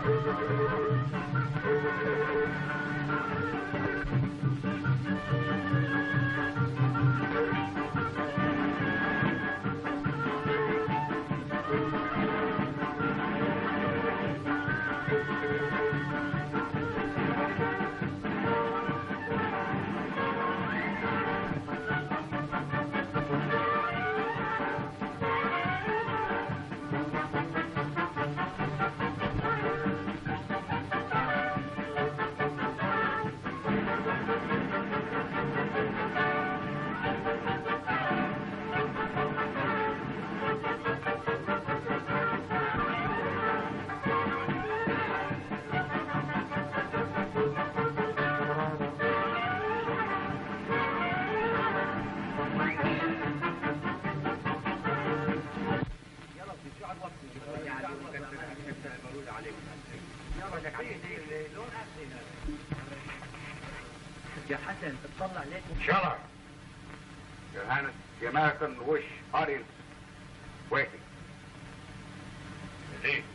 يا حسن اطلع ليك. Sure. Your Highness, the American wish audience waiting. Indeed.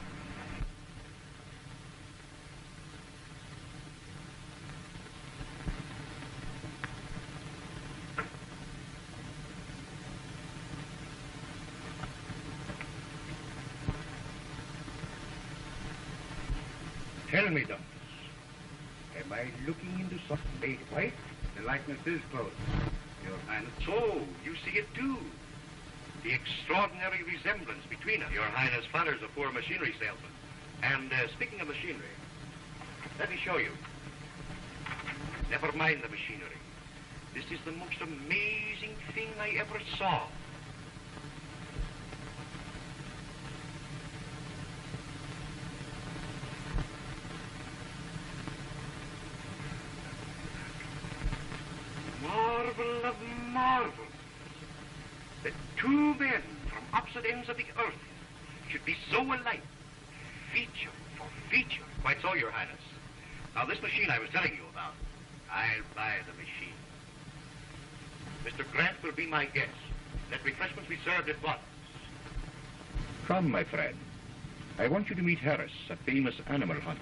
Tell me, Doctor. Am I looking into something? Wait, the likeness is close, Your Highness. So, you see it too. The extraordinary resemblance between us. Your Highness, father's a poor machinery salesman. And speaking of machinery, let me show you. Never mind the machinery. This is the most amazing thing I ever saw. Marvel of marvels. That two men from opposite ends of the earth should be so alike, feature for feature. Quite so, Your Highness. Now, this machine I was telling you about, I'll buy the machine. Mr. Grant will be my guest. Let refreshments be served at once. Come, my friend. I want you to meet Harris, a famous animal hunter.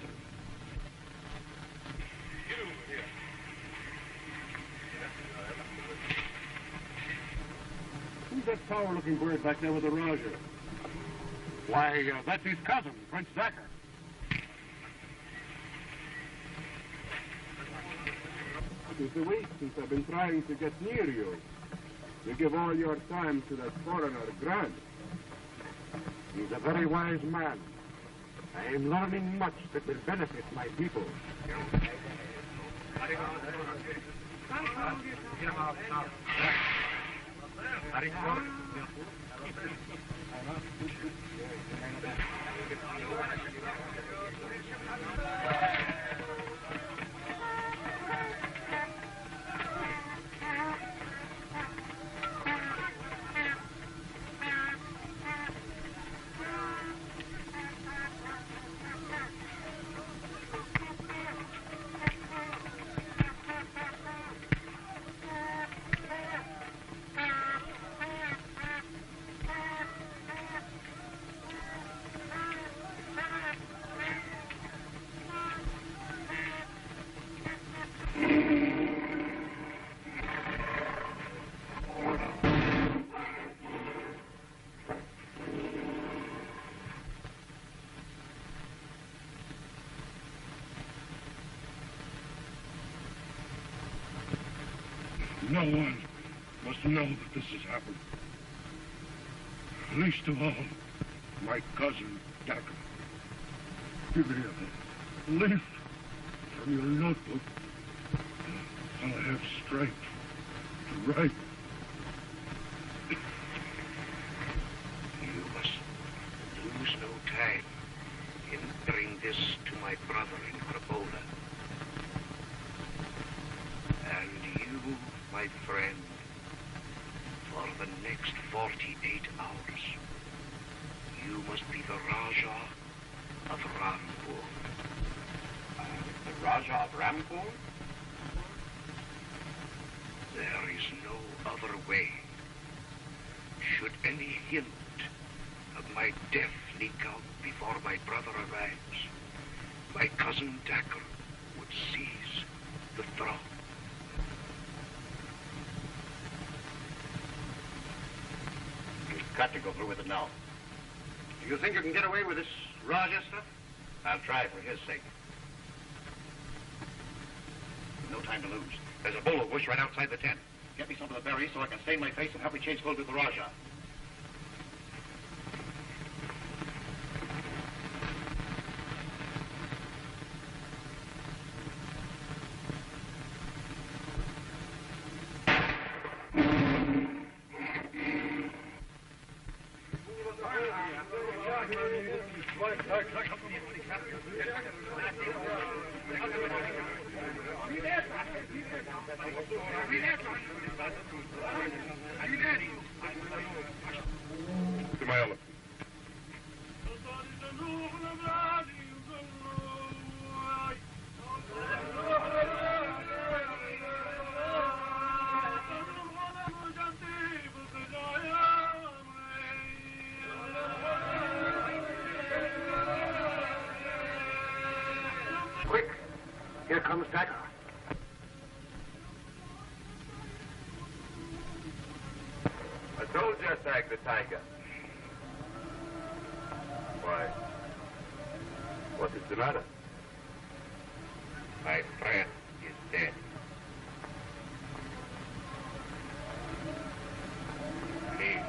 Who's that sour-looking bird back there with the Roger? Why, that's his cousin, Prince Decker. It is a week since I've been trying to get near you. You give all your time to that foreigner, Grant. He's a very wise man. I am learning much that will benefit my people. No one must know that this has happened. Least of all, my cousin, Decker. Give me a leaf from your notebook. I'll have strength to write. You must lose no time in bringing this to my brother in Crapola. And you, my friend, for the next 48 hours, you must be the Raja of Rampur. The Raja of Rampur? There is no other way. Should any hint of my death leak out before my brother arrives, cousin Dacre would seize the throne. You've got to go through with it now. Do you think you can get away with this Raja stuff? I'll try for his sake. No time to lose. There's a bowl of bush right outside the tent. Get me some of the berries so I can stain my face and help me change clothes with the Raja. To my elephant. Quick! Here comes Dacre. A soldier attacked the tiger. Why? What is the matter? My friend is dead. Please.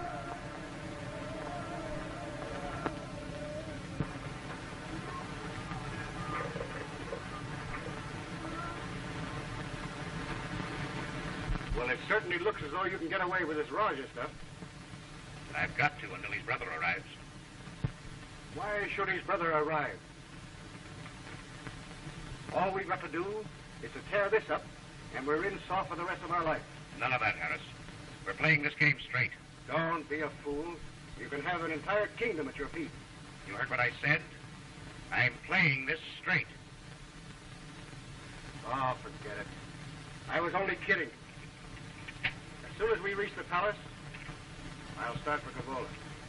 Well, it certainly looks as though you can get away with this Raja stuff. I've got to until his brother arrives. Why should his brother arrive? All we've got to do is to tear this up, and we're in soft for the rest of our life. None of that, Harris. We're playing this game straight. Don't be a fool. You can have an entire kingdom at your feet. You heard what I said? I'm playing this straight. Oh, forget it. I was only kidding. As soon as we reach the palace, I'll start for Gavola.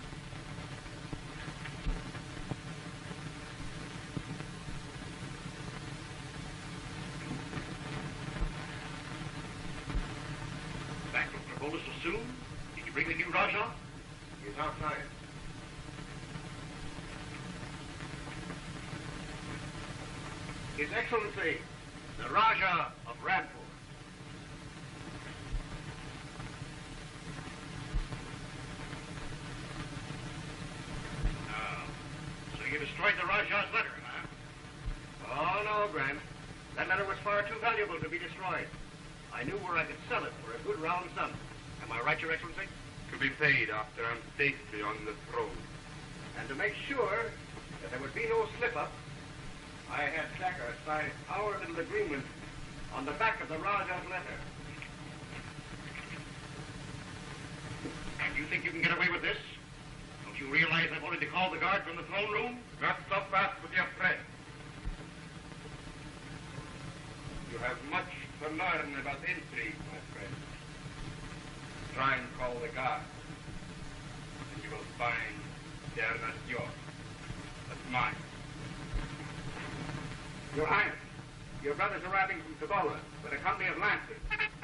Back from Gavola so soon? Did you bring the new Raja? He's outside. His Excellency, the Raja of Rampur. So you destroyed the Raja's letter, huh? Oh, no, Grant. That letter was far too valuable to be destroyed. I knew where I could sell it for a good round sum. Am I right, Your Excellency? To be paid after I'm safely on the throne. And to make sure that there would be no slip-up, I had Dacre sign our little agreement on the back of the Raja's letter. And you think you can get away with this? Don't you realize I've already called the guard from the throne room? Not so fast with your friend. You have much to learn about intrigue, my friend. Try and call the guard, and you will find they're not yours, but mine. Your Highness, your brother's arriving from Gavola with a company of lancers.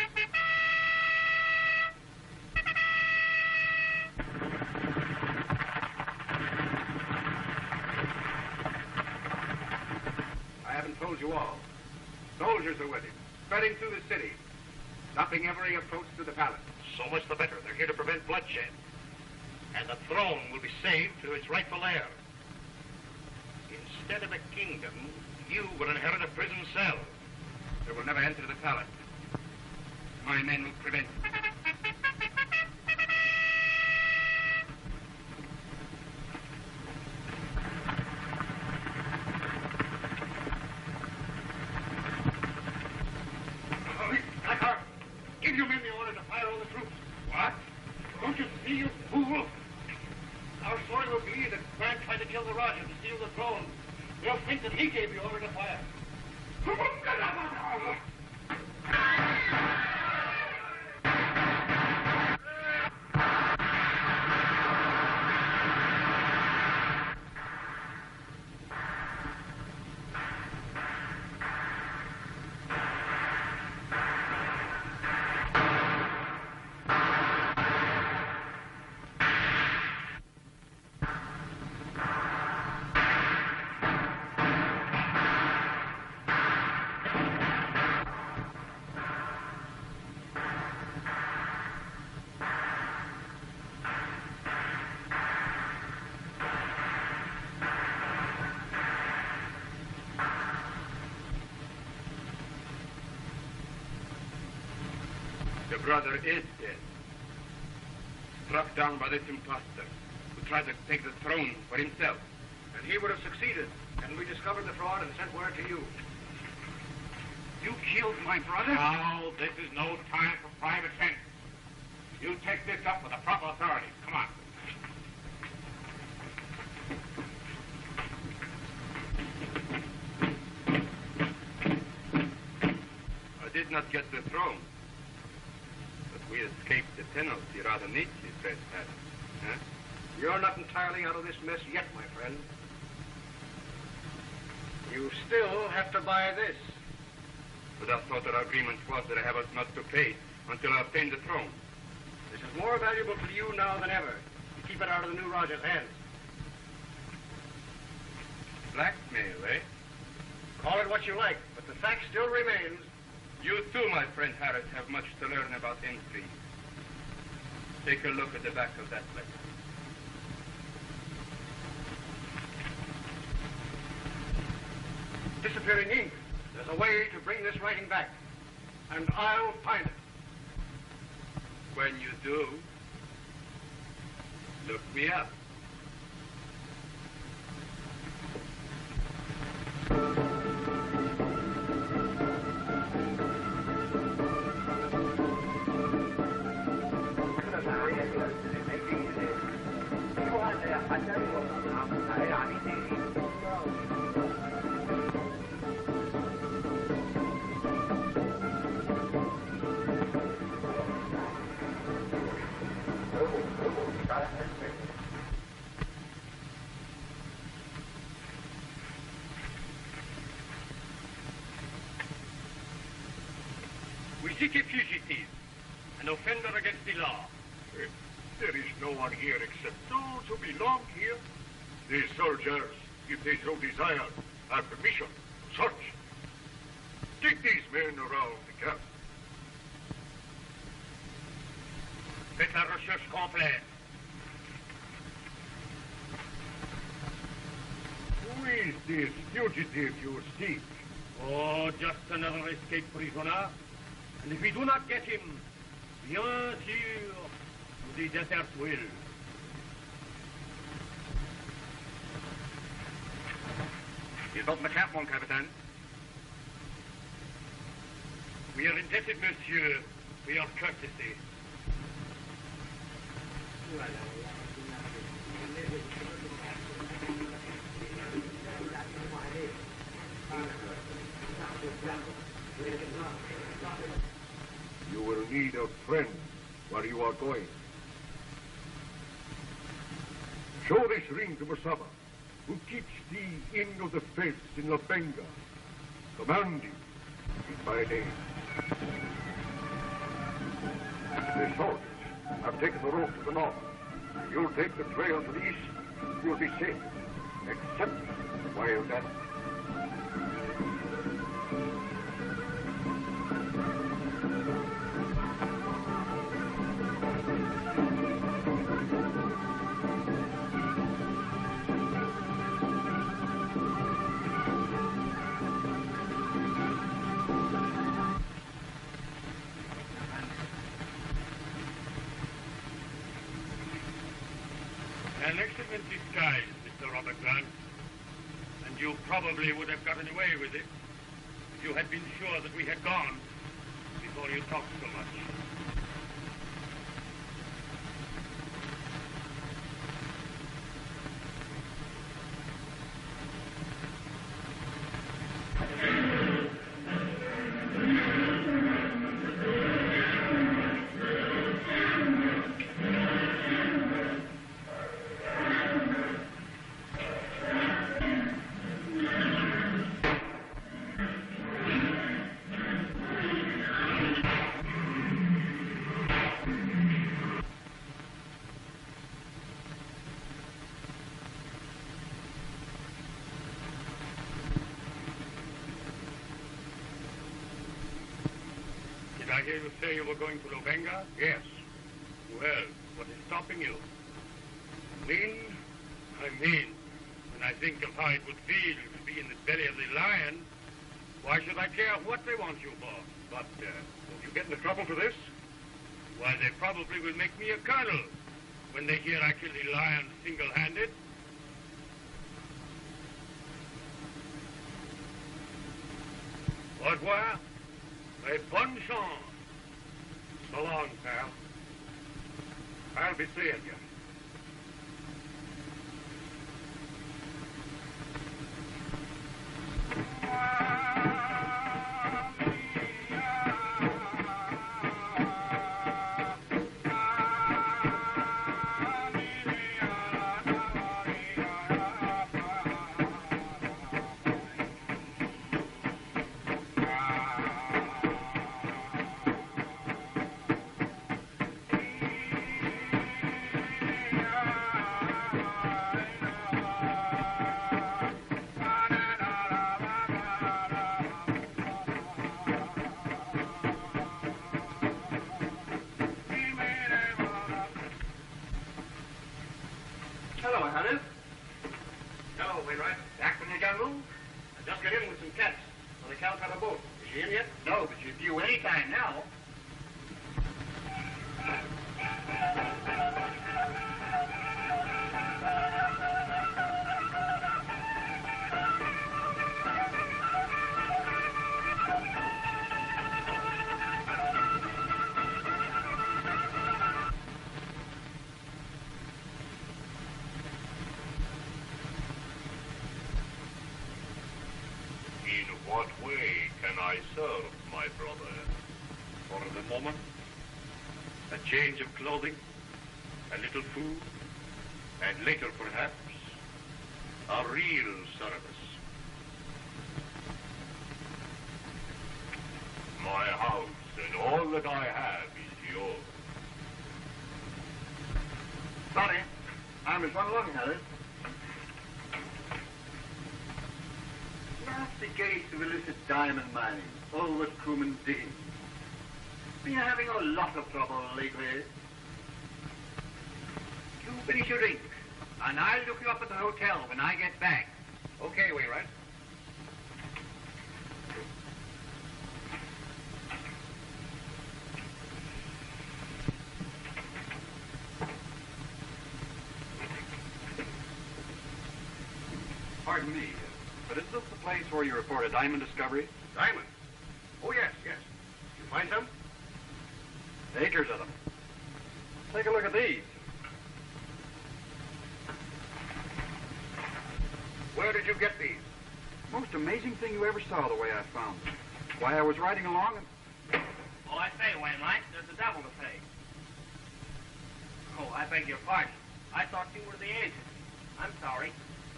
I haven't told you all. Soldiers are with him, spreading through the city, stopping every approach to the palace. So much the better. They're here to prevent bloodshed. And the throne will be saved to its rightful heir. Instead of a kingdom, you will inherit a prison cell. They will never enter the palace. My men will prevent. Dacre, give your men the order to fire all the troops. What? Don't you see, you fool? Our story will be that Grant tried to kill the Raja to steal the throne. They'll think that he gave the order to fire. Your brother is dead. Struck down by this impostor who tried to take the throne for himself. And he would have succeeded, and we discovered the fraud and sent word to you. You killed my brother? Now, this is no time for private sense. You take this up with the proper authorities. Come on. I did not get the throne. But we escaped the penalty rather neatly, Fred Harris. Huh? You're not entirely out of this mess yet, my friend. You still have to buy this. But I thought our agreement was that I have not to pay until I obtain the throne. This is more valuable to you now than ever. You keep it out of the new Roger's hands. Blackmail, eh? Call it what you like, but the fact still remains. You too, my friend Harris, have much to learn about intrigue. Take a look at the back of that letter. Disappearing ink. There's a way to bring this writing back. And I'll find it. When you do, look me up. We seek a fugitive, an offender against the law. There is no one here except those who belong here. The soldiers, if they so desire, have permission to search. Take these men around the camp. Faites la recherche complète. Who is this fugitive you seek? Oh, just another escaped prisoner. And if we do not get him, bien sûr, the desert will. He's not in the camp, mon capitaine. We are indebted, monsieur, for your courtesy. You will need a friend where you are going. Show this ring to Masaba, who keeps the Inn of the Fates in La Benga. Command him in my name. The soldiers have taken the road to the north. You'll take the trail to the east. You'll be safe, except while that. An excellent disguise, Mr. Robert Grant. And you probably would have gotten away with it if you had been sure that we had gone before you talked so much. I hear you say you were going to Lobenga? Yes. Well, what is stopping you? Mean? I mean, when I think of how it would feel to be in the belly of the lion, why should I care what they want you for? But, will you get into trouble for this? Why, they probably will make me a colonel when they hear I killed the lion single-handed. Au revoir. Et bonne chance. So long, pal. I'll be seeing you. Hello, Harris. Hello, Wainwright. Back from the jungle? I just got in with some cats on the Calcutta boat. Is she in yet? No, but she's due any time now. In what way can I serve, my brother? For the moment, a change of clothing, a little food, and later, perhaps, a real service. My house and all that I have is yours. Sorry. I must run along, Harris. Nasty case of illicit diamond mining, over at Crewman Diggings. Been having a lot of trouble lately. You finish your drink, and I'll look you up at the hotel when I get back. Okay, Wainwright. Pardon me, but is this the place where you report a diamond discovery? Diamond? Oh, yes, yes. You find some? Acres of them. Take a look at these. Where did you get these? Most amazing thing you ever saw, the way I found them. Why, I was riding along and... Oh, I say, Wainwright, there's a double to pay. Oh, I beg your pardon. I thought you were the agent. I'm sorry.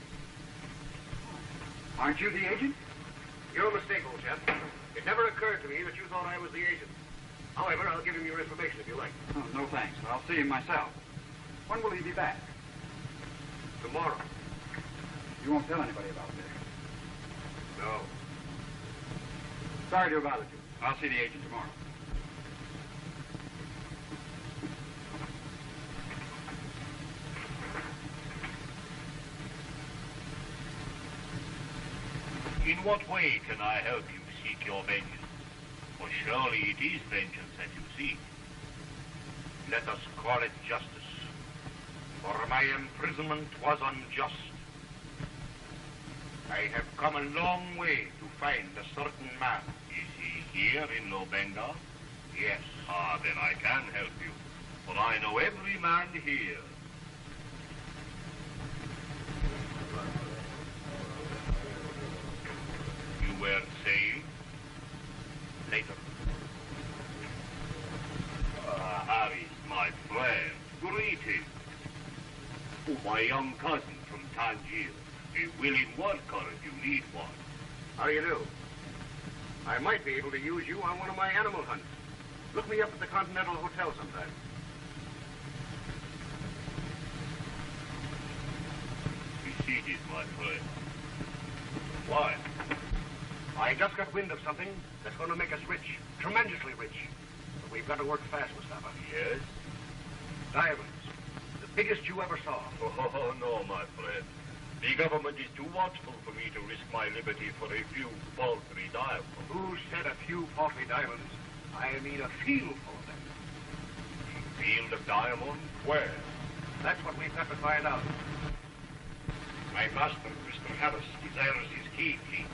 Aren't you the agent? You're a mistake, old chap. It never occurred to me that you thought I was the agent. However, I'll give him your information if you like. Oh, no thanks. I'll see him myself. When will he be back? Tomorrow. You won't tell anybody about this. No. Sorry to have bothered you. I'll see the agent tomorrow. In what way can I help you seek your vengeance? For surely it is vengeance that you seek. Let us call it justice. For my imprisonment was unjust. I have come a long way to find a certain man. Is he here in Lobenga? Yes. Ah, then I can help you. For I know every man here. You weren't saying? Later. Harris, my friend, greeting. Oh, my young cousin from Tangier. A willing worker if you need one. How do you do? I might be able to use you on one of my animal hunts. Look me up at the Continental Hotel sometime. Be seated, my friend. Why? I just got wind of something that's going to make us rich. Tremendously rich. But we've got to work fast, Mustafa. Yes? Diamonds. The biggest you ever saw. Oh, no, my friend. The government is too watchful for me to risk my liberty for a few paltry diamonds. Who said a few paltry diamonds? I mean a field full of them. Field of diamonds? Where? That's what we've got to find out. My master, Mr. Harris, desires his key, please.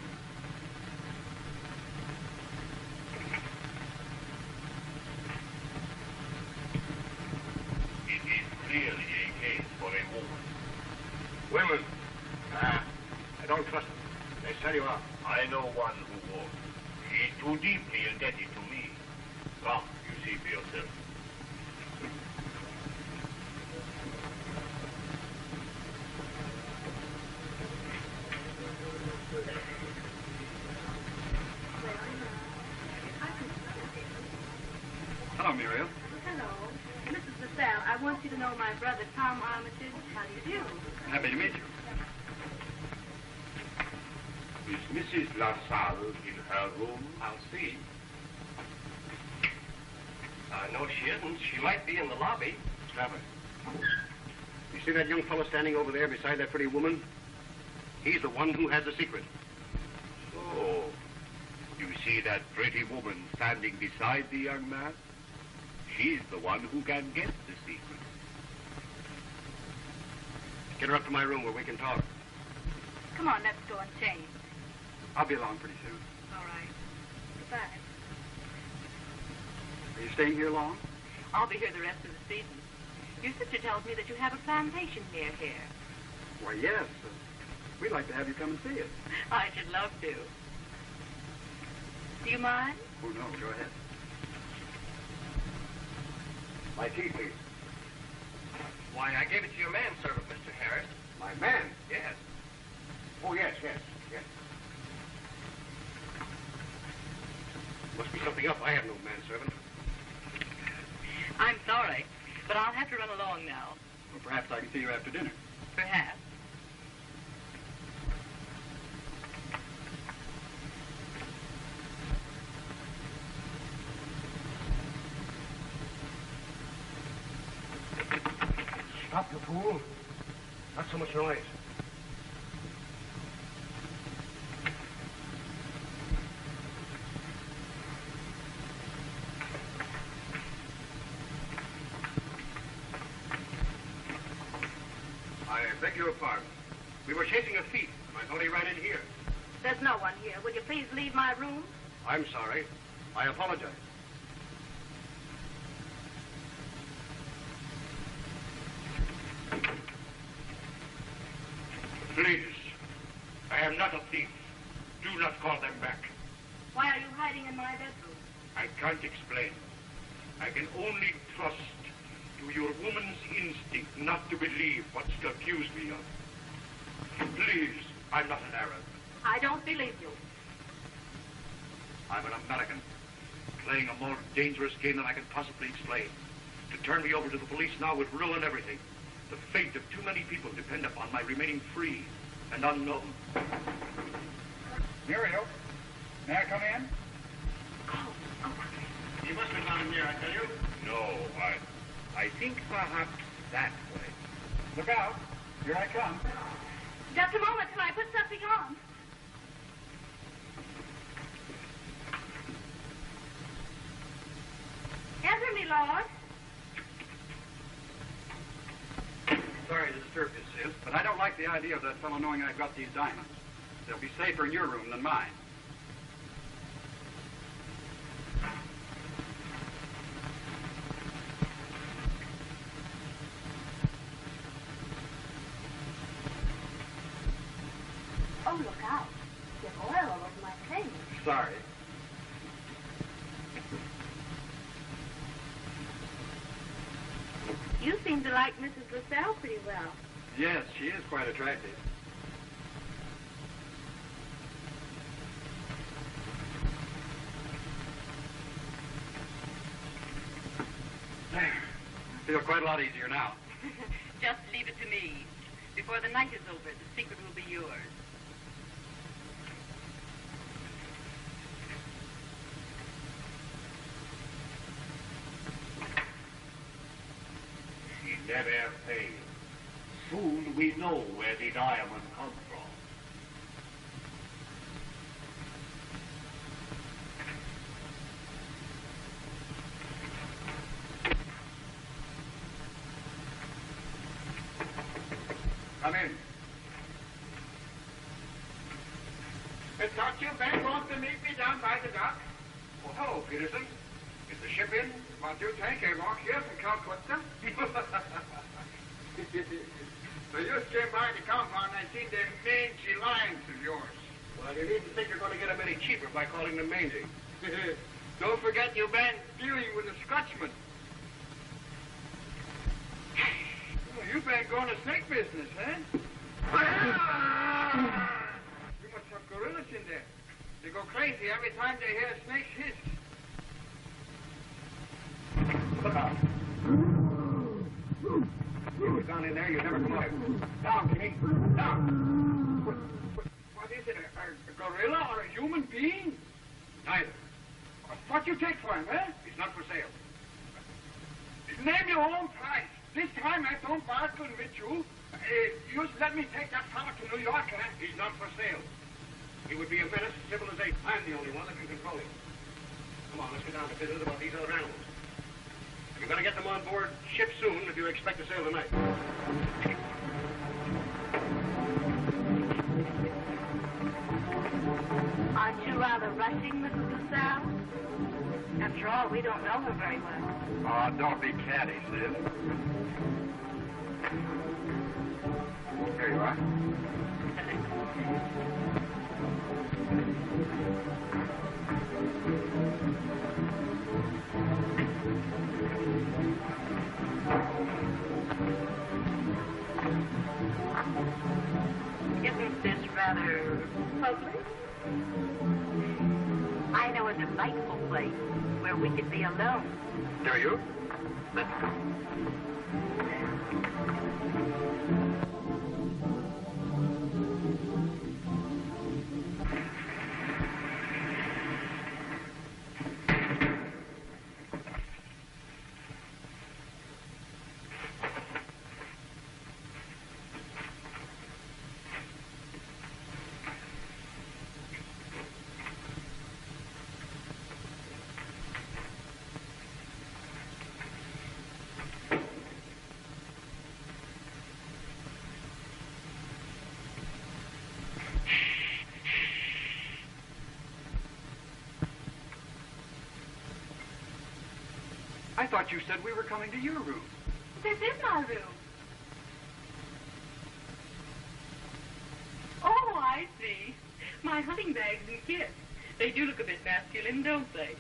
It is clearly a case for a woman. Women? Ah, I don't trust them. They sell you out. I know one who won't. She's too deeply indebted to me. Come, you see for yourself. Hello, Muriel. Hello. Mrs. LaSalle, I want you to know my brother, Tom Armitage. How do you do? Happy to meet you. Is Mrs. LaSalle in her room? I'll see. No, she isn't. She might be in the lobby. Stop it. You see that young fellow standing over there beside that pretty woman? He's the one who has the secret. Oh, you see that pretty woman standing beside the young man? She's the one who can get the secret. Get her up to my room where we can talk. Come on, let's go and change. I'll be along pretty soon. All right. Goodbye. Are you staying here long? I'll be here the rest of the season. Your sister tells me that you have a plantation near here. Why, yes. We'd like to have you come and see it. I should love to. Do you mind? Oh, no, go ahead. My tea, please. Why, I gave it to your manservant, Mr. Harris. My man? Yes. Oh, yes. Must be something up. I have no manservant. I'm sorry, but I'll have to run along now. Well, perhaps I can see you after dinner. Perhaps. Stop, you fool. Not so much noise. I beg your pardon. We were chasing a thief. I thought he ran in here. There's no one here. Will you please leave my room? I'm sorry. I apologize. Please, I am not a thief. Do not call them back. Why are you hiding in my bedroom? I can't explain. I can only trust to your woman's instinct not to believe what she accused me of. Please, I'm not an Arab. I don't believe you. I'm an American, playing a more dangerous game than I can possibly explain. To turn me over to the police now would ruin everything. The fate of too many people depend upon my remaining free and unknown. Muriel, may I come in? You must have found him here, I tell you. No, I think perhaps that way. Look out. Here I come. Just a moment till I put something on. Enter me, Lord. Sorry to disturb you, sis, but I don't like the idea of that fellow knowing I've got these diamonds. They'll be safer in your room than mine. Oh, look out. There's oil all over my things. Sorry. You seem to like Mrs. LaSalle pretty well. Yes, she is quite attractive. There. I feel quite a lot easier now. Just leave it to me. Before the night is over, the secret will be yours. She never fails. Soon we know where the diamond comes from. Come in. I thought you men want to meet me down by the dock. Oh, hello, Peterson. Is the ship in? What do you think? I walk here from Calcutta. So you came by the compound and I seen them mangy lines of yours. Well, you needn't think you're going to get them any cheaper by calling them mangy. Don't forget you've been dealing with a Scotchman. Oh, you've been going to snake business, eh? You must have gorillas in there. They go crazy every time they hear snakes hiss. Look out. You were down in there, you never come out. Down, Jimmy. Down. What is it, a gorilla or a human being? Neither. What you take for him, eh? He's not for sale. Name your own price. This time I don't bargain with you. You let me take that fella to New York, eh? He's not for sale. He would be a menace to civilization. I'm the only one that can control him. Come on, let's get down to business about these other animals. You're going to get them on board ship soon if you expect to sail tonight. Aren't you rather rushing, Mrs. LaSalle? After all, we don't know her very well. Oh, don't be catty, Sis. Here you are. Isn't this rather public? I know a delightful place where we could be alone. Do you? Let's go. I thought you said we were coming to your room. This is my room. Oh, I see. My hunting bags and kits. They do look a bit masculine, don't they?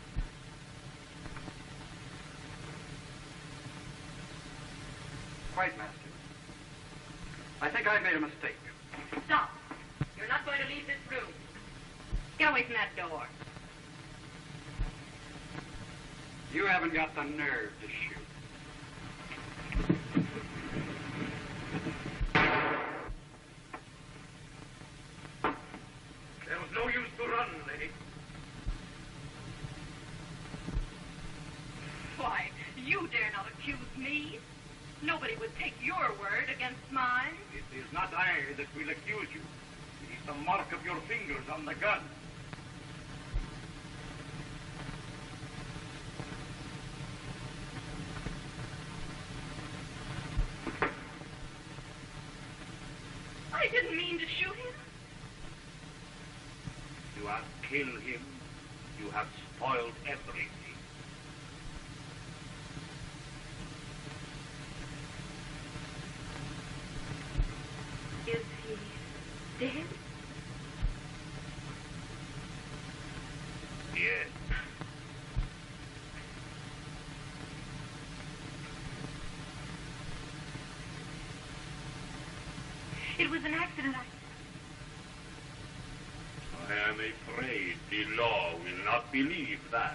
Quite masculine. I think I made a mistake. Stop. You're not going to leave this room. Get away from that door. You haven't got the nerve to shoot. There was no use to run, lady. Why, you dare not accuse me. Nobody would take your word against mine. It is not I that will accuse you. It is the mark of your fingers on the gun. I didn't mean to shoot him. You have killed him. You have spoiled everything. Is he dead? Yes. It was an accident. I am afraid the law will not believe that.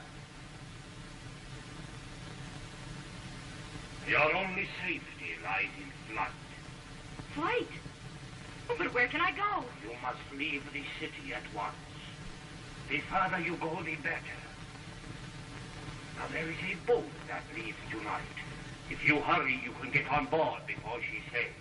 Your only safety lies in flight. Flight? Oh, but where can I go? You must leave the city at once. The farther you go, the better. Now, there is a boat that leaves tonight. If you hurry, you can get on board before she sails.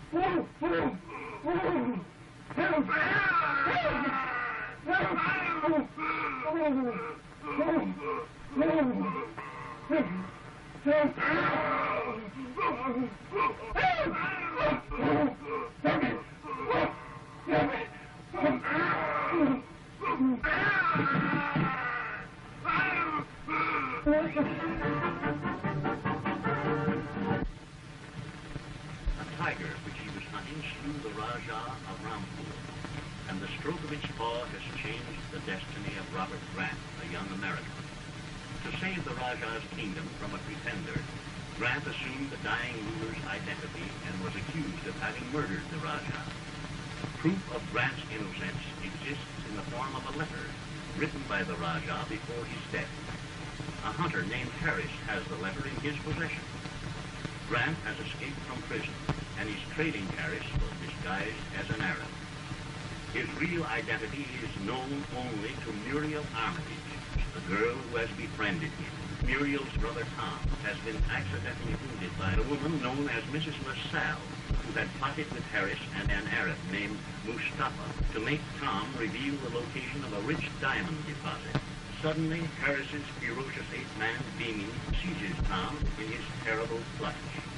tiger which he was hunting slew the Rajah of Rampur, and the stroke of its paw has changed the destiny of Robert Grant, a young American. To save the Rajah's kingdom from a pretender, Grant assumed the dying ruler's identity and was accused of having murdered the Rajah. Proof of Grant's innocence exists in the form of a letter written by the Rajah before his death. A hunter named Harris has the letter in his possession. Grant has escaped from prison and is trading Harris disguised as an Arab. His real identity is known only to Muriel Armitage, the girl who has befriended him. Muriel's brother Tom has been accidentally wounded by a woman known as Mrs. LaSalle, who had plotted with Harris and an Arab named Mustafa to make Tom reveal the location of a rich diamond deposit. Suddenly, Harris's ferocious ape-man beaming seizes Tom in his terrible clutch.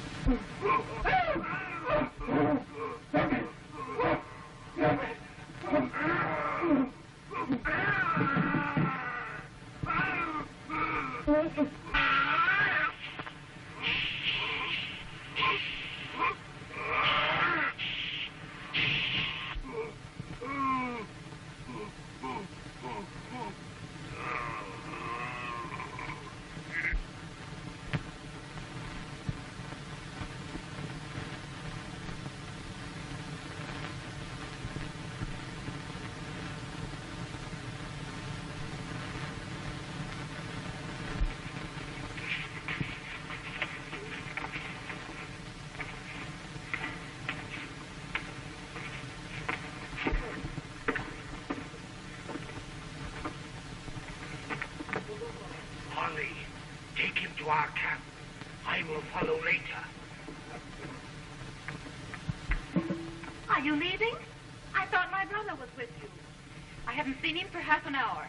Take him to our camp. I will follow later. Are you leaving? I thought my brother was with you. I haven't seen him for half an hour.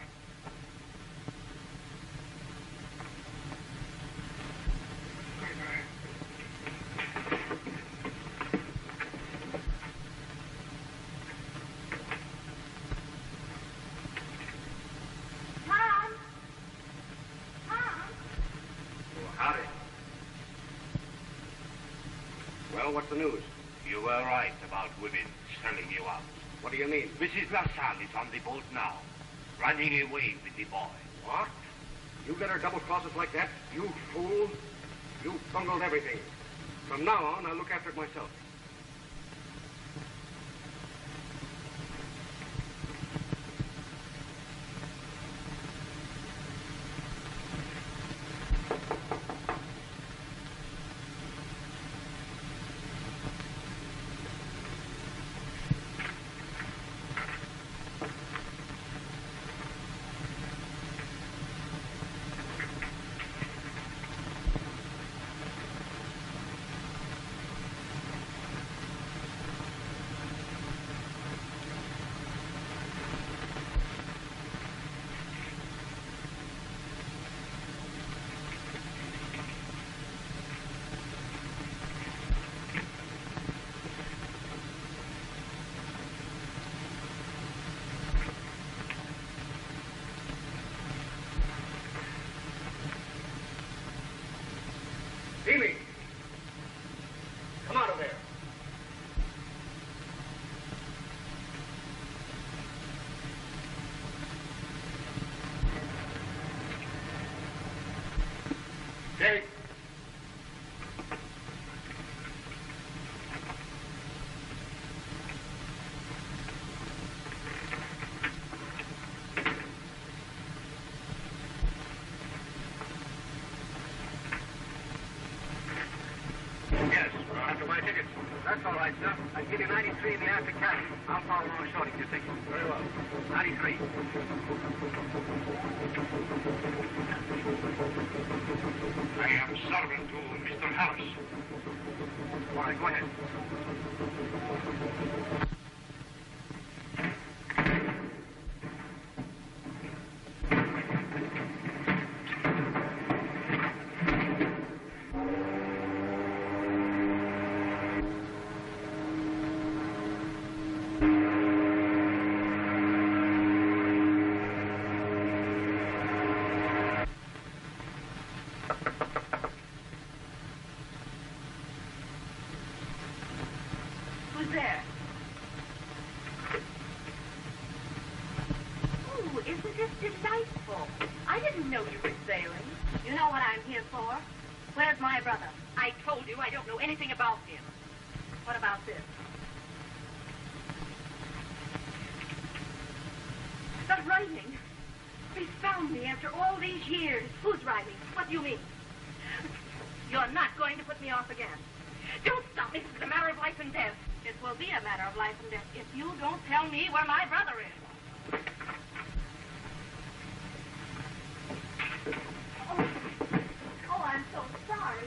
What's the news? You were right about women selling you out. What do you mean? Mrs. LaSalle is on the boat now, running away with the boy. What? You let her double-cross us like that? You fool. You bungled everything. From now on, I'll look after it myself. Amy! Come out of there. Kate! That's all right, sir. I'll give you 93 in the after cabin. I'll follow along short if you think. Very well. 93. I am servant to Mr. Harris. All right, go ahead. Who's there? Oh, isn't this delightful? I didn't know you were sailing. You know what I'm here for? Where's my brother? I told you I don't know anything about him. What about this? The writing. He found me after all these years. Who's writing? What do you mean? You're not going to put me off again. Don't stop me. This is a matter of life and death. It will be a matter of life and death if you don't tell me where my brother is. Oh, I'm so sorry.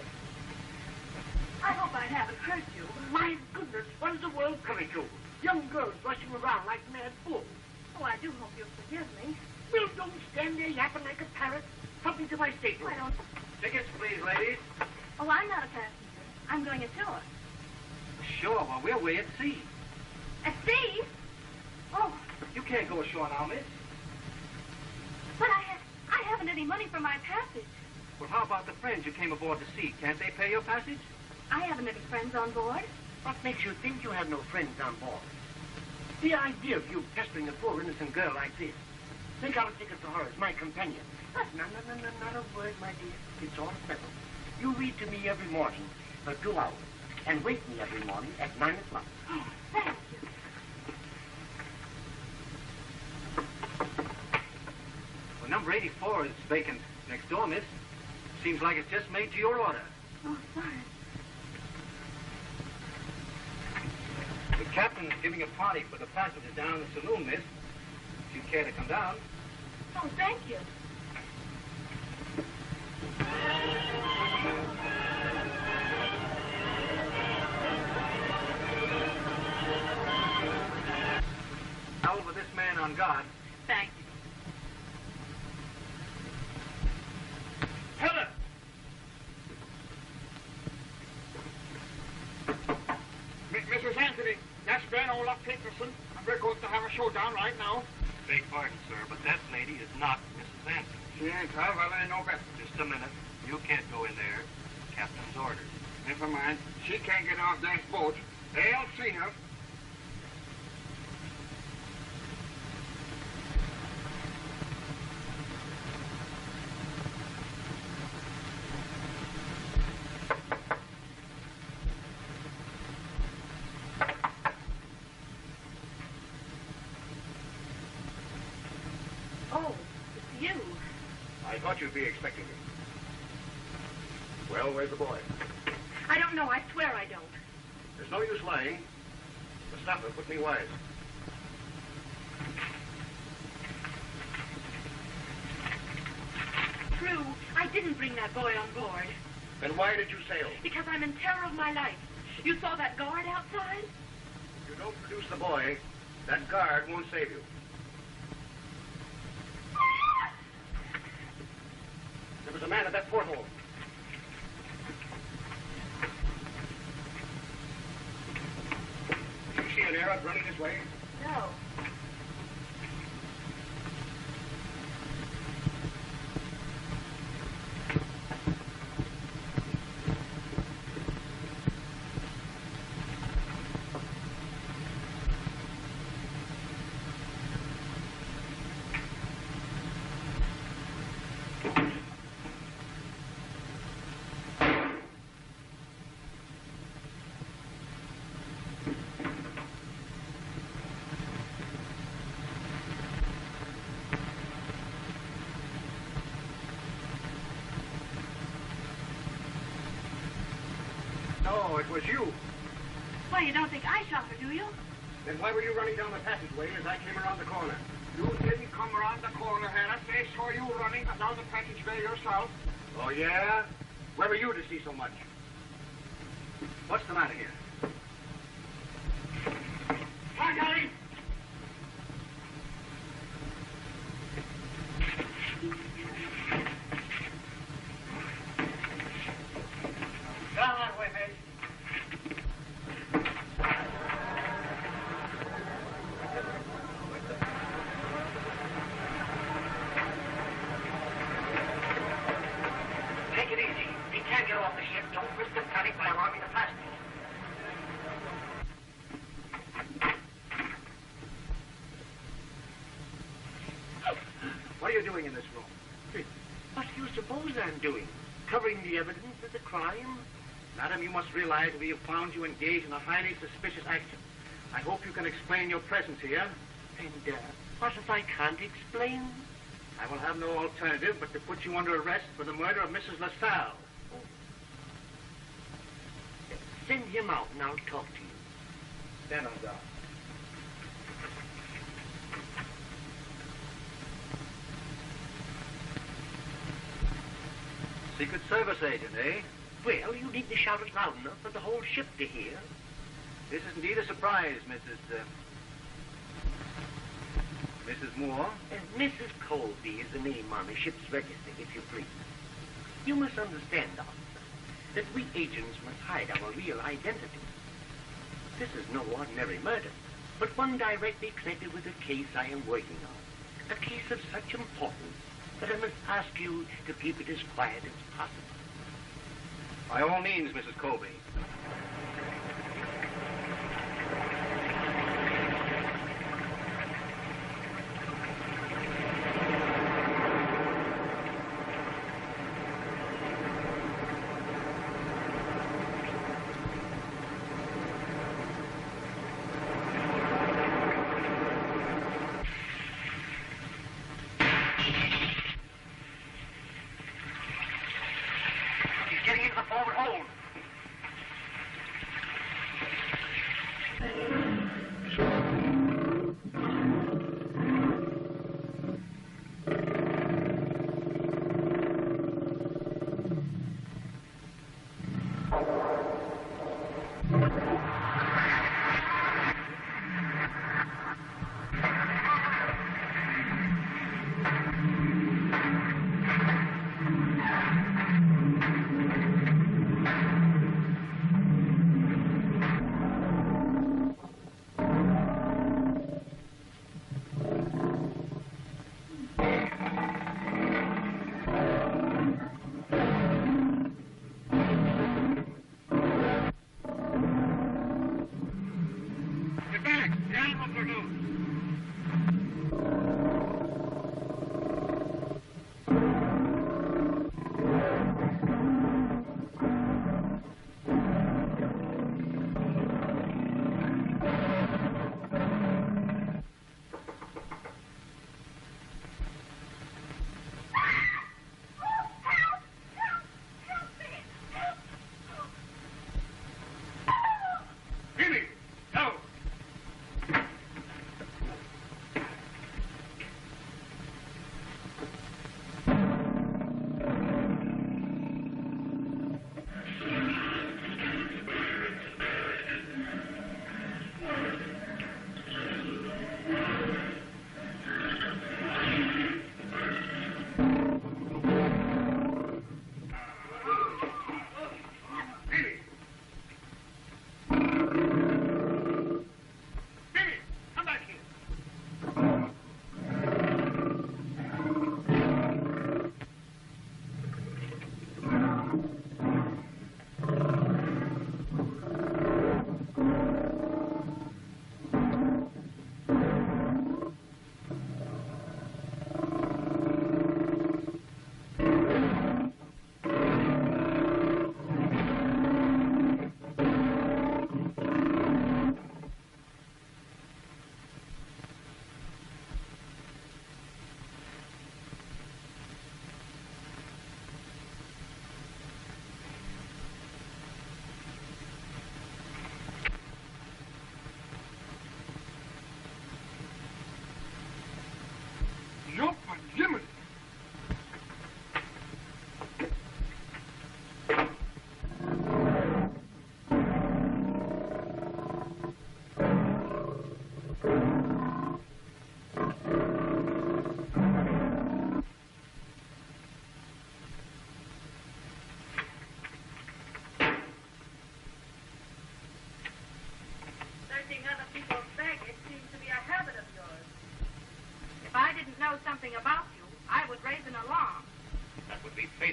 I hope I haven't hurt you. My goodness, what is the world coming to? Young girls rushing around like mad fools. Oh, I do hope you'll forgive me. Well, don't stand there yapping like a parrot. Something to my stateroom. I don't... Tickets, please, ladies. Oh, I'm not a passenger. I'm going ashore. Sure, well, we're way at sea. At sea? Oh, You can't go ashore now, miss. but I haven't any money for my passage. Well, how about the friends you came aboard to see? Can't they pay your passage? I haven't any friends on board. What makes you think you have no friends on board? The idea of you pestering a poor innocent girl like this. Think I'll take her to her as my companion. No, not a word, my dear. It's all settled. You read to me every morning for 2 hours, and wake me every morning at 9 o'clock. Oh, thank you. Well, number 84 is vacant next door, miss. Seems like it's just made to your order. Oh, sorry. The captain's giving a party for the passengers down in the saloon, miss. If you care to come down. Oh, thank you. Out with this man on guard. Thank you. Heather! Mrs. Anthony, that's Ben Olaf Peterson, and we're going to have a showdown right now. Beg pardon, sir, but that lady is not Mrs. Anthony. She ain't her, well, I know better. Just a minute. You can't go in there. Captain's orders. Never mind. She can't get off that boat. They'll see her. Oh, it's you. I thought you'd be expecting me. Well, where's the boy? I don't know. I swear I don't. There's no use lying. The stopper put me wise. True. I didn't bring that boy on board. Then why did you sail? Because I'm in terror of my life. You saw that guard outside? If you don't produce the boy, that guard won't save you. There was a man at that porthole. Did you see an Arab running this way? No. No, it was you. Why, you don't think I shot her, do you? Then why were you running down the passageway as I came around the corner? You didn't come around the corner, Hannah. They saw you running down the passageway yourself. Oh, yeah? Where were you to see so much? What's the matter here? on, Johnny! Get on that way, mate. Take it easy. He can't get off the ship. Don't risk the panic by alarming the passengers. What are you doing in this room? What do you suppose I'm doing? Covering the evidence of the crime? Madam, you must realize we have found you engaged in a highly suspicious action. I hope you can explain your presence here. And what if I can't explain? I will have no alternative but to put you under arrest for the murder of Mrs. LaSalle. Send him out and I'll talk to you. Stand on guard. Secret Service agent, eh? Well, you need to shout it loud enough for the whole ship to hear. This is indeed a surprise, Mrs. Moore. Mrs. Colby is the name on the ship's register, if you please. You must understand, officer, that we agents must hide our real identity. This is no ordinary murder, but one directly connected with the case I am working on. A case of such importance that I must ask you to keep it as quiet as possible. By all means, Mrs. Colby. Getting into the forward hold.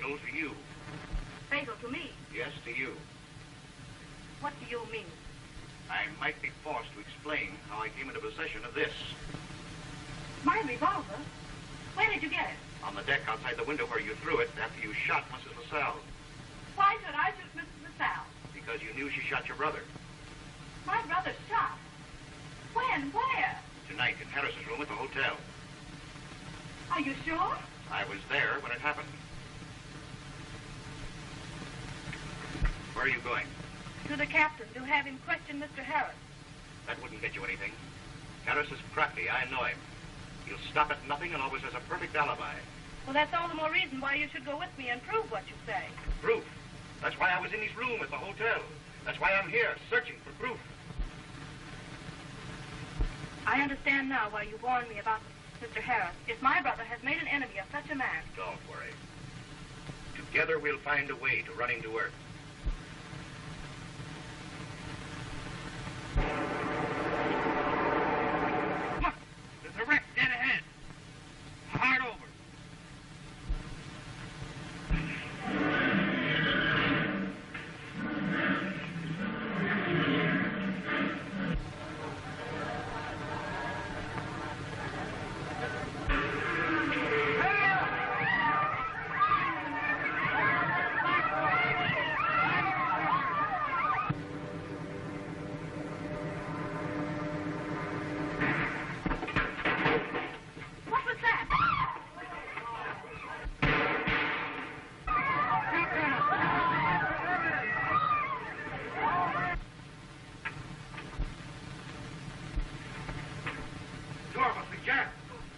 fatal to you. Fatal to me. Yes, to you. What do you mean? I might be forced to explain how I came into possession of this. My revolver? Where did you get it? On the deck outside the window where you threw it after you shot Mrs. LaSalle. Why should I shoot Mrs. LaSalle? Because you knew she shot your brother. My brother shot? When? Where? Tonight in Harris's room at the hotel. Are you sure? I was there when it happened. Where are you going? To the captain to have him question Mr. Harris. That wouldn't get you anything. Harris is crafty. I know him. He'll stop at nothing and always has a perfect alibi. Well, that's all the more reason why you should go with me and prove what you say. Proof? That's why I was in his room at the hotel. That's why I'm here, searching for proof. I understand now why you warned me about Mr. Harris. If my brother has made an enemy of such a man... Don't worry. Together we'll find a way to run him to earth. Look, there's a wreck dead ahead. Hard over. What was that? Door must be jammed.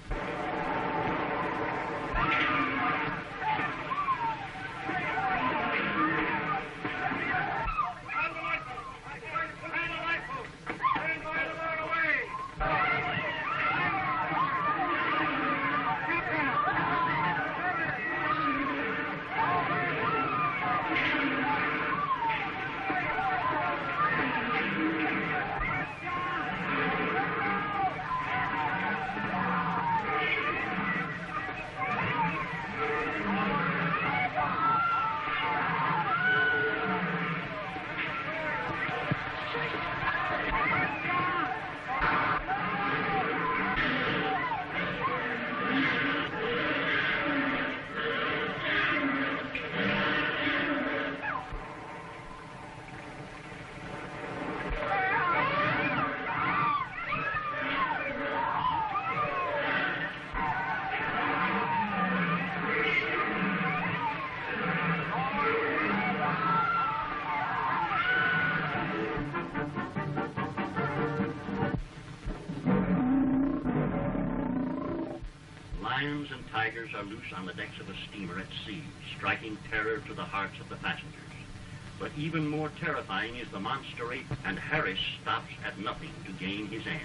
Lions and tigers are loose on the decks of a steamer at sea, striking terror to the hearts of the passengers. But even more terrifying is the monster ape, and Harris stops at nothing to gain his ends.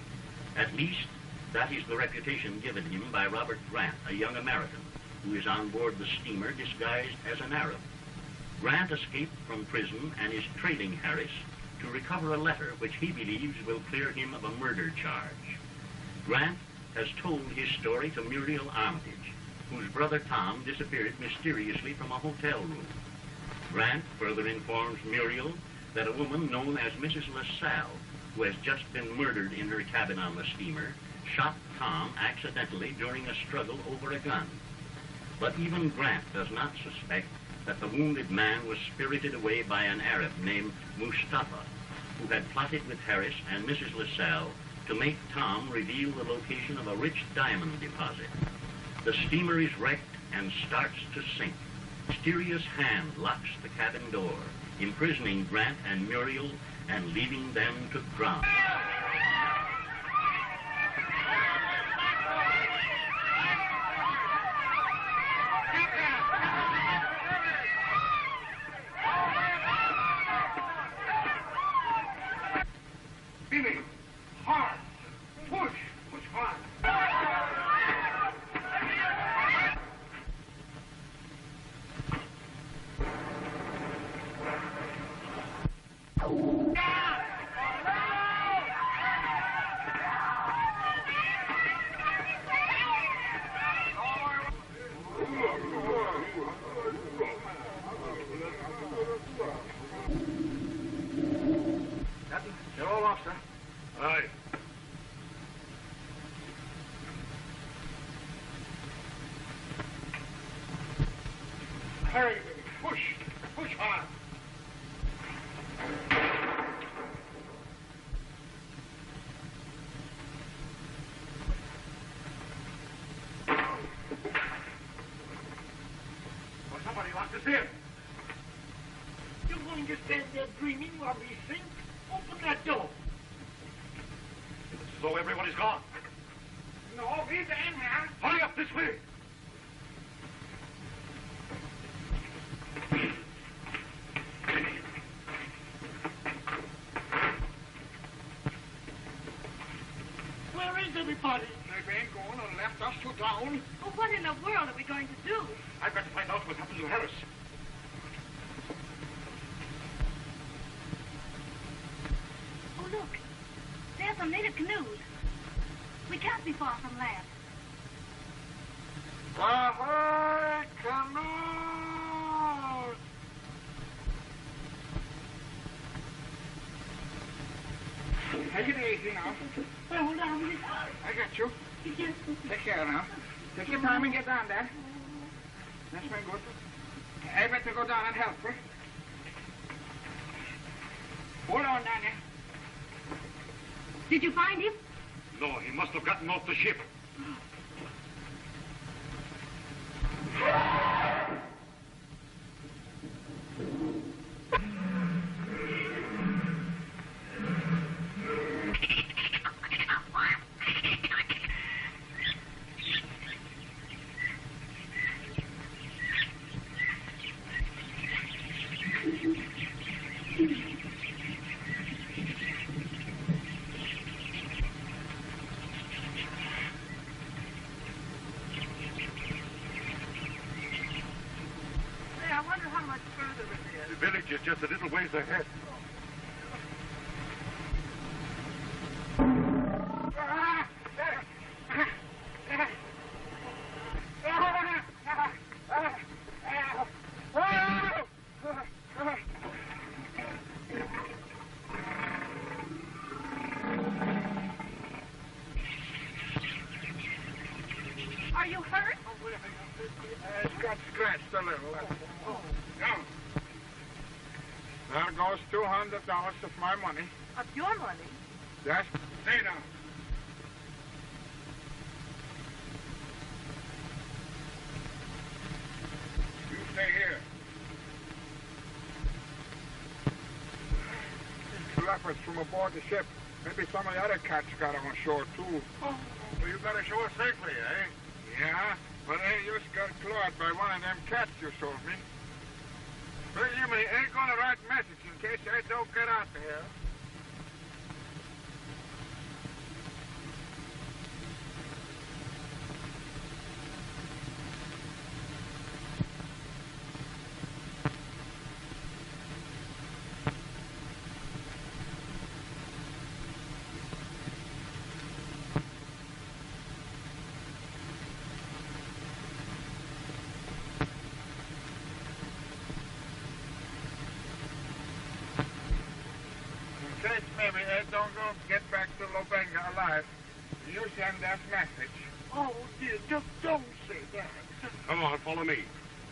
At least, that is the reputation given him by Robert Grant, a young American, who is on board the steamer disguised as an Arab. Grant escaped from prison and is trailing Harris to recover a letter which he believes will clear him of a murder charge. Grant has told his story to Muriel Armitage, whose brother Tom disappeared mysteriously from a hotel room. Grant further informs Muriel that a woman known as Mrs. LaSalle, who has just been murdered in her cabin on the steamer, shot Tom accidentally during a struggle over a gun. But even Grant does not suspect that the wounded man was spirited away by an Arab named Mustafa, who had plotted with Harris and Mrs. LaSalle to make Tom reveal the location of a rich diamond deposit. The steamer is wrecked and starts to sink. Mysterious hand locks the cabin door, imprisoning Grant and Muriel and leaving them to drown. Billy, hard. Push. Push hard. Push! Push hard! Well, somebody locked us in. You're going to stand there dreaming while we sing? Open that door. So everybody's gone. No, he's in here. Hurry up this way. Where is everybody? They ain't going and left us to drown. Well, what in the world are we going to do? I've got to find out what happened to Harris. Oh, look. There's some native canoes. We can't be far from land. Ahoy, canoes! Take it easy now. Well, hold on. I got you. Take care now. Take your time and get down there. That's been good. I better go down and help her. Hold on down there. Did you find him? No, he must have gotten off the ship. The village is just a little ways ahead. Are you hurt? It's got scratched a little. Now, there goes $200 of my money. Of your money? Yes. Stay down. You stay here. These leopards from aboard the ship. Maybe some of the other cats got on shore, too. Oh, well, you got ashore safely, eh? Yeah, but they just got clawed by one of them cats you sold me. Well, you ain't gonna write message in case I don't get out of here. Maybe I don't go get back to Lobanga alive. You send that message. Oh, dear, just don't say that. Come on, follow me.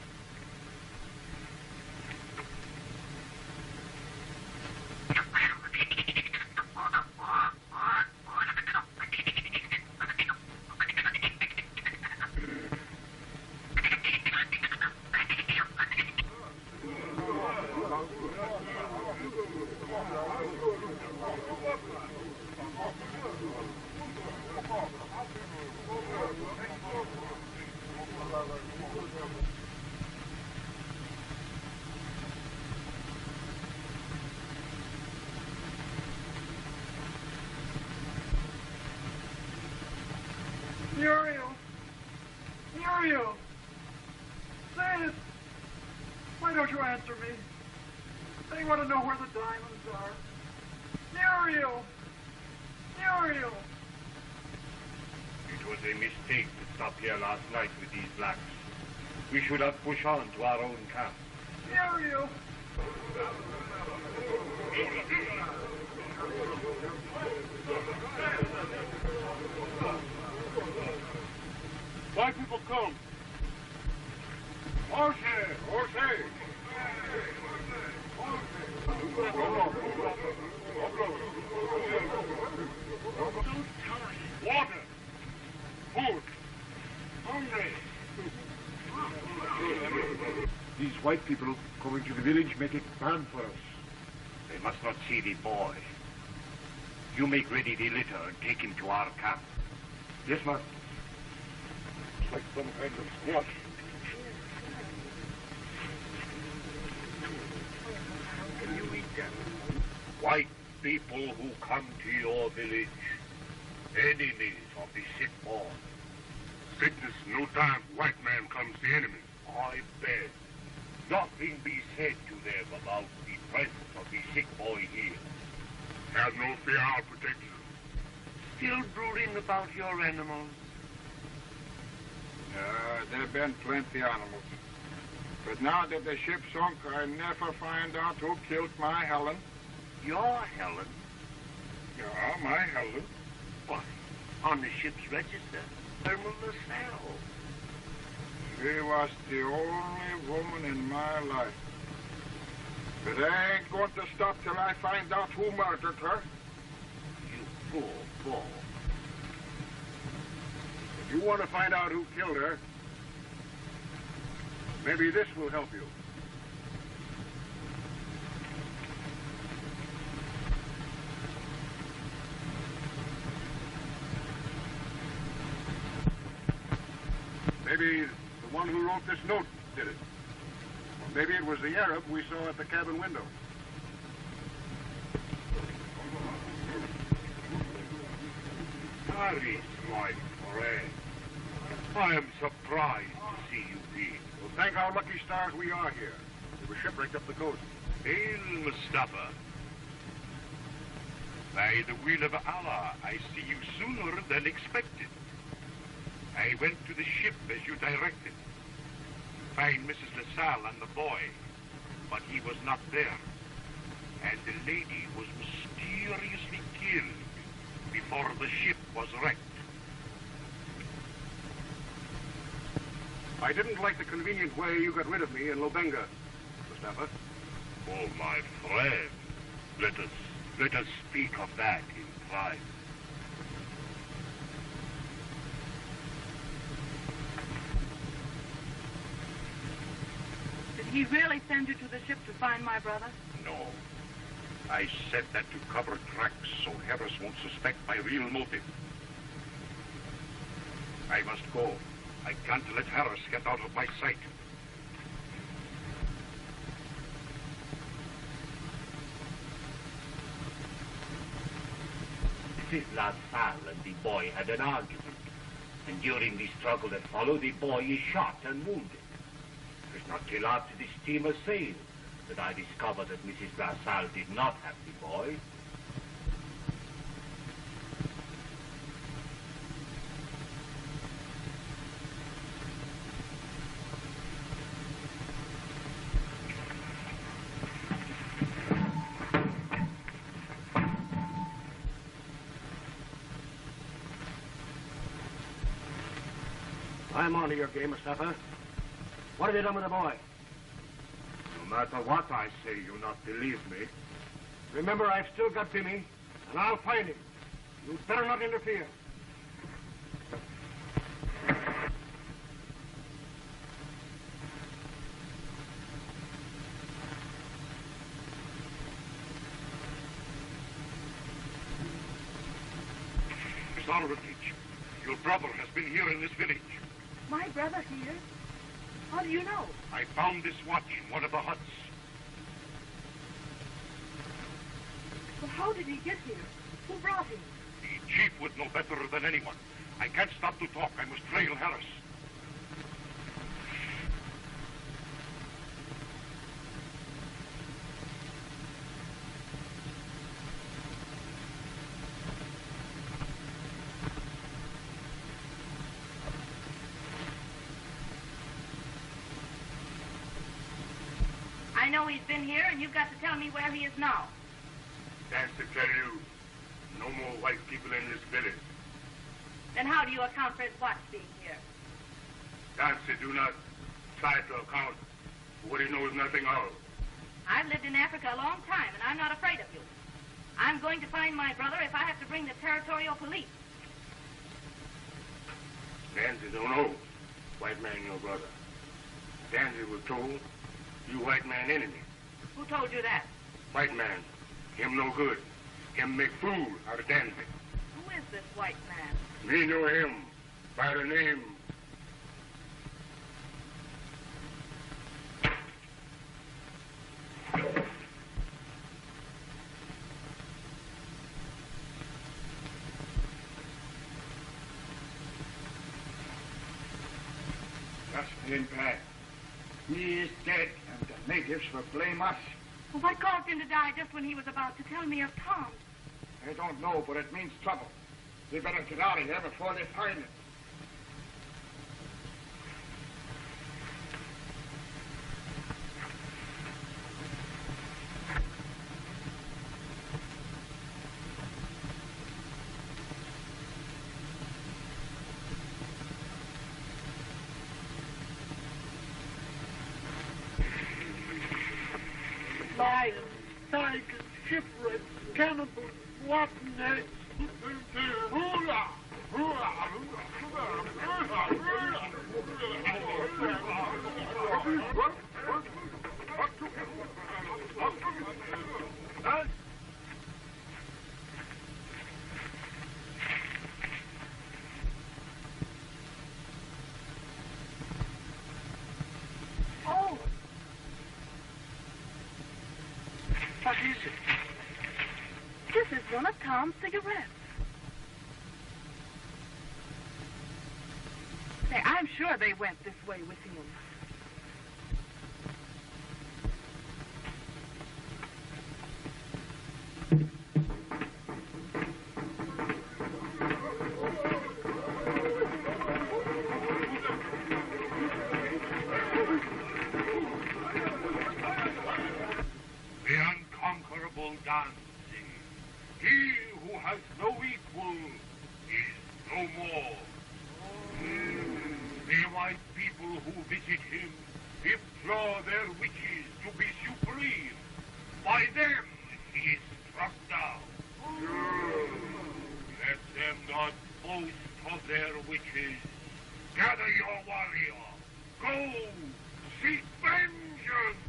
Muriel! Muriel! Say it! Why don't you answer me? They want to know where the diamonds are. Muriel! Muriel! It was a mistake to stop here last night with these blacks. We should have pushed on to our own camp. Muriel! Why people come? Jose! Jose! white people coming to the village make it bad for us. They must not see the boy. You make ready the litter and take him to our camp. Yes, ma'am. It's like some kind of squash. Can you eat them? White people who come to your village, enemies of the sick boy. Sickness, no time. White man comes the enemy. I beg, nothing be said to them about the presence of the sick boy here. Have no fear, I'll protect you. Still brooding about your animals? There have been plenty animals. But now that the ship sunk, I never find out who killed my Helen. Your Helen? Yeah, my Helen. What? On the ship's register? Thermal LaSalle. She was the only woman in my life. But I ain't going to stop till I find out who murdered her. You poor boy. If you want to find out who killed her, maybe this will help you. Maybe the one who wrote this note did it. Or maybe it was the Arab we saw at the cabin window. Harris, my friend. I am surprised to see you here. Well, thank our lucky stars we are here. We were shipwrecked up the coast. Hail, Mustafa. By the will of Allah, I see you sooner than expected. I went to the ship as you directed. Find Mrs. LaSalle and the boy, but he was not there. And the lady was mysteriously killed before the ship was wrecked. I didn't like the convenient way you got rid of me in Lobenga, Mustafa. Oh, my friend, let us speak of that in private. Did he really send you to the ship to find my brother? No. I said that to cover tracks so Harris won't suspect my real motive. I must go. I can't let Harris get out of my sight. Mrs. LaSalle and the boy had an argument. And during the struggle that followed, the boy is shot and wounded. It was not till after the steamer sailed that I discovered that Mrs. LaSalle did not have the boy. I'm on to your game, Mustafa. What have you done with the boy? No matter what I say, you'll not believe me. Remember, I've still got Timmy, and I'll find him. You'd better not interfere. Miss Armitage, your brother has been here in this village. My brother here? How do you know? I found this watch in one of the huts. Well, how did he get here? Who brought him? The chief would know better than anyone. I can't stop to talk. I must trail Harris. I know he's been here, and you've got to tell me where he is now. That's to tell you, no more white people in this village. Then how do you account for his watch being here? Dancy do not try to account for what he knows nothing of. I've lived in Africa a long time, and I'm not afraid of you. I'm going to find my brother if I have to bring the territorial police. Dancy don't know white man your brother. Dancy was told You white man enemy. Who told you that? White man. Him no good. Him make fool out of Danby. Who is this white man? Me know him by the name. Just in time. He is dead, and the natives will blame us. Well, what caused him to die just when he was about to tell me of Tom? I don't know, but it means trouble. We better get out of here before they find it. Lions, tigers, shipwrecks, cannibals, rotten eggs. Oh, What is it? this is one of Tom's cigarettes. Say, I'm sure they went this way with him. The unconquerable Danzig. He who has no equal is no more. The white people who visit him implore their witches to be supreme. By them he is struck down. Let them not boast of their witches. Gather your warrior. Go seek vengeance.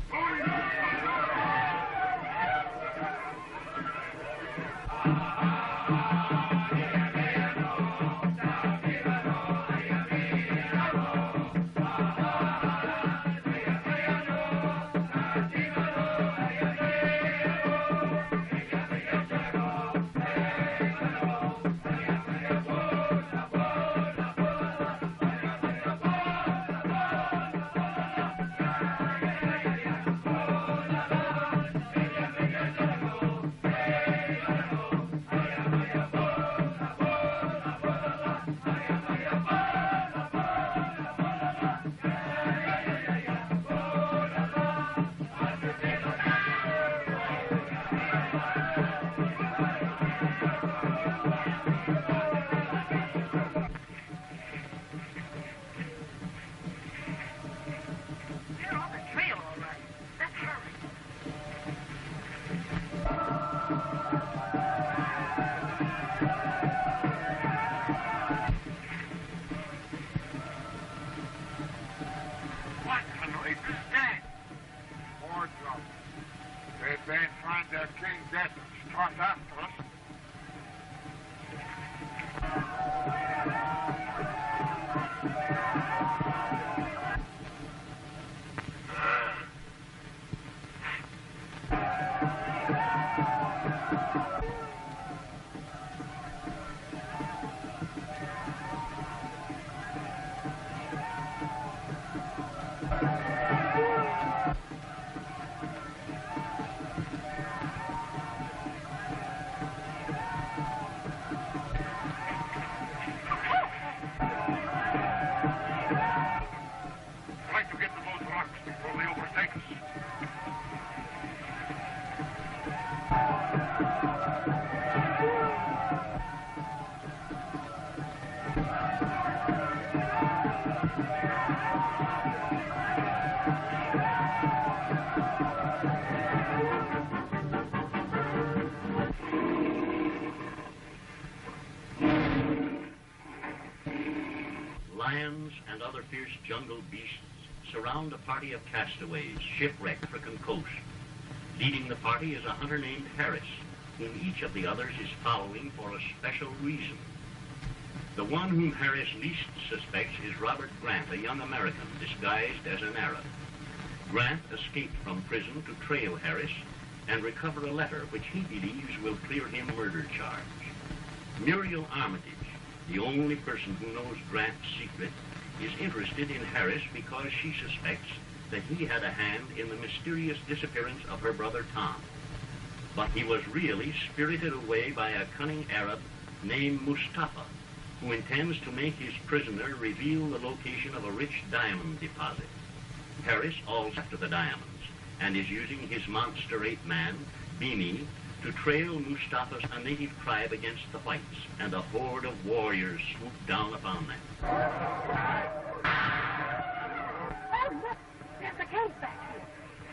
They're on the trail, all right. Let's hurry. What can we stand? More trouble. They may find their king dead and start after us. Try to get to those rocks before they overtake us. Lions and other fierce jungle beasts surround a party of castaways shipwrecked for coast. Leading the party is a hunter named Harris, whom each of the others is following for a special reason. The one whom Harris least suspects is Robert Grant, a young American disguised as an Arab. Grant escaped from prison to trail Harris and recover a letter which he believes will clear him murder charge. Muriel Armitage, the only person who knows Grant's secret, is interested in Harris because she suspects that he had a hand in the mysterious disappearance of her brother Tom. But he was really spirited away by a cunning Arab named Mustafa, who intends to make his prisoner reveal the location of a rich diamond deposit. Harris also after the diamonds and is using his monster ape-man, Bimi, to trail Mustafa's a native tribe against the whites, and a horde of warriors swoop down upon them. Oh, look! There's a cave back here.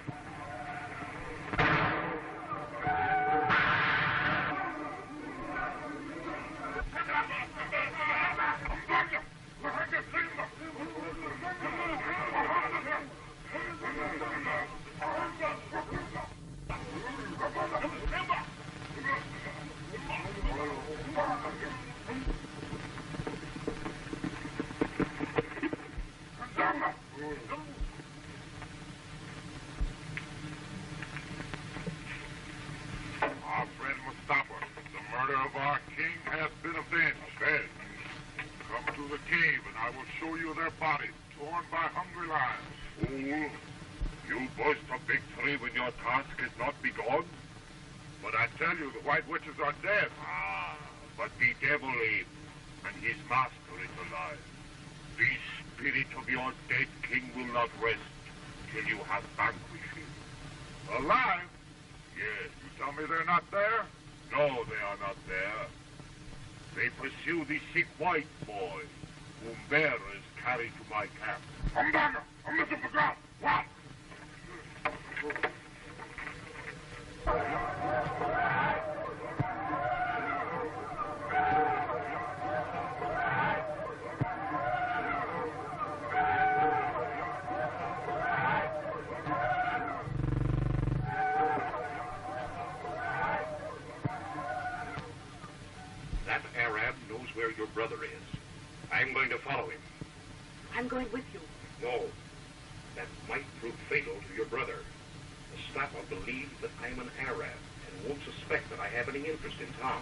Our friend Mustafa, the murder of our king has been avenged. Then, come to the cave and I will show you their bodies, torn by hungry lions. Fool, you boast of victory when your task has not begun? But I tell you, the white witches are dead. Ah, but the devil Abe and his master is alive. The spirit of your dead king will not rest till you have vanquished him. Alive? Yes. You tell me they're not there? No, they are not there. They pursue the sick white boy, whom bearers carry to my camp. I'm back. I'm missing the ground. What? That Arab knows where your brother is. I'm going to follow him. I'm going with you. No, that might prove fatal to your brother. Mustafa believes that I'm an Arab and won't suspect that I have any interest in Tom.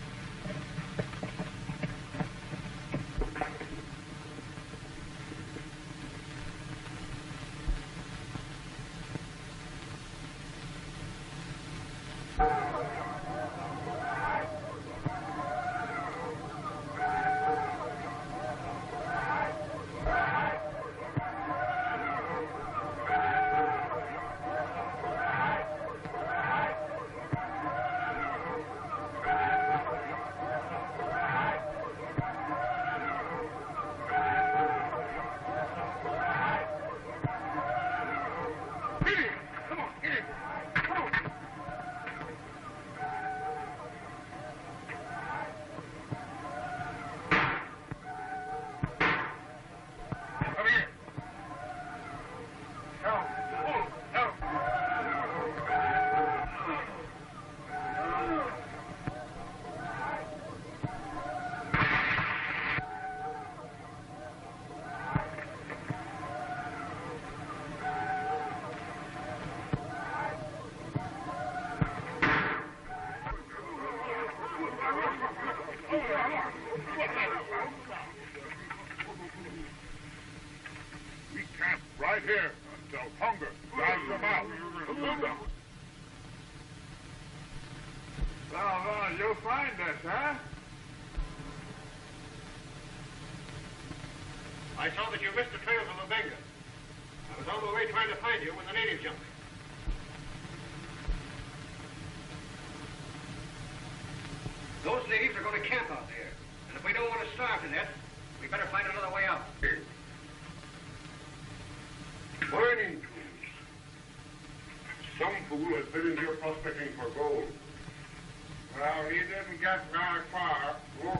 We camp right here until hunger drives them out. Well, you'll find us, huh? I saw that you missed the trail from Mabenga. I was on the way trying to find you when the natives jumped me. Those natives are going to camp out there. And if we don't want to starve to death, we better find another way out. Mining tools. Some fool has been in here prospecting for gold. Well, he didn't get very far. Look.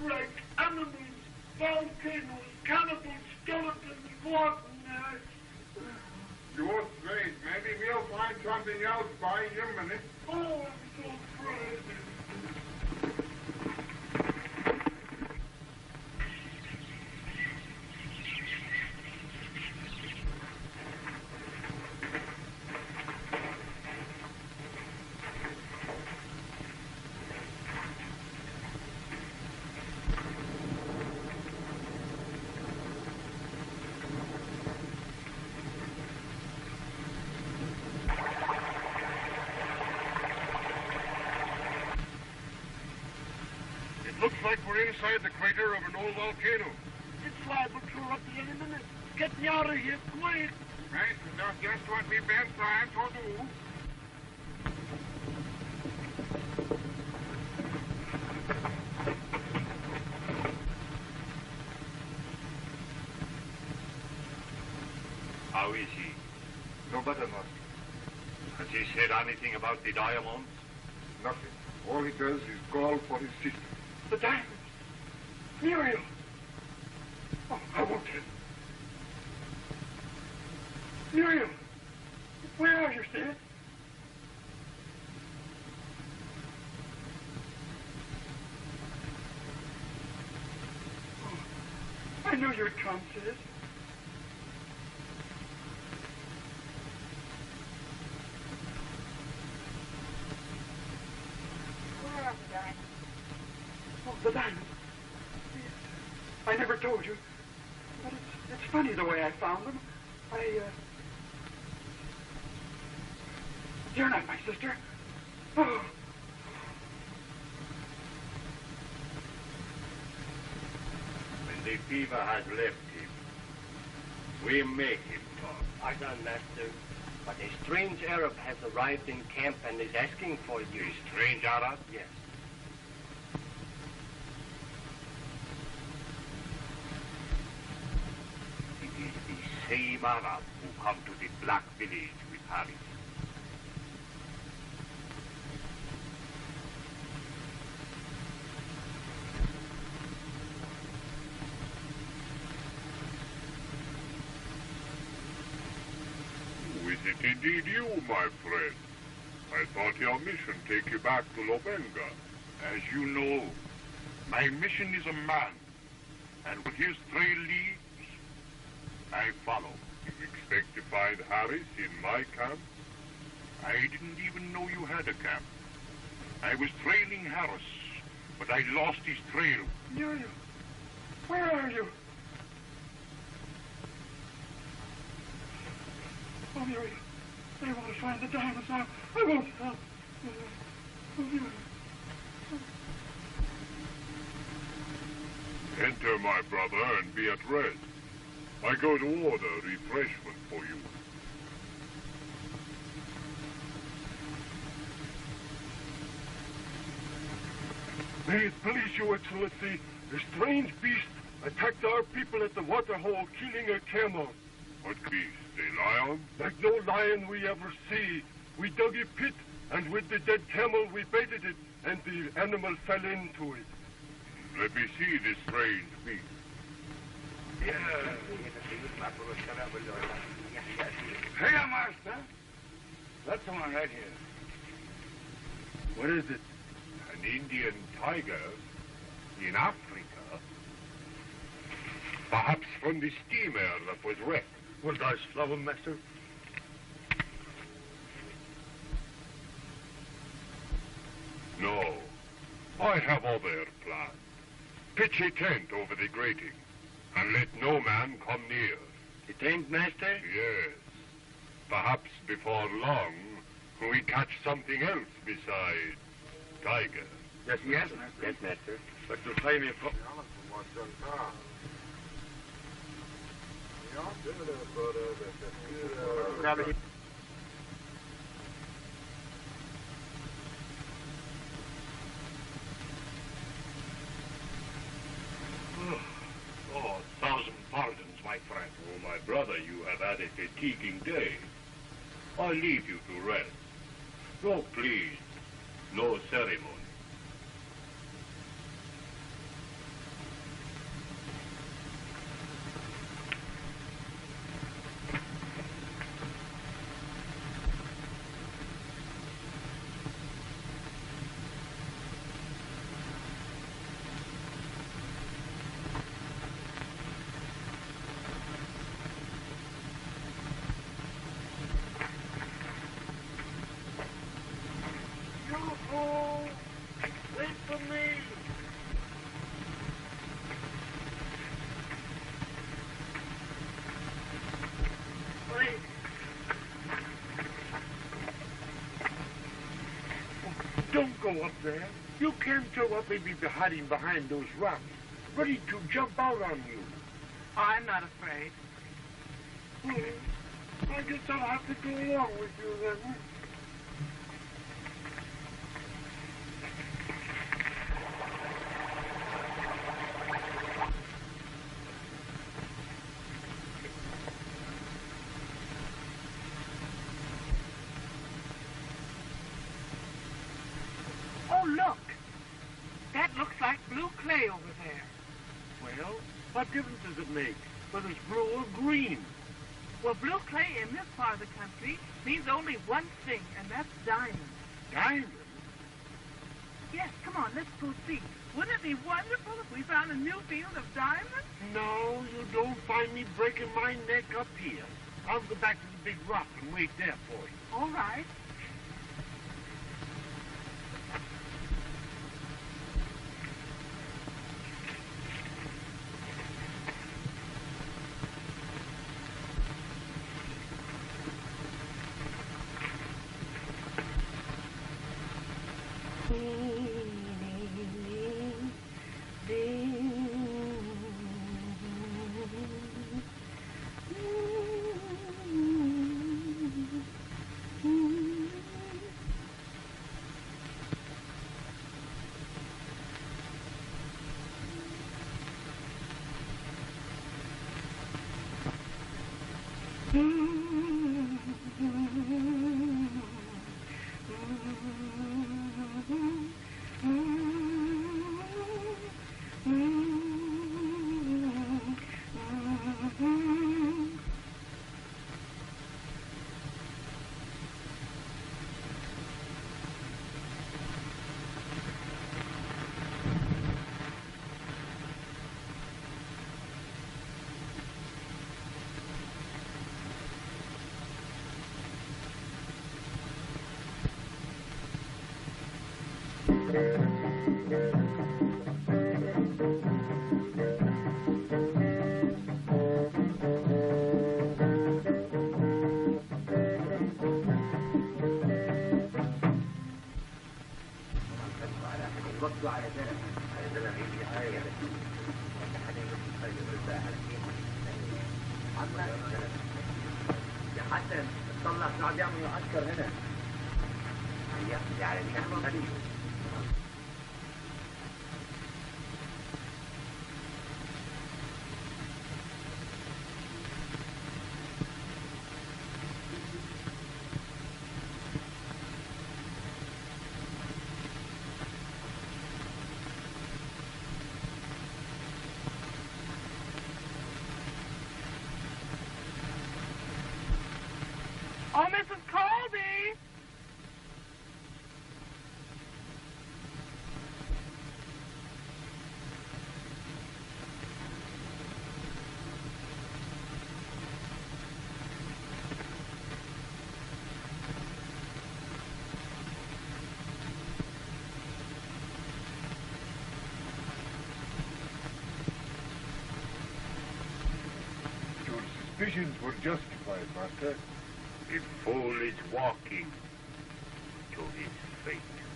like animals, volcanoes, cannibals, skeletons, rotten eggs. You're straight. Maybe we'll find something else by a minute. Oh, I'm so afraid. Looks like we're inside the crater of an old volcano. It's liable to erupt at any minute. Get me out of here, quick. Right, that's just what we've been trying to do. How is he? No better, Master. Has he said anything about the diamonds? Nothing. All he does is call for his sister. The diamonds. Muriel. Oh, I won't tell. Muriel. Where are you, Sid? Oh, I knew you'd come, Sid. Where are the diamonds? Oh, the diamonds. I never told you, but it's funny the way I found them. You're not my sister. Oh. When the fever has left him, we make him talk. Pardon, Master, but a strange Arab has arrived in camp and is asking for you. A strange Arab? Yes. It is the same Arab who come to the Black Village with Harris. Is it indeed you, my friend? I thought your mission take you back to Lobenga. As you know, my mission is a man. And with his trail leads, I follow. You expect to find Harris in my camp? I didn't even know you had a camp. I was trailing Harris, but I lost his trail. Muriel, where are you? Oh, Muriel, I want to find the diamonds now. I won't stop. Oh, Muriel. Enter, my brother, and be at rest. I go to order refreshment for you. May it please you, Excellency, a strange beast attacked our people at the waterhole, killing a camel. What beast? A lion? Like no lion we ever see. We dug a pit, and with the dead camel we baited it, and the animal fell into it. Let me see this strange beast. Here, Master. That's the one right here. What is it? An Indian tiger in Africa. Perhaps from the steamer that was wrecked. Will thou slaughter him, Master? No. I have other plans. Pitch a tent over the grating, and let no man come near. The tent, Master? Yes. Perhaps before long, we catch something else besides tiger. Yes, Master. Yes, Master. But to find me... Oh, 1,000 pardons, my friend. Oh, my brother, you have had a fatiguing day. I leave you to rest. No, please, no ceremony. up there. You can't tell what may be hiding behind those rocks, ready to jump out on you. I'm not afraid. I guess I'll have to go along with you then. Oh, look. That looks like blue clay over there. Well, what difference does it make whether it's blue or green? Well, blue clay in this part of the country means only one thing, and that's diamonds. Diamonds? Yes, come on, let's proceed. Wouldn't it be wonderful if we found a new field of diamonds? No, you don't find me breaking my neck up here. I'll go back to the big rock and wait there for you. All right. حتى تطلع قاعد يعمل معسكر هنا يعني شكله غريب. Oh, Mrs. Colby! Your suspicions were justified, Master. The fool is walking to his fate.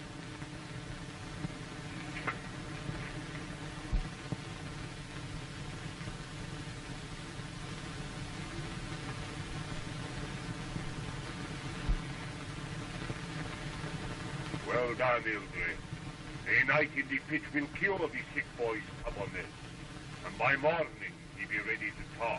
Well done, Ilgre. A night in the pit will cure the sick boy's stubbornness, and by morning he'll be ready to talk.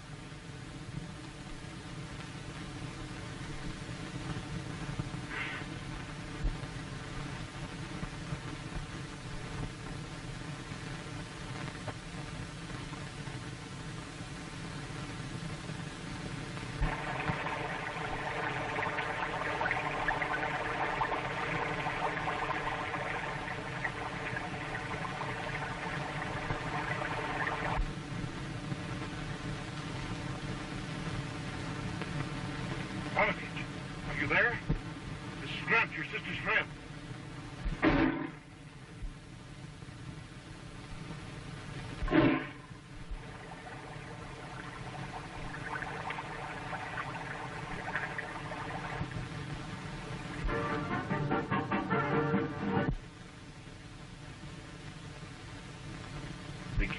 Armitage, are you there? This is Grant, your sister's friend.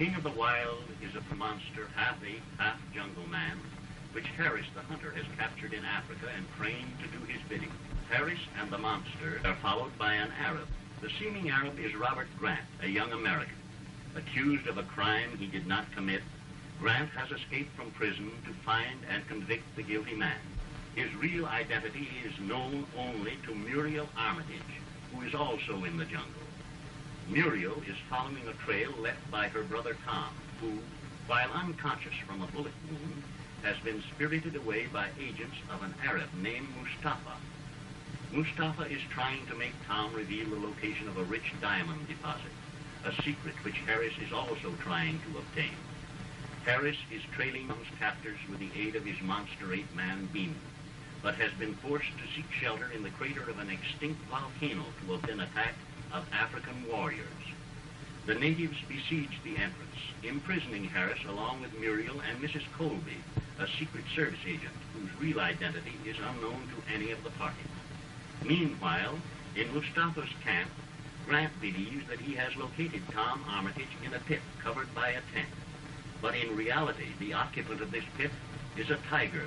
king of the wild is a monster, half ape, half jungle man, which Harris the hunter has captured in Africa and trained to do his bidding. Harris and the monster are followed by an Arab. The seeming Arab is Robert Grant, a young American. Accused of a crime he did not commit, Grant has escaped from prison to find and convict the guilty man. His real identity is known only to Muriel Armitage, who is also in the jungle. Muriel is following a trail left by her brother Tom, who, while unconscious from a bullet wound, has been spirited away by agents of an Arab named Mustafa. Mustafa is trying to make Tom reveal the location of a rich diamond deposit, a secret which Harris is also trying to obtain. Harris is trailing Tom's captors with the aid of his monster ape-man Bean, but has been forced to seek shelter in the crater of an extinct volcano to avoid an attack of African warriors. The natives besieged the entrance, imprisoning Harris along with Muriel and Mrs. Colby, a Secret Service agent whose real identity is unknown to any of the party. Meanwhile, in Mustafa's camp, Grant believes that he has located Tom Armitage in a pit covered by a tent. But in reality, the occupant of this pit is a tiger.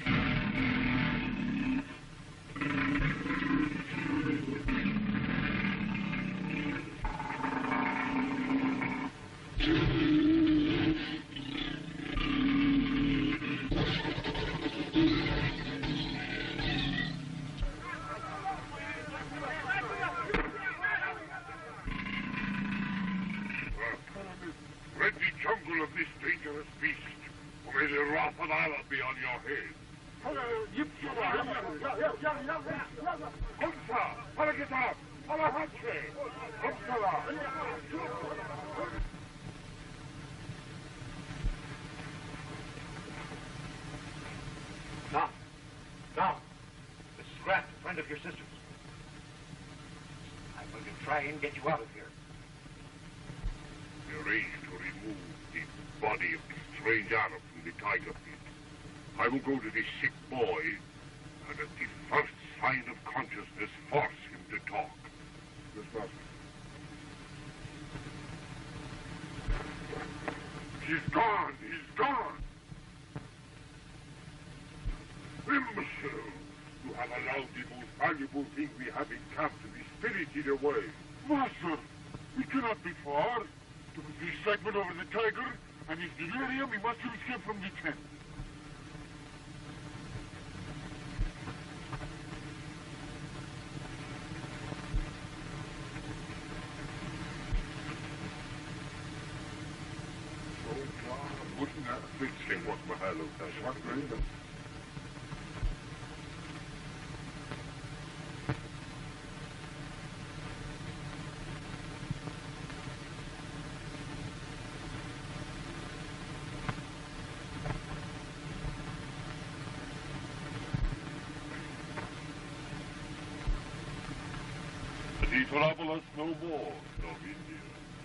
Rid the jungle of this dangerous beast, or may the wrath of Allah be on your head. Tom, this is Grant, a friend of your sister's. I'm going to try and get you out of here. We arranged to remove the body of the strange Arab from the tiger pit. I will go to the sick boy, and at the first sign of consciousness, force him to talk. Yes, master. He's gone! He's gone! Imbecile! You have allowed the most valuable thing we have in camp to be spirited away. Master, we cannot be far. There was the excitement over the tiger, and his delirium, he must have escaped from the tent. Wouldn't that fixing what Mahalo does? What really? He trouble us no more, no India.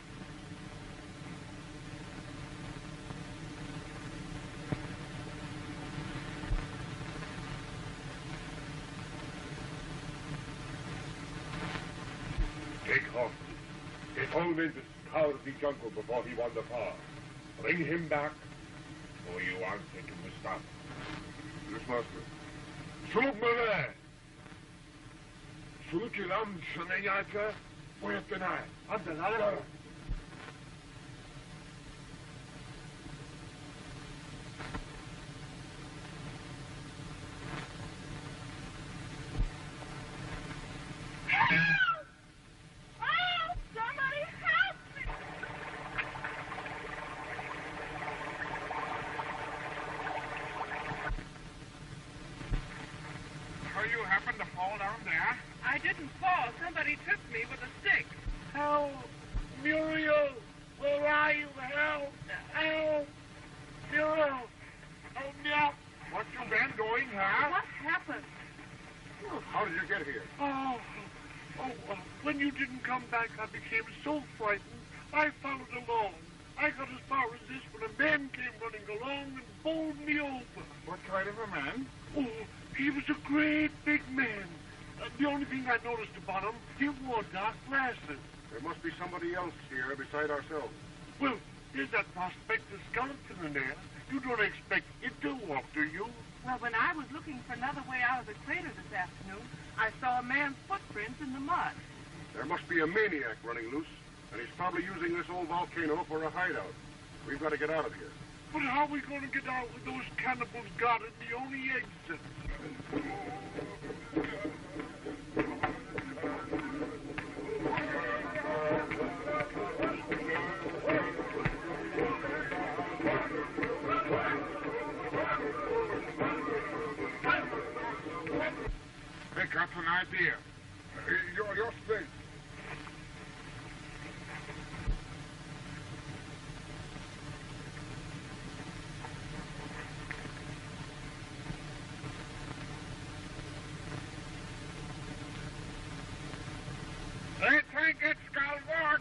Take hostage. Get all men to scour the jungle before he wander far. Bring him back, or you answer to Mustafa. Yes, master. Şuluk böyle. Şuluk ilan sana yaka, bu yaptığına. Hadi lan. You happened to fall down there? I didn't fall. Somebody took me with a stick. Help! Muriel! Where are you? Help! Help! Muriel! Help me out! What you been doing, huh? What happened? How did you get here? When you didn't come back, I became so frightened, I followed along. I got as far as this when a man came running along and bowled me over. What kind of a man? Oh, he was a great big man. The only thing I noticed about him, he wore dark glasses. There must be somebody else here beside ourselves. Well, There's that prospector skeleton in there. You don't expect it to walk, do you? Well, when I was looking for another way out of the crater this afternoon, I saw a man's footprints in the mud. There must be a maniac running loose, and he's probably using this old volcano for a hideout. We've got to get out of here. But how are we going to get out with those cannibals guarding the only exit? I got an idea. Your space. I think it's gonna work.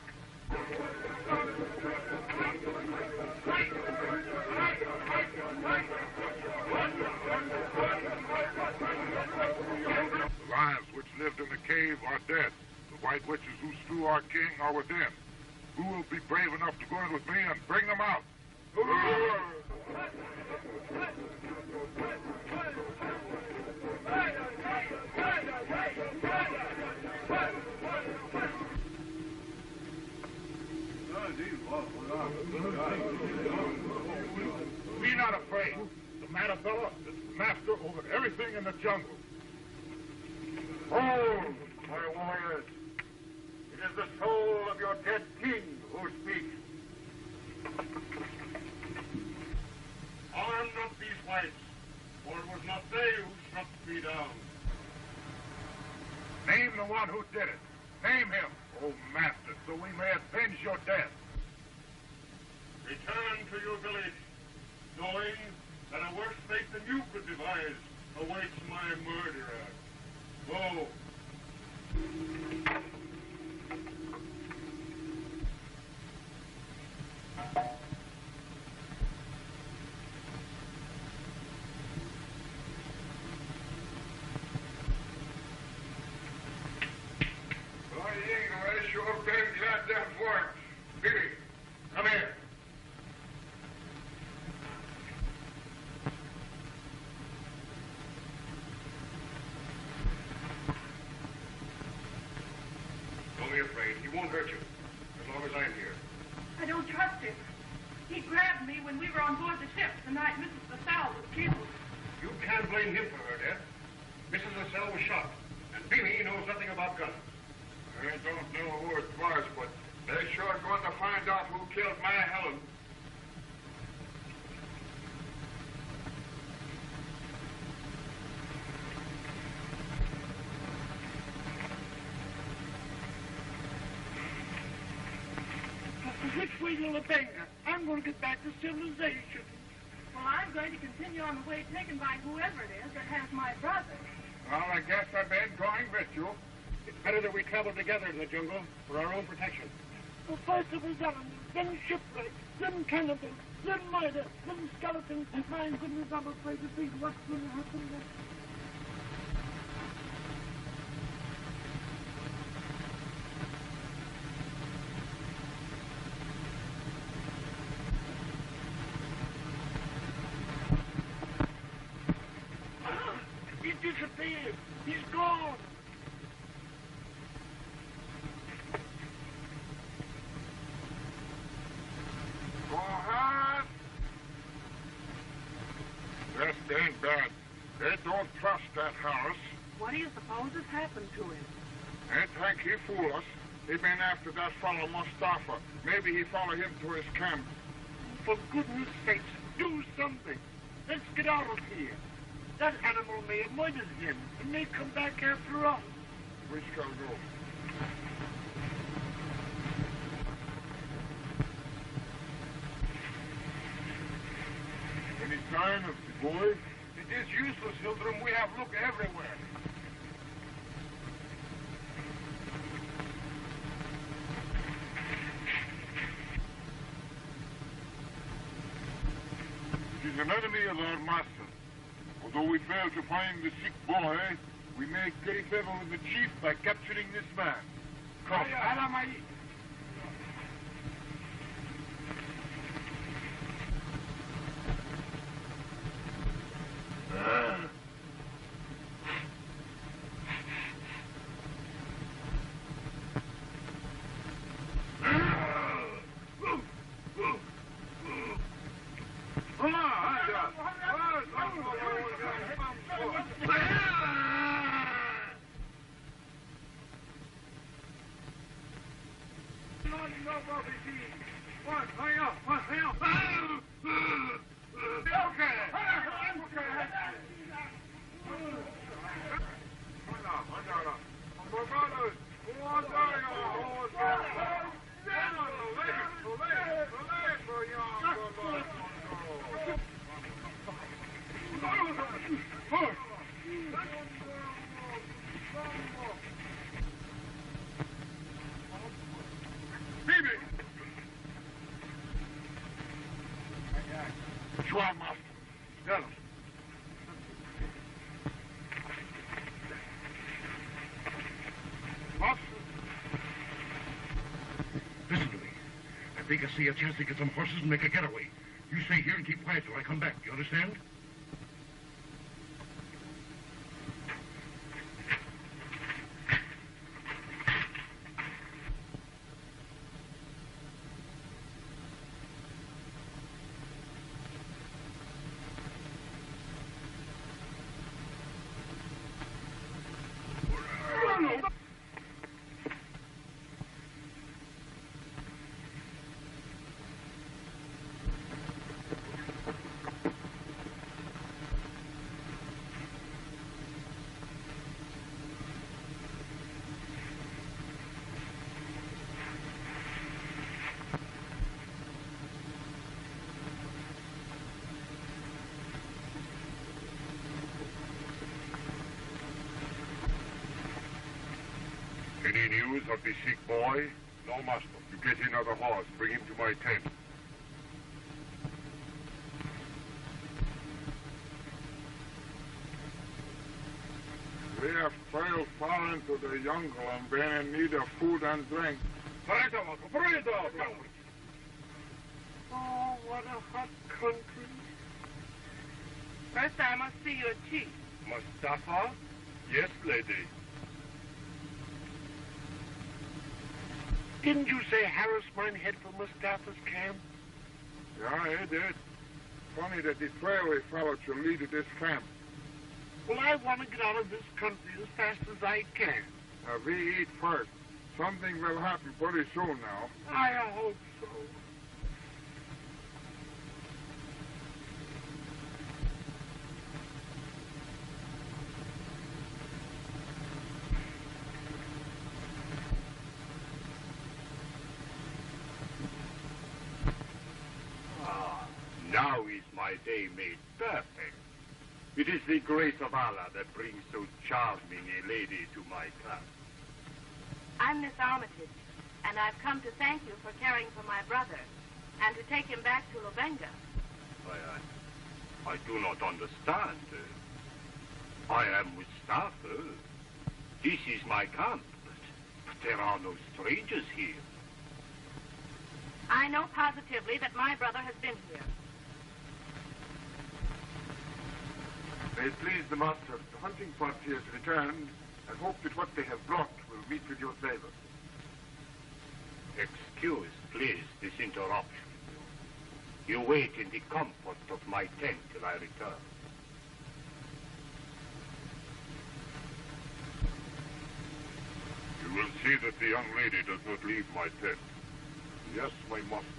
The lions which lived in the cave are dead. The white witches who slew our king are within. Who will be brave enough to go in with me and bring them out? Be not afraid. The Manabella is master over everything in the jungle. Oh, my warriors, it is the soul of your dead king who speaks. Harm not these whites, for it was not they who struck me down. Name the one who did it. Name him, O master, so we may avenge your death. Return to your village, knowing that a worse fate than you could devise awaits my murderer. Go. I sure been glad that worked. Billy, come here. Don't be afraid. He won't hurt you, as long as I'm here. I don't trust him. He grabbed me when we were on board the ship the night Mrs. LaSalle was killed. You can't blame him for her death. Mrs. LaSalle was shot, and Beanie knows nothing about guns. I don't know who it was, but they sure going to find out who killed my Helen. Which way will it bring her? I'm going to get back to civilization. Well, I'm going to continue on the way taken by whoever it is that has my brother. Well, I guess I've been going with you. It's better that we travel together in the jungle for our own protection. Well, first it was villains, then shipwreck, then cannibals, then murder, then skeletons. My goodness, I'm afraid to think what's going to happen next. He disappeared. He's gone. Go ahead. This ain't bad. They don't trust that Harris. What do you suppose has happened to him? They think he fool us. He been after that fellow Mustafa. Maybe he follow him to his camp. For goodness sakes, do something. Let's get out of here. That animal may have murdered him. He may come back after us. We shall go. Any sign of the boy? It is useless, Hildrum. We have looked everywhere. It is an enemy of our master. Although we fail to find the sick boy, we may carry favor with the chief by capturing this man. Come. Sure, master. Tell him. Master. Listen to me. I think I see a chance to get some horses and make a getaway. You stay here and keep quiet till I come back. You understand? Any news of the sick boy? No, master. You get another horse. Bring him to my tent. We have trailed far into the jungle and been in need of food and drink. Oh, what a hot country. First I must see your chief. Mustafa? Yes, lady. Didn't you say Harris might head for Mustafa's camp? Yeah, he did. Funny that the trail we followed should lead to this camp. Well, I want to get out of this country as fast as I can. Now, we eat first. Something will happen pretty soon now. I hope so. Now is my day made perfect. It is the grace of Allah that brings so charming a lady to my camp. I'm Miss Armitage, and I've come to thank you for caring for my brother and to take him back to Lubenga. I do not understand. I am Mustafa. This is my camp, but there are no strangers here. I know positively that my brother has been here. May it please the master, the hunting party has returned, and hope that what they have brought will meet with your favor. Excuse, please, this interruption. You wait in the comfort of my tent till I return. You will see that the young lady does not leave my tent. Yes, my master.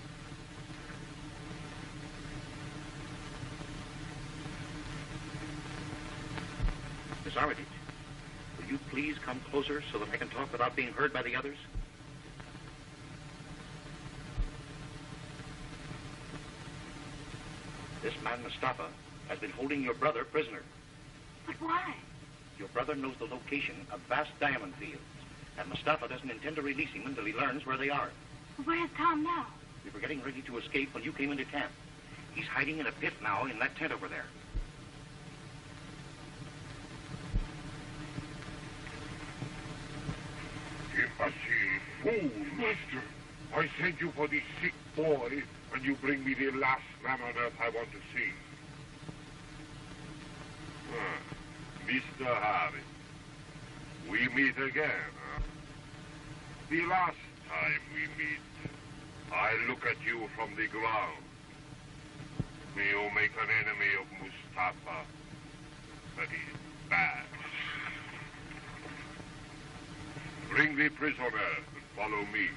Miss Armitage, will you please come closer so that I can talk without being heard by the others? This man, Mustafa, has been holding your brother prisoner. But why? Your brother knows the location of vast diamond fields, and Mustafa doesn't intend to release him until he learns where they are. Where's Tom now? We were getting ready to escape when you came into camp. He's hiding in a pit now in that tent over there. Imbecile fool, master. I sent you for the sick boy, and you bring me the last man on earth I want to see. Mr. Harris, we meet again, huh? The last time we meet, I look at you from the ground. May you make an enemy of Mustafa. Mustafa. That is bad. Bring the prisoner and follow me.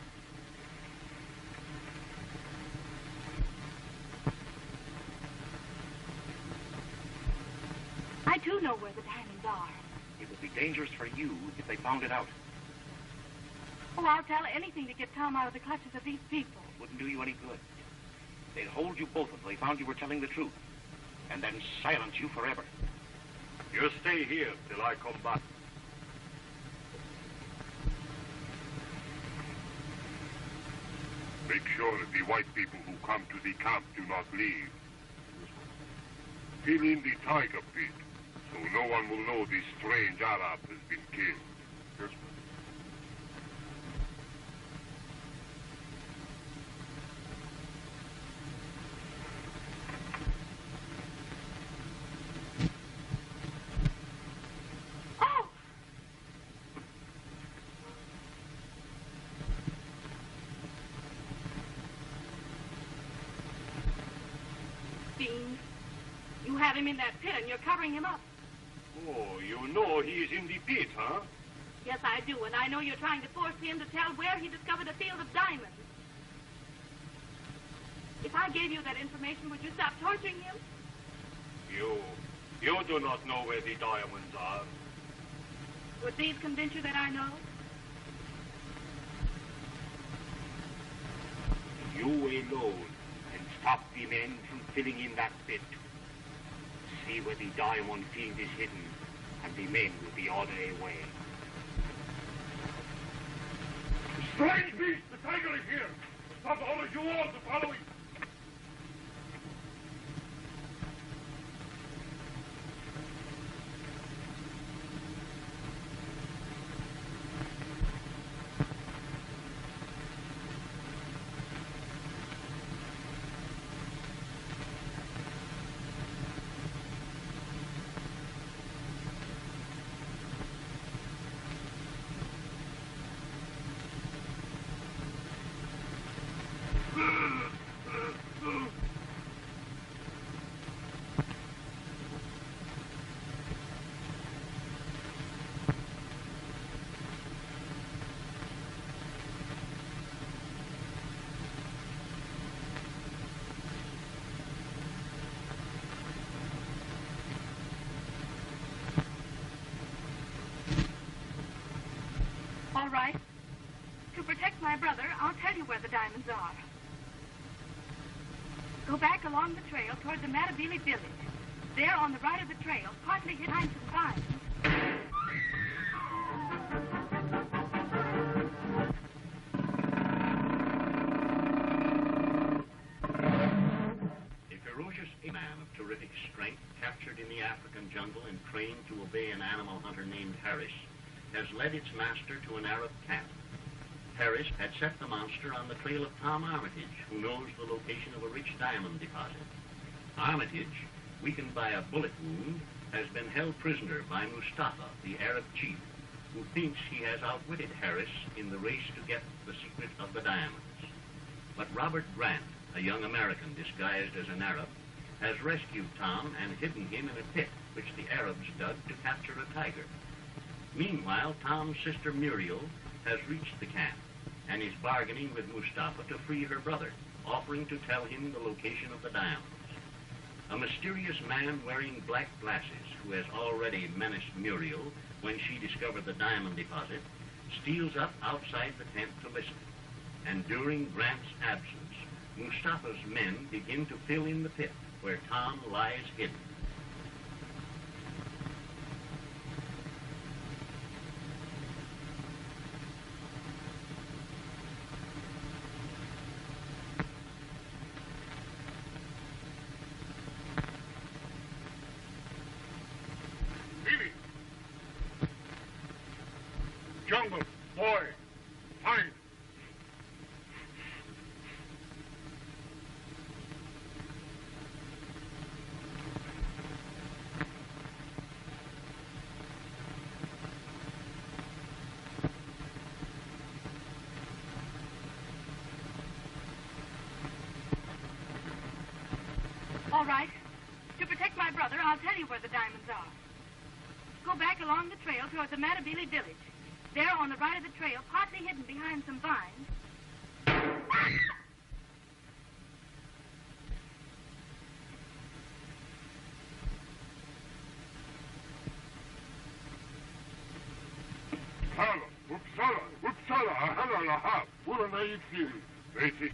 I do know where the diamonds are. It would be dangerous for you if they found it out. Oh, I'll tell anything to get Tom out of the clutches of these people. It wouldn't do you any good. They'd hold you both until they found you were telling the truth, and then silence you forever. You stay here till I come back. Make sure the white people who come to the camp do not leave. Fill in the tiger pit, so no one will know this strange Arab has been killed. Yes, Bean, you have him in that pit and you're covering him up. Oh, you know he is in the pit, huh? Yes, I do, and I know you're trying to force him to tell where he discovered a field of diamonds. If I gave you that information, would you stop torturing him? You do not know where the diamonds are. Would these convince you that I know? You alone can stop the men from filling in that pit. See where the diamond field is hidden, and the men will be on their way. Strange beast! The tiger is here! Stop all of you all to follow him! All right. To protect my brother, I'll tell you where the diamonds are. Go back along the trail toward the Matabele village. There on the right of the trail, partly hid behind some vines. A ferocious man of terrific strength, captured in the African jungle and trained to obey an animal hunter named Harris, has led its master to an Arab camp. Harris had set the monster on the trail of Tom Armitage, who knows the location of a rich diamond deposit. Armitage, weakened by a bullet wound, has been held prisoner by Mustafa, the Arab chief, who thinks he has outwitted Harris in the race to get the secret of the diamonds. But Robert Grant, a young American disguised as an Arab, has rescued Tom and hidden him in a pit which the Arabs dug to capture a tiger. Meanwhile, Tom's sister Muriel has reached the camp and is bargaining with Mustafa to free her brother, offering to tell him the location of the diamonds. A mysterious man wearing black glasses, who has already menaced Muriel when she discovered the diamond deposit, steals up outside the tent to listen. And during Grant's absence, Mustafa's men begin to fill in the pit where Tom lies hidden. Jungle, boy, find. All right. To protect my brother, I'll tell you where the diamonds are. Go back along the trail towards the Matabele village. There, on the right of the trail, partly hidden behind some vines. Uppsala, halalaha, purana itsiri. Veti.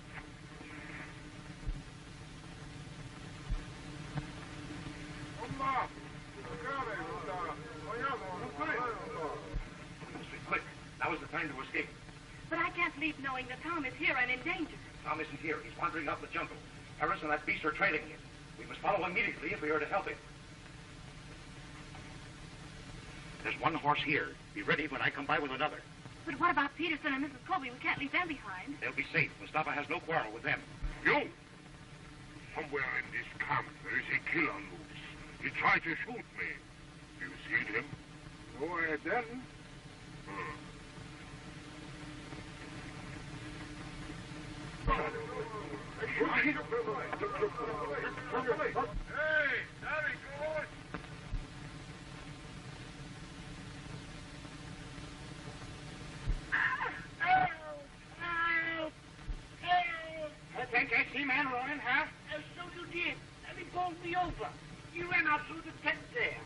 Quick, now is the time to escape. But I can't leave knowing that Tom is here and in danger. Tom isn't here. He's wandering out in the jungle. Harris and that beast are trailing him. We must follow immediately if we are to help him. There's one horse here. Be ready when I come by with another. But what about Peterson and Mrs. Colby? We can't leave them behind. They'll be safe. Mustafa has no quarrel with them. You! Somewhere in this camp, there is a killer loose. He tried to shoot me. You see him? No, I didn't. Hey, there he goes! Think I see man running, huh? So you did. And he bowled me over. You ran out through the tent there.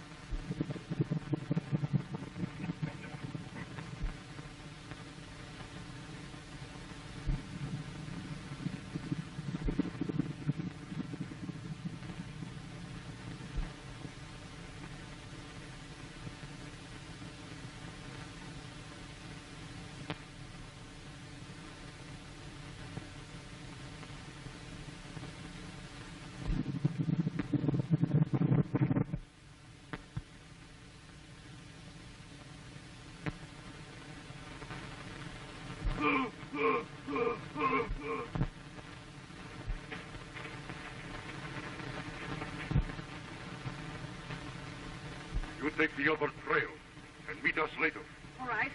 You take the other trail and meet us later. All right.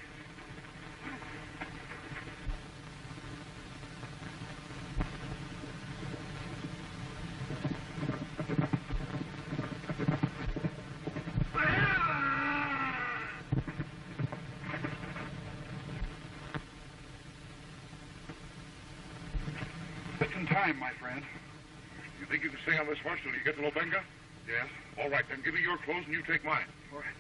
Just in time, my friend. You think you can stay on this horse till you get to Lobenga? Yes. All right, then give me your clothes and you take mine. All right.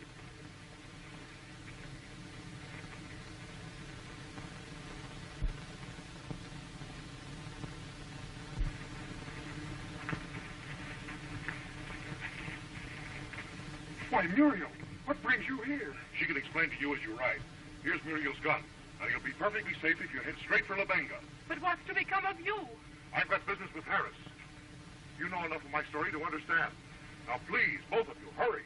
Why, Muriel, what brings you here? She can explain to you as you ride. Here's Muriel's gun. Now, you'll be perfectly safe if you head straight for Lobenga. But what's to become of you? I've got business with Harris. You know enough of my story to understand. Now, please, both of you, hurry.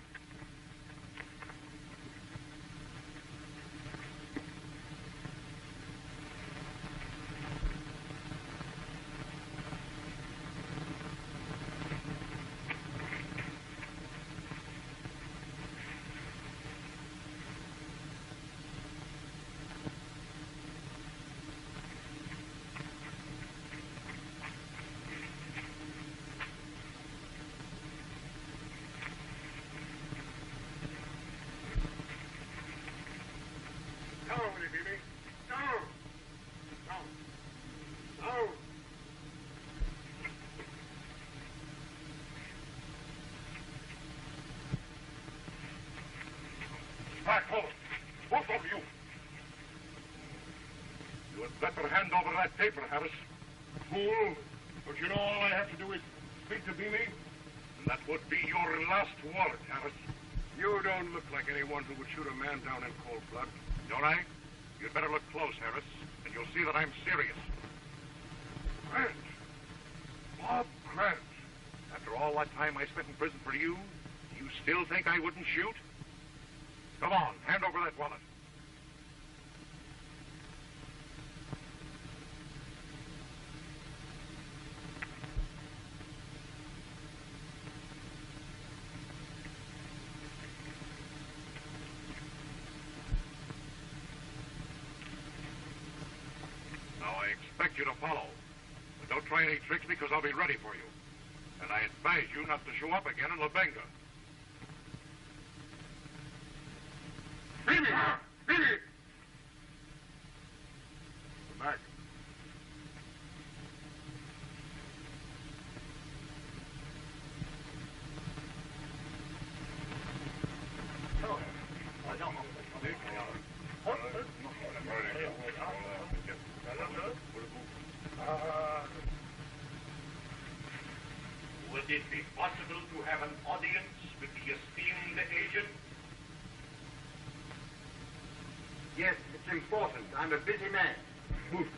Back home. Both of you. You had better hand over that paper, Harris. Fool. Don't you know all I have to do is speak to Beamy? And that would be your last warrant, Harris. You don't look like anyone who would shoot a man down in cold blood. Don't I? You'd better look close, Harris, and you'll see that I'm serious. Grant. Bob Grant. After all that time I spent in prison for you, you still think I wouldn't shoot? Come on, hand over that wallet. Now, I expect you to follow. But don't try any tricks because I'll be ready for you. And I advise you not to show up again in La Benga. Phoebe! Phoebe! Come back. Would it be possible to have an audience with the esteemed agent? Yes, it's important. I'm a busy man. You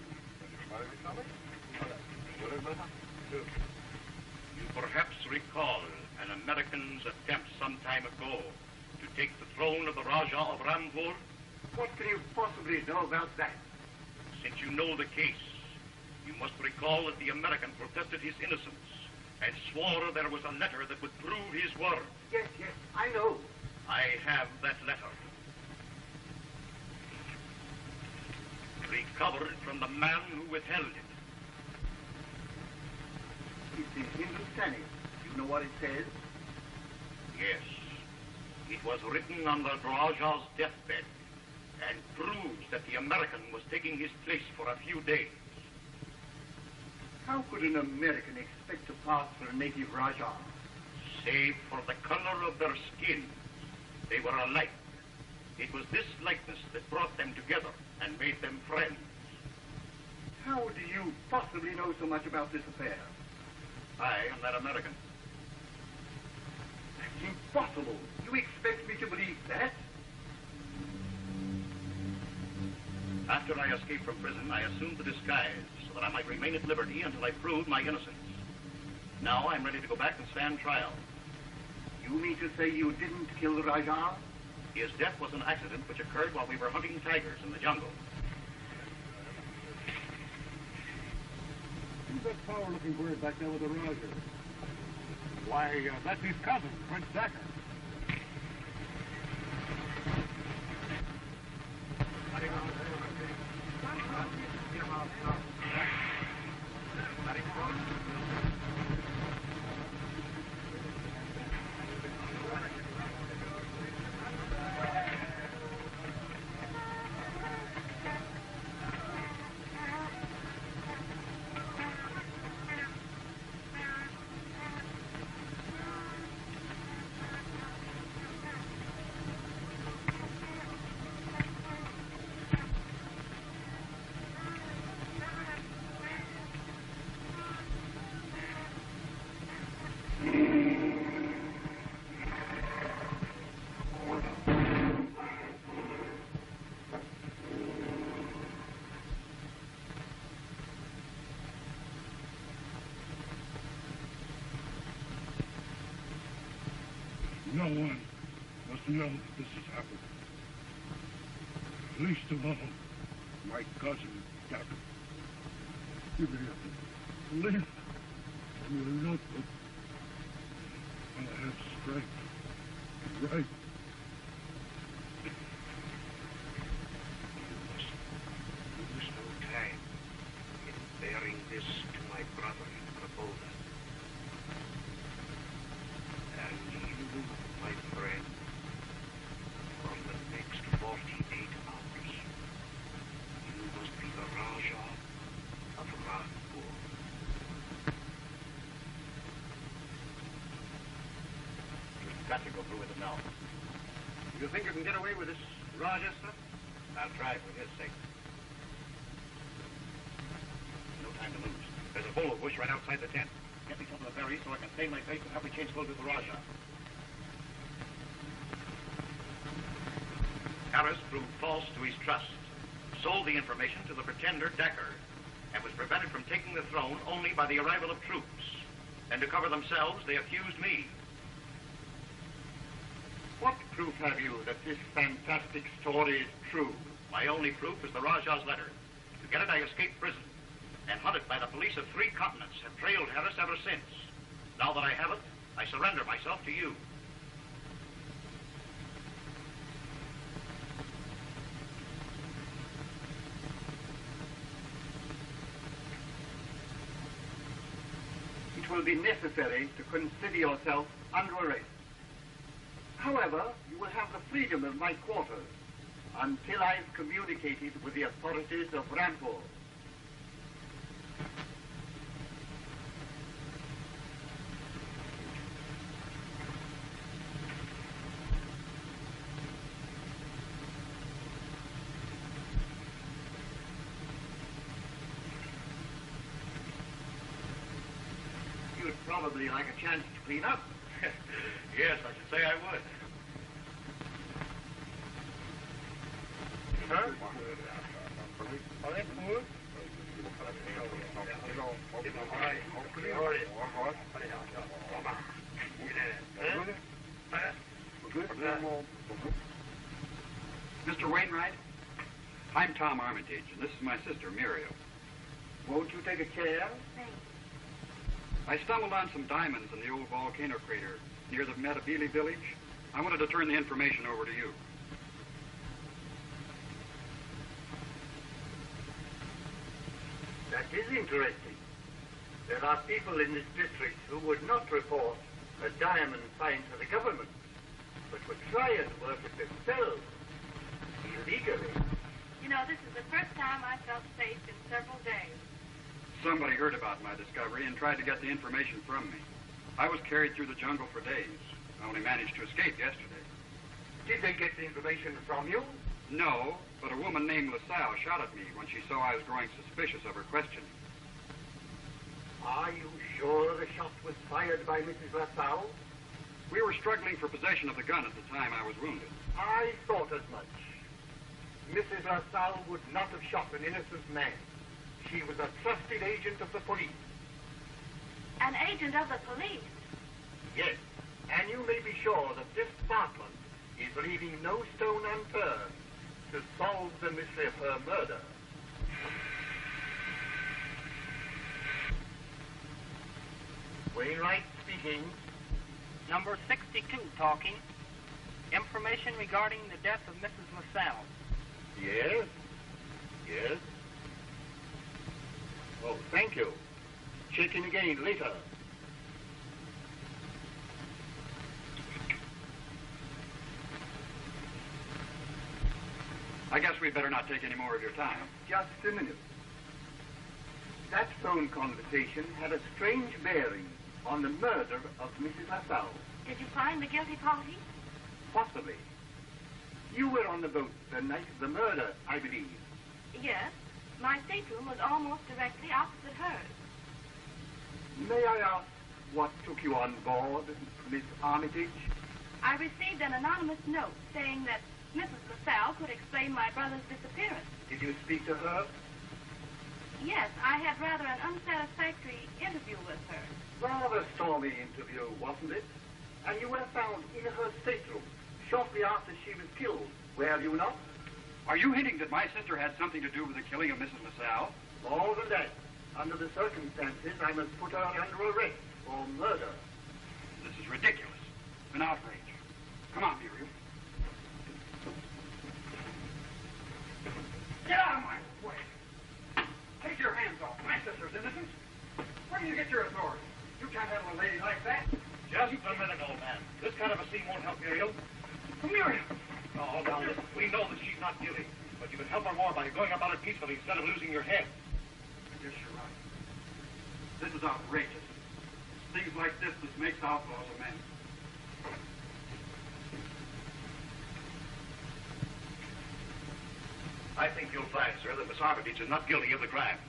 perhaps recall an American's attempt some time ago to take the throne of the Raja of Rampur? What can you possibly know about that? Since you know the case, you must recall that the American protested his innocence and swore there was a letter that would prove his word. Yes, I know. I have that letter. Recovered from the man who withheld it. It's in Hindustani. You know what it says? Yes. It was written on the Raja's deathbed and proves that the American was taking his place for a few days. How could an American expect to pass for a native Raja? Save for the color of their skin, they were alike. It was this likeness that brought them together and made them friends. How do you possibly know so much about this affair? I am that American. That's impossible. You expect me to believe that? After I escaped from prison, I assumed the disguise so that I might remain at liberty until I proved my innocence. Now I'm ready to go back and stand trial. You mean to say you didn't kill the Raja? His death was an accident which occurred while we were hunting tigers in the jungle. Who's that power-looking bird back there with the Raja? Why, that's his cousin, Prince Dacker. No one must know that this has happened. Least of all, my cousin, Dacker. Give me a leaf from your notebook. I'll have strength to write. Lose no time in bearing this to my brother in Raboda. And you, my friend, for the next 48 hours, you must be the Raja of Rampur. You've got to go through with it now. You think you can get away with this Raja stuff? I'll try for his sake. No time to lose. There's a bolo bush right outside the tent. Get me some of the berries so I can stain my face and help me change clothes with the Raja. Harris proved false to his trust, sold the information to the pretender Dacker, and was prevented from taking the throne only by the arrival of troops. And to cover themselves, they accused me. What proof have you that this fantastic story is true? My only proof is the Raja's letter. To get it, I escaped prison, and hunted by the police of 3 continents, have trailed Harris ever since. Now that I have it, I surrender myself to you. It will be necessary to consider yourself under arrest. However, you will have the freedom of my quarters until I've communicated with the authorities of Rampur. You'd probably like a chance to clean up. Yes, I should say I would. Huh? Mr. Wainwright, I'm Tom Armitage, and this is my sister, Muriel. Won't you take a chair? Thanks. I stumbled on some diamonds in the old volcano crater near the Metabili village. I wanted to turn the information over to you. That is interesting. There are people in this district who would not report a diamond find to the government, but would try and work it themselves, illegally. You know, this is the first time I felt safe in several days. Somebody heard about my discovery and tried to get the information from me. I was carried through the jungle for days. I only managed to escape yesterday. Did they get the information from you? No, but a woman named LaSalle shot at me when she saw I was growing suspicious of her questioning. Are you sure the shot was fired by Mrs. LaSalle? We were struggling for possession of the gun at the time I was wounded. I thought as much. Mrs. LaSalle would not have shot an innocent man. She was a trusted agent of the police. An agent of the police? Yes, and you may be sure that this department is leaving no stone unturned to solve the mystery of her murder. Wainwright speaking. Number 62 talking. Information regarding the death of Mrs. LaSalle. Yes? Yes? Oh, thank you. Check in again later. I guess we'd better not take any more of your time. Just a minute. That phone conversation had a strange bearing on the murder of Mrs. LaSalle. Did you find the guilty party? Possibly. You were on the boat the night of the murder, I believe. Yes. My stateroom was almost directly opposite hers. May I ask what took you on board, Miss Armitage? I received an anonymous note saying that Mrs. LaSalle could explain my brother's disappearance. Did you speak to her? Yes, I had rather an unsatisfactory interview with her. Rather stormy interview, wasn't it? And you were found in her stateroom shortly after she was killed, were you not? Are you hinting that my sister had something to do with the killing of Mrs. LaSalle? More than that. Under the circumstances, I must put her under arrest for murder. This is ridiculous. An outrage. Come on, Muriel. Get out of my way. Take your hands off. My sister's innocent. Where do you get your authority? You can't handle a lady like that. Just a minute, old man. This kind of a scene won't help Muriel. Muriel! Oh, now listen. We know that she's not guilty, but you can help her more by going about it peacefully instead of losing your head. I guess you're right. This is outrageous. Things like this makes outlaws of men. I think you'll find, sir, that Miss Armitage is not guilty of the crime.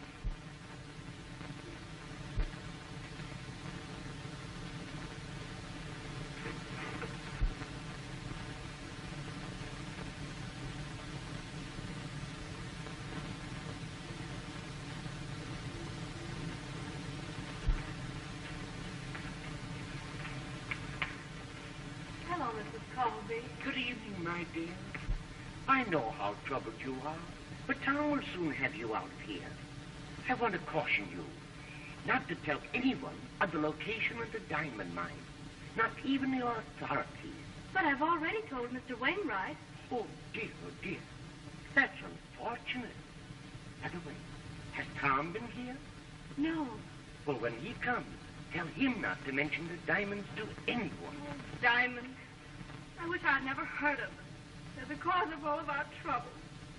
Hello, Mrs. Colby. Good evening, my dear. I know how troubled you are, but Tom will soon have you out of here. I want to caution you not to tell anyone of the location of the diamond mine, not even your authorities. But I've already told Mr. Wainwright. Oh, dear. That's unfortunate. By the way, has Tom been here? No. Well, when he comes, Tell him not to mention the diamonds to anyone. Oh, diamonds. I wish I'd never heard of them. They're the cause of all of our trouble.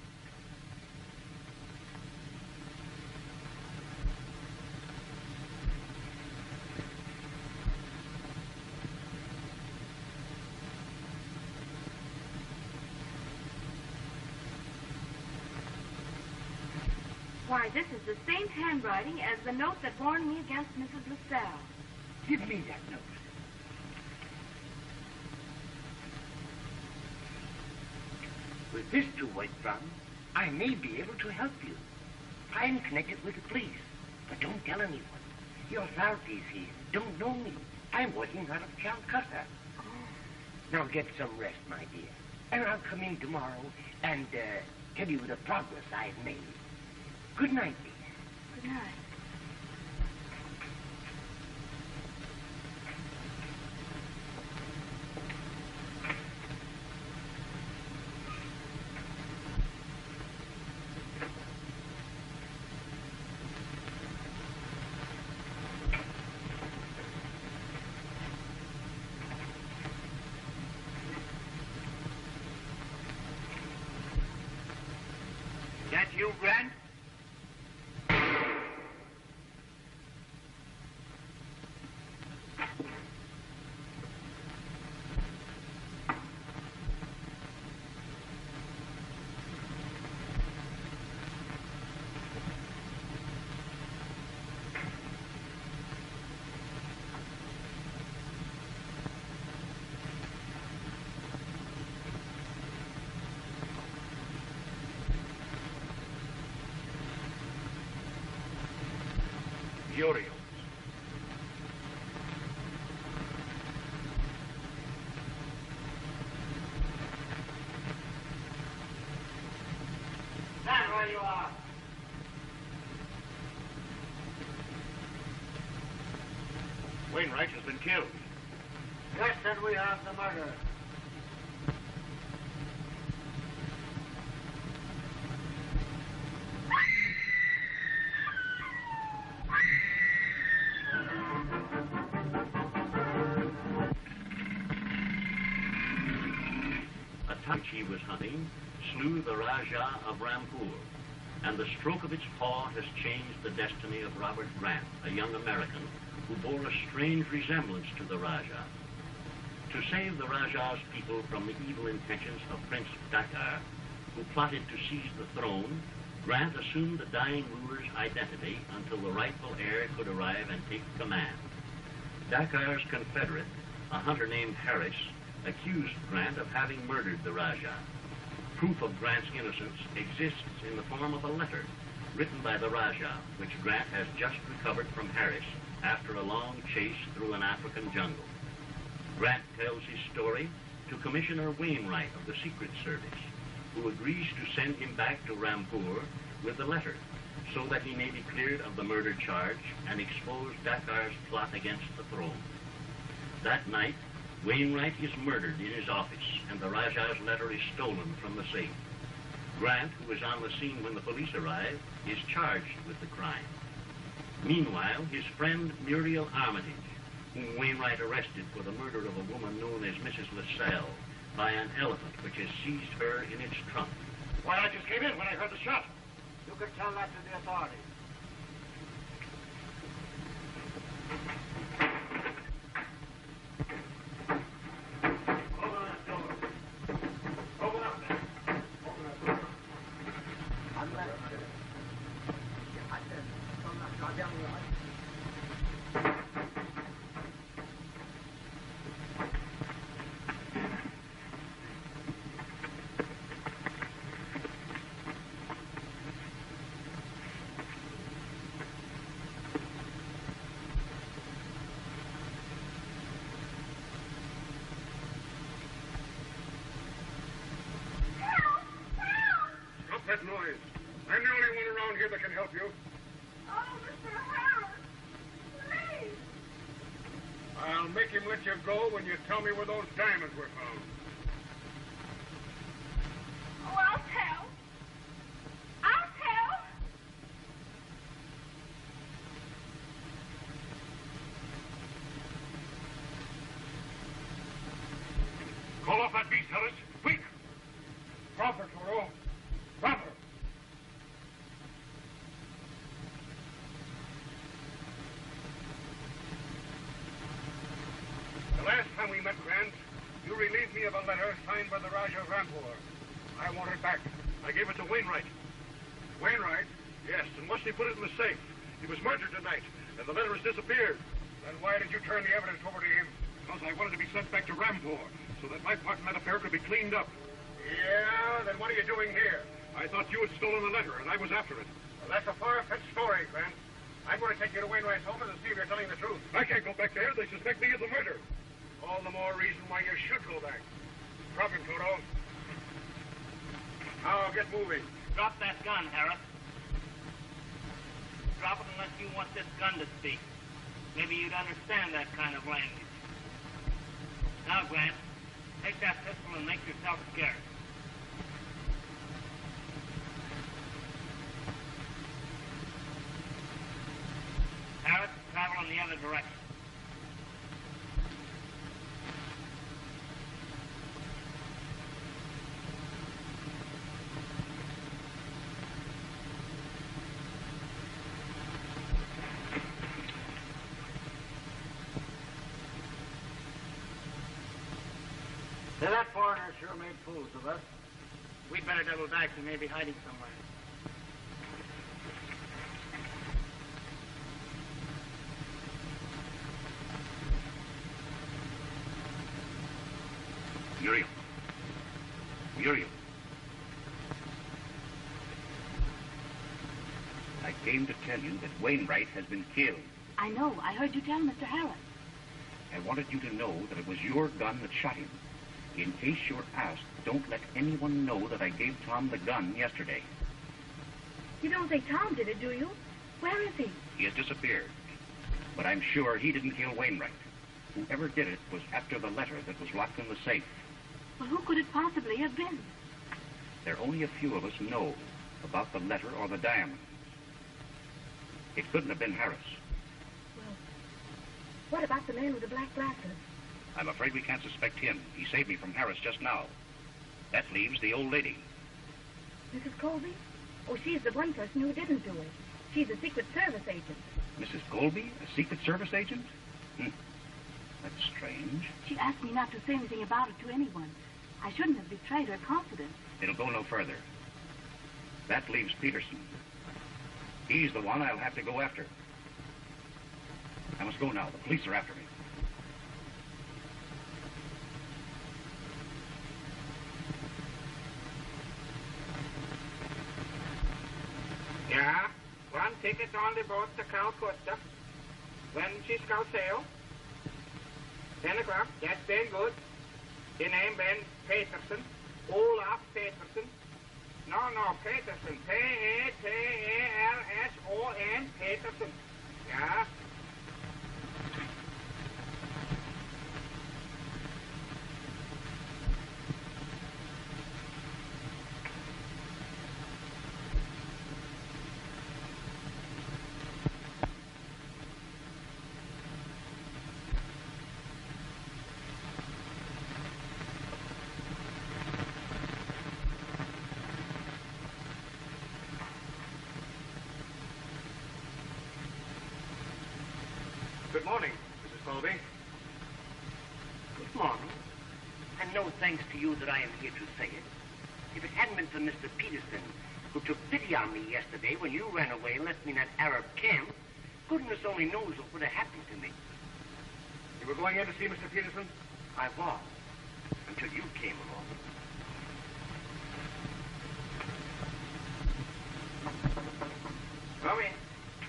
Why, this is the same handwriting as the note that warned me against Mrs. LaSalle. Give me that note. With this to write from, I may be able to help you. I'm connected with the police, but don't tell anyone. The authorities here don't know me. I'm working out of Calcutta. Now get some rest, my dear. And I'll come in tomorrow and tell you the progress I've made. Good night, dear. Good night. That you, Grant? Muriel. Stand where you are. Wainwright has been killed. Yes, and we have the murderer. He was hunting slew the Rajah of Rampur, and the stroke of its paw has changed the destiny of Robert Grant, a young American who bore a strange resemblance to the Rajah. To save the Rajah's people from the evil intentions of Prince Dakar, who plotted to seize the throne, Grant assumed the dying ruler's identity until the rightful heir could arrive and take command. Dakar's confederate, a hunter named Harris, accused Grant of having murdered the Rajah. Proof of Grant's innocence exists in the form of a letter written by the Rajah, which Grant has just recovered from Harris after a long chase through an African jungle. Grant tells his story to Commissioner Wainwright of the Secret Service, who agrees to send him back to Rampur with the letter so that he may be cleared of the murder charge and expose Dakar's plot against the throne. That night, Wainwright is murdered in his office, and the Rajah's letter is stolen from the safe. Grant, who is on the scene when the police arrive, is charged with the crime. Meanwhile, his friend Muriel Armitage, whom Wainwright arrested for the murder of a woman known as Mrs. LaSalle by an elephant which has seized her in its trunk. Why, I just came in when I heard the shot. You can tell that to the authorities. That noise. I'm the only one around here that can help you. Oh, Mr. Harris, please. I'll make him let you go when you tell me where those diamonds were found. Oh, I'll tell. I'll tell. that beast, Harris. Quick! Proper, Toro. Proper. The last time we met, Grant, you relieved me of a letter signed by the Rajah of Rampur. I want it back. I gave it to Wainwright. Wainwright? Yes, and Wesley put it in the safe. He was murdered tonight, and the letter has disappeared. Then why did you turn the evidence over to him? Because I wanted to be sent back to Rampur, so that my part in that affair could be cleaned up. Yeah, then what are you doing here? I thought you had stolen the letter, and I was after it. Well, that's a far-fetched story, Grant. I'm going to take you to Wainwright's home and see if you're telling the truth. I can't go back there. They suspect me of the murder. All the more reason why you should go back. Drop him, Toto. Now, get moving. Drop that gun, Harris. Drop it unless you want this gun to speak. Maybe you'd understand that kind of language. Now, Grant, take that pistol and make yourself scarce. Harris, travel in the other direction. That foreigner sure made fools of us. We'd better double back. He may be hiding somewhere. Muriel. Muriel. I came to tell you that Wainwright has been killed. I know. I heard you tell Mr. Harris. I wanted you to know that it was your gun that shot him. In case you're asked, don't let anyone know that I gave Tom the gun yesterday. You don't think Tom did it, do you? Where is he? He has disappeared. But I'm sure he didn't kill Wainwright. Whoever did it was after the letter that was locked in the safe. Well, who could it possibly have been? There are only a few of us know about the letter or the diamonds. It couldn't have been Harris. Well, what about the man with the black glasses? I'm afraid we can't suspect him. He saved me from Harris just now. That leaves the old lady. Mrs. Colby? Oh, she's the one person who didn't do it. She's a Secret Service agent. Mrs. Colby, a Secret Service agent? That's strange. She asked me not to say anything about it to anyone. I shouldn't have betrayed her confidence. It'll go no further. That leaves Peterson. He's the one I'll have to go after. I must go now. The police are after me. Yeah, one ticket on the boat to Calcutta. When she shall sail? 10 o'clock, that's very good. The name Ben Peterson. Olaf Peterson. No, Peterson. P-E-T-E-R-S-O-N. Peterson. Yeah. Good morning, Mrs. Colby. Good morning. And no thanks to you that I am here to say it. If it hadn't been for Mr. Peterson, who took pity on me yesterday when you ran away and left me in that Arab camp, goodness only knows what would have happened to me. You were going in to see Mr. Peterson? I was, until you came along. Come in.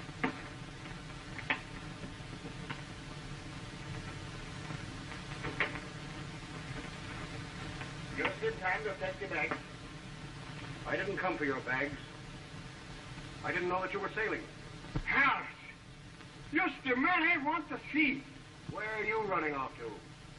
Just in time to take your bags. I didn't come for your bags. I didn't know that you were sailing. Harris, just the man I want to see. Where are you running off to?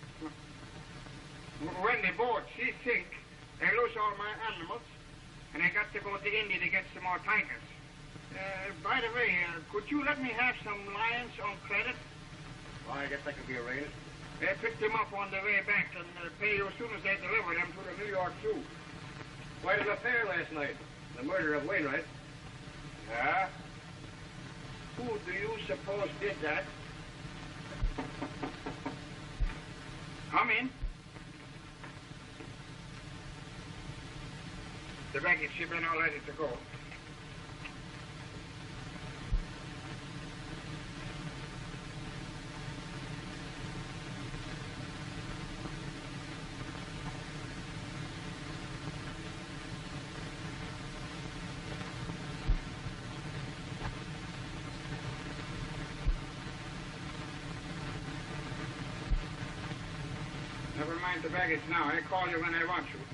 When the boat, she sink, I lose all my animals, and I got to go to India to get some more tankers. By the way, could you let me have some lions on credit? Well, I guess that could be arranged. They picked them up on their way back and pay you as soon as they deliver them to the New York Zoo. Quite an affair last night. The murder of Wainwright. Yeah? Who do you suppose did that? Come in. The baggage ship been all ready to go. Never mind the baggage now. I call you when I want you.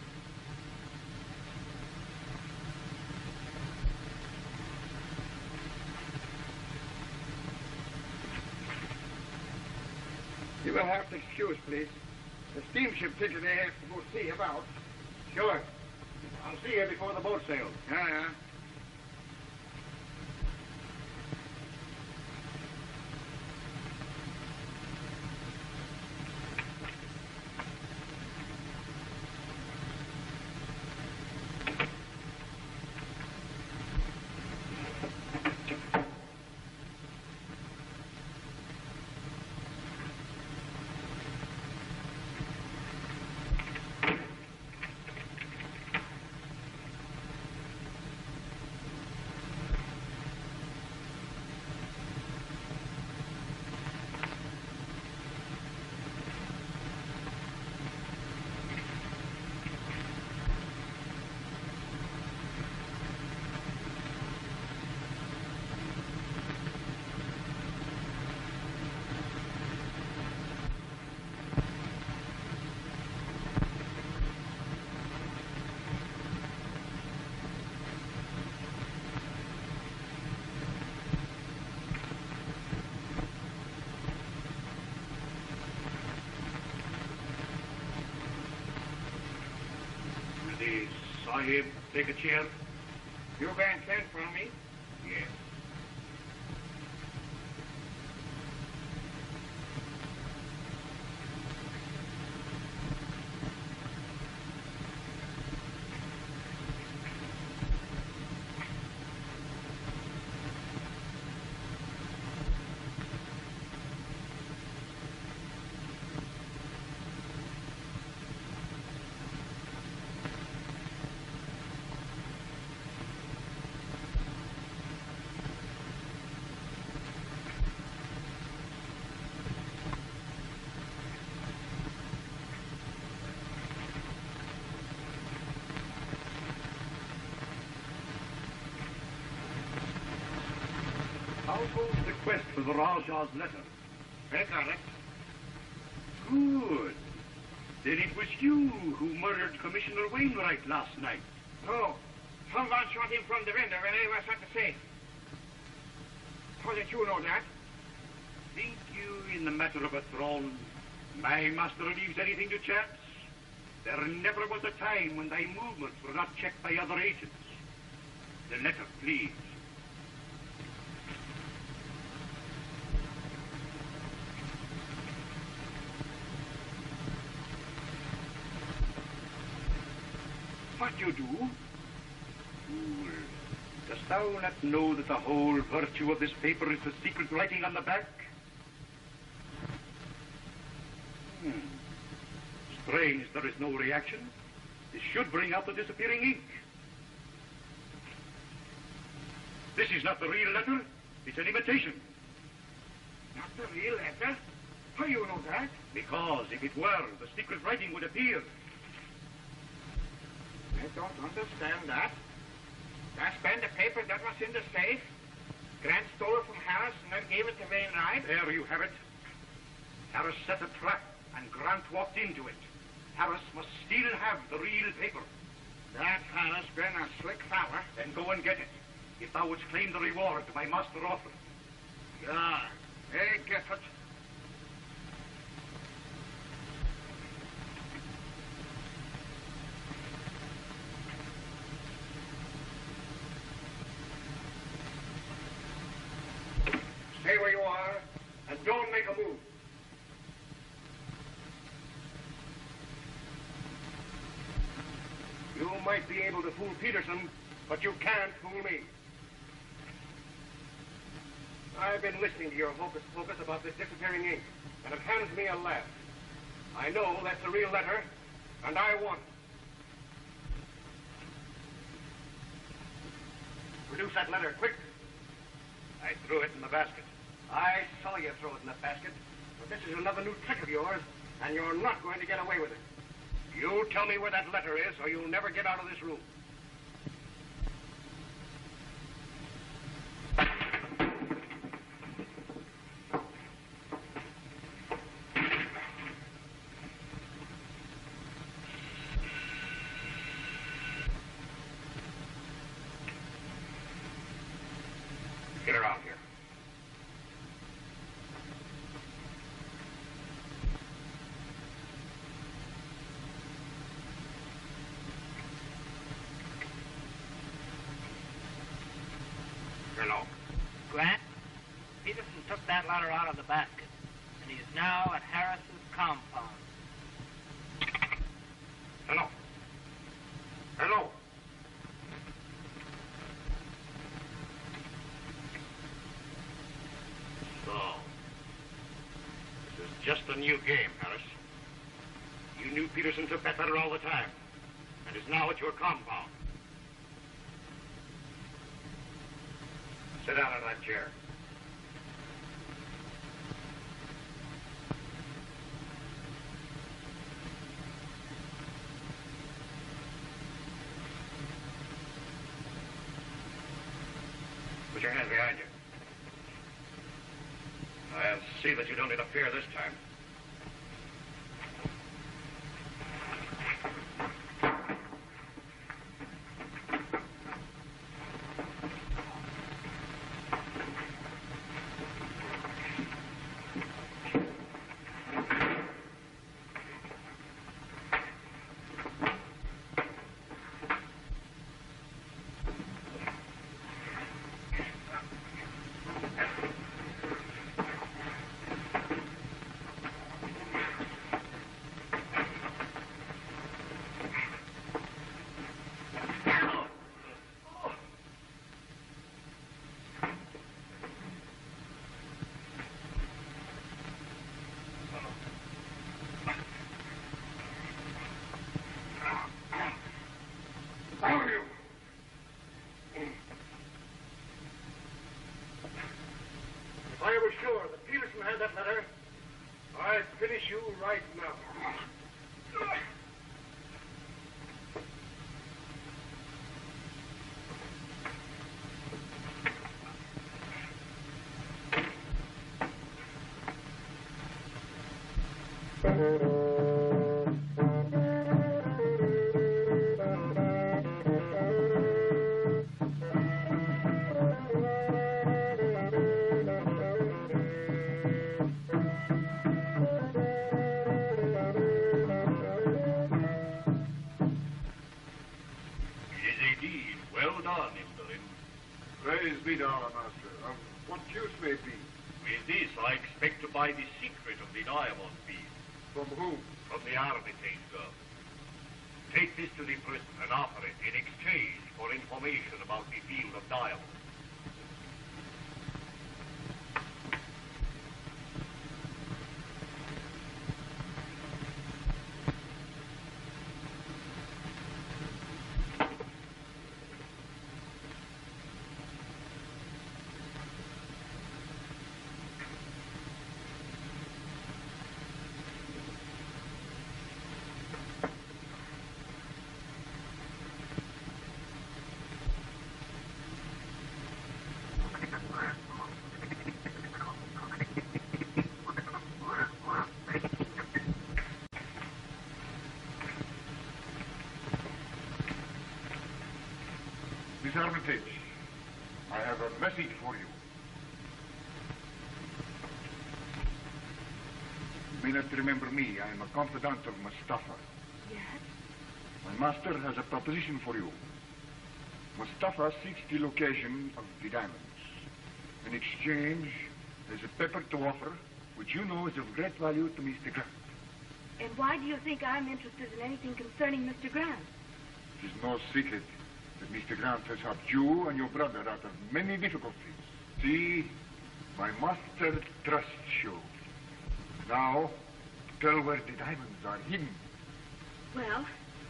You will have to excuse, please. The steamship ticket they have to go see about. Sure. I'll see you before the boat sails. Yeah. Sahib, take a chair. You been sent for me? Yes. How goes the quest for the Rajah's letter? I got it. Good. Then it was you who murdered Commissioner Wainwright last night. No. Someone shot him from the window when I was at the safe. How did you know that? Think you, in the matter of a throne, my master leaves anything to chance? There never was a time when thy movements were not checked by other agents. The letter, please. What you do? Fool. Dost thou not know that the whole virtue of this paper is the secret writing on the back? Strange there is no reaction. This should bring out the disappearing ink. This is not the real letter. It's an imitation. Not the real letter? How do you know that? Because if it were, the secret writing would appear. I don't understand that. That's been the paper that was in the safe. Grant stole it from Harris and then gave it to Wainwright. There you have it. Harris set a trap and Grant walked into it. Harris must still have the real paper. That Harris been a slick fella. Then go and get it. If thou wouldst claim the reward my master offered. Yeah, I get it. Stay where you are and don't make a move. might be able to fool Peterson, but you can't fool me. I've been listening to your hocus-pocus about this disappearing ink, and it hands me a laugh. I know that's a real letter, and I want it. Produce that letter, quick. I threw it in the basket. I saw you throw it in the basket, but this is another new trick of yours, and you're not going to get away with it. You tell me where that letter is, or you'll never get out of this room. Get her out here. Colonel. Grant, Peterson took that letter out of the basket, and he is now at Harris's compound. Hello. Hello. So, this is just a new game, Harris. You knew Peterson took that letter all the time, and is now at your compound. Sit down in that chair. Put your hands behind you. I'll see that you don't interfere this time. If I was sure that Peterson had that letter, I'd finish you right now. Praise be to Allah, Master. Of what use may it be? With this, I expect to buy the secret of the diamond field. From whom? From the Armitage girl. Take this to the prison and offer it in exchange for information about the field of diamonds. Miss Armitage, I have a message for you. You may not remember me. I am a confidant of Mustafa. Yes? My master has a proposition for you. Mustafa seeks the location of the diamonds. In exchange, there's a paper to offer, which you know is of great value to Mr. Grant. And why do you think I'm interested in anything concerning Mr. Grant? It is no secret that Mr. Grant has helped you and your brother out of many difficulties. See, my master trusts you. Now, tell where the diamonds are hidden. Well,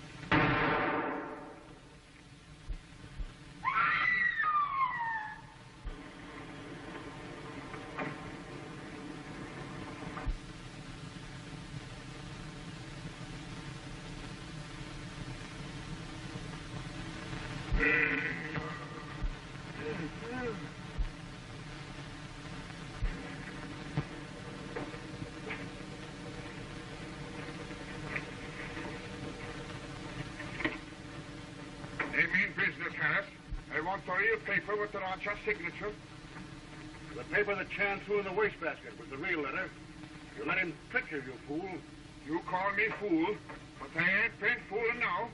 A real paper with the Raja's signature. The paper that Chan threw in the wastebasket was the real letter. You let him trick you, you fool. You call me fool, but I ain't been fooling now.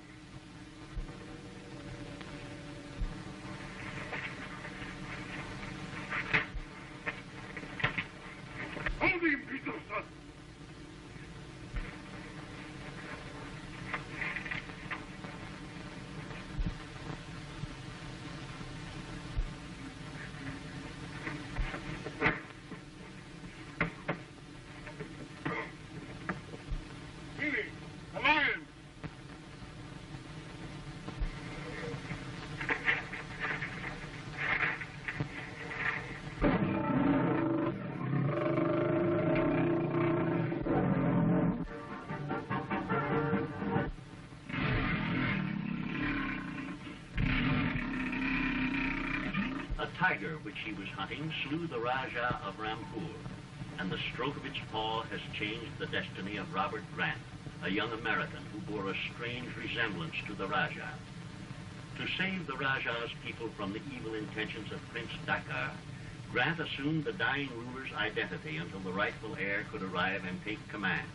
Hold him, Peterson! A tiger which he was hunting slew the Rajah of Rampur, and the stroke of its paw has changed the destiny of Robert Grant, a young American who bore a strange resemblance to the Rajah. To save the Rajah's people from the evil intentions of Prince Dakar, Grant assumed the dying ruler's identity until the rightful heir could arrive and take command.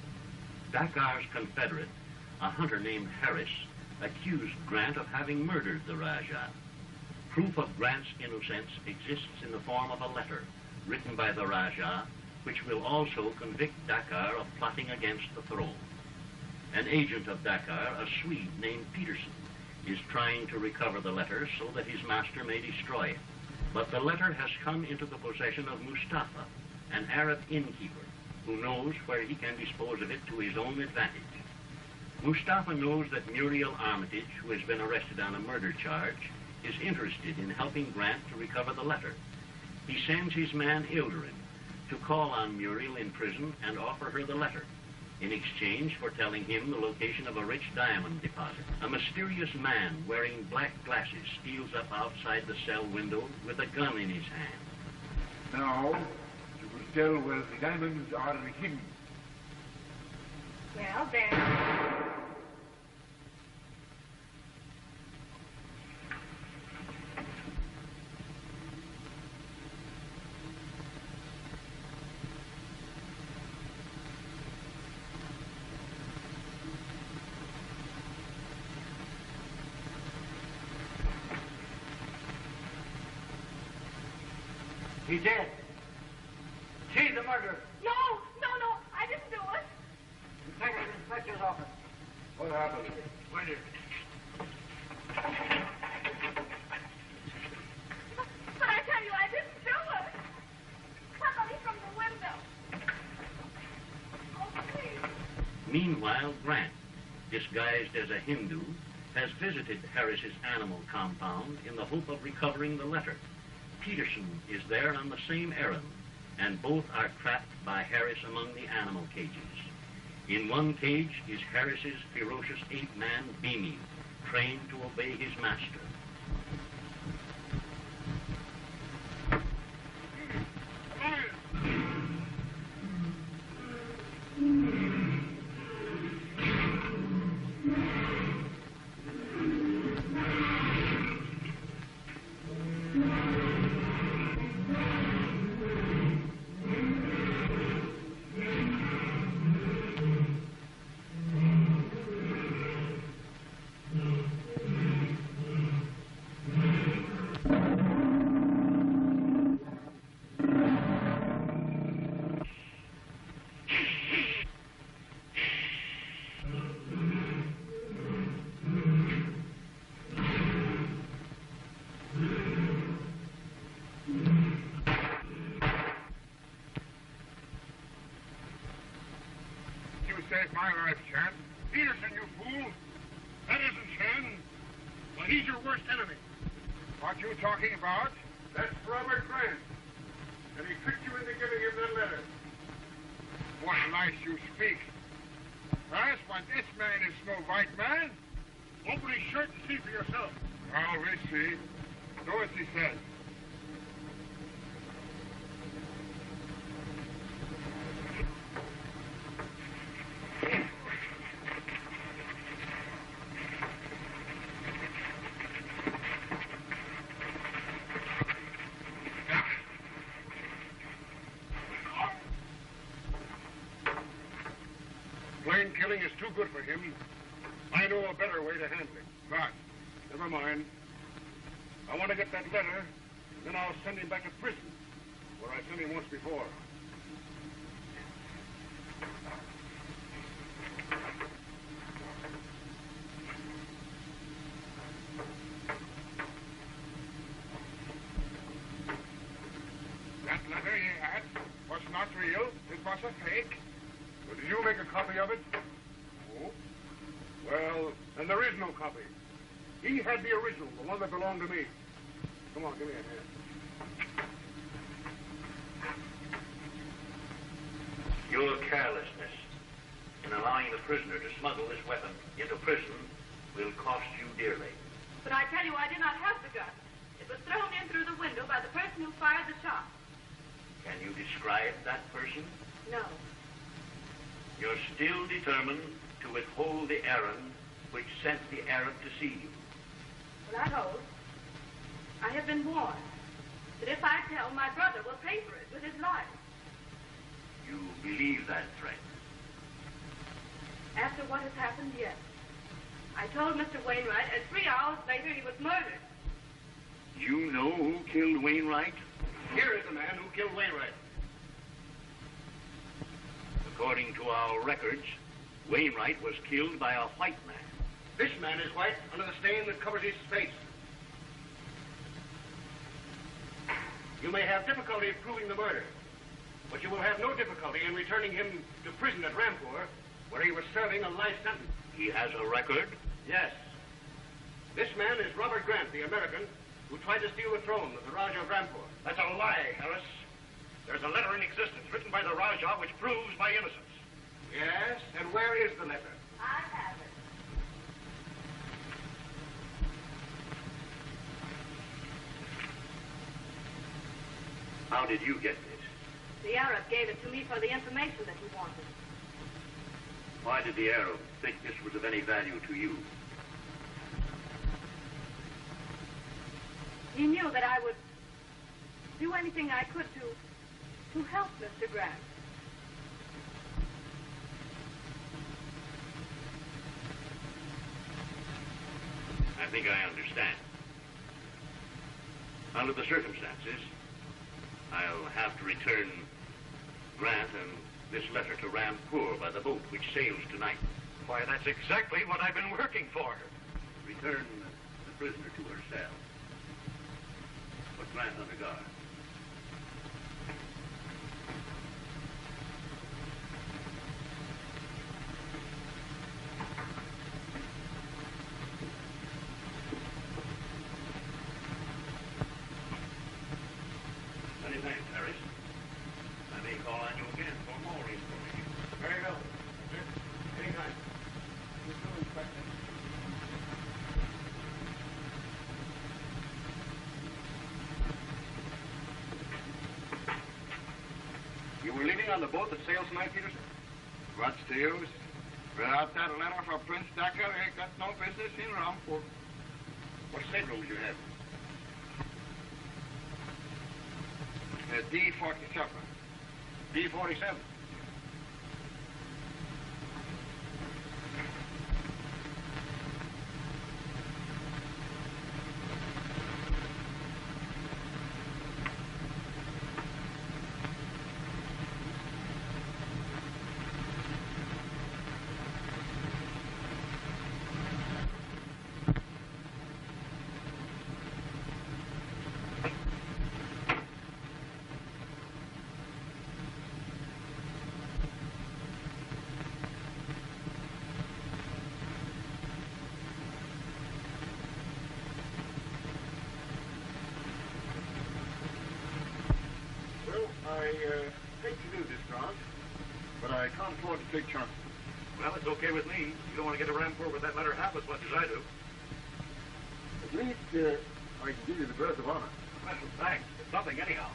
Dakar's confederate, a hunter named Harris, accused Grant of having murdered the Rajah. Proof of Grant's innocence exists in the form of a letter written by the Rajah, which will also convict Dakar of plotting against the throne. An agent of Dakar, a Swede named Peterson, is trying to recover the letter so that his master may destroy it. But the letter has come into the possession of Mustafa, an Arab innkeeper, who knows where he can dispose of it to his own advantage. Mustafa knows that Muriel Armitage, who has been arrested on a murder charge, is interested in helping Grant to recover the letter. He sends his man Ilderin to call on Muriel in prison and offer her the letter, in exchange for telling him the location of a rich diamond deposit. A mysterious man wearing black glasses steals up outside the cell window with a gun in his hand. Now, you will tell where the diamonds are hidden. well, then... He did. See the murder. No, I didn't do it. Detective Inspector's office. What happened? Where did But I tell you, I didn't do it. Somebody from the window. Oh, please. Meanwhile, Grant, disguised as a Hindu, has visited Harris's animal compound in the hope of recovering the letter. Peterson is there on the same errand, and both are trapped by Harris among the animal cages. In one cage is Harris's ferocious ape-man, Beamy, trained to obey his master. saved my life, Chan. Peterson, you fool. That isn't Chan. Well, he's your worst enemy. What you talking about? That's Robert Grant. And he tricked you into giving him that letter. What lies you speak. First, but this man is no white man. Open his shirt and see for yourself. Oh, we see. Do as he says. Plain killing is too good for him. I know a better way to handle it. But, never mind. I want to get that letter, then I'll send him back to prison, where I sent him once before. That letter he had was not real. It was a fake. Well, did you make a copy of it? No. Well, then there is no copy. He had the original, the one that belonged to me. Come on, give me a hand. Your carelessness in allowing the prisoner to smuggle this weapon into prison will cost you dearly. But I tell you, I did not have the gun. It was thrown in through the window by the person who fired the shot. Can you describe that person? No. You're still determined to withhold the errand which sent the Arab to see you. Well, I hold. I have been warned that if I tell, my brother will pay for it with his life. You believe that threat? After what has happened, yes. I told Mr. Wainwright, and 3 hours later he was murdered. You know who killed Wainwright? Here is the man who killed Wainwright. According to our records, Wainwright was killed by a white man. This man is white under the stain that covers his face. You may have difficulty in proving the murder, but you will have no difficulty in returning him to prison at Rampur, where he was serving a life sentence. He has a record? Yes. This man is Robert Grant, the American, who tried to steal the throne of the Rajah of Rampur. That's a lie, Harris. There's a letter in existence written by the Rajah which proves my innocence. Yes? And where is the letter? I have it. How did you get this? The Arab gave it to me for the information that he wanted. Why did the Arab think this was of any value to you? He knew that I would do anything I could to help Mr. Grant. I think I understand. Under the circumstances, I'll have to return Grant and this letter to Rampur by the boat which sails tonight. Why, that's exactly what I've been working for. Return the prisoner to her cell. Put Grant under guard. Many thanks, Harris. I may call on you again for more information. Very well. Anytime. You too, Inspector. You were leaving on the boat that sails tonight, Peterson? What's the use? Without that letter for Prince Decker, I ain't got no business in Rampur. What stateroom did you have? D-47. D-47. hate to do this, Grant, but I can't afford to take chances. Well, it's okay with me. You don't want to get a Rampur with that letter half as much as I do. At least I can give you the berth of honor. Well, thanks. It's something anyhow.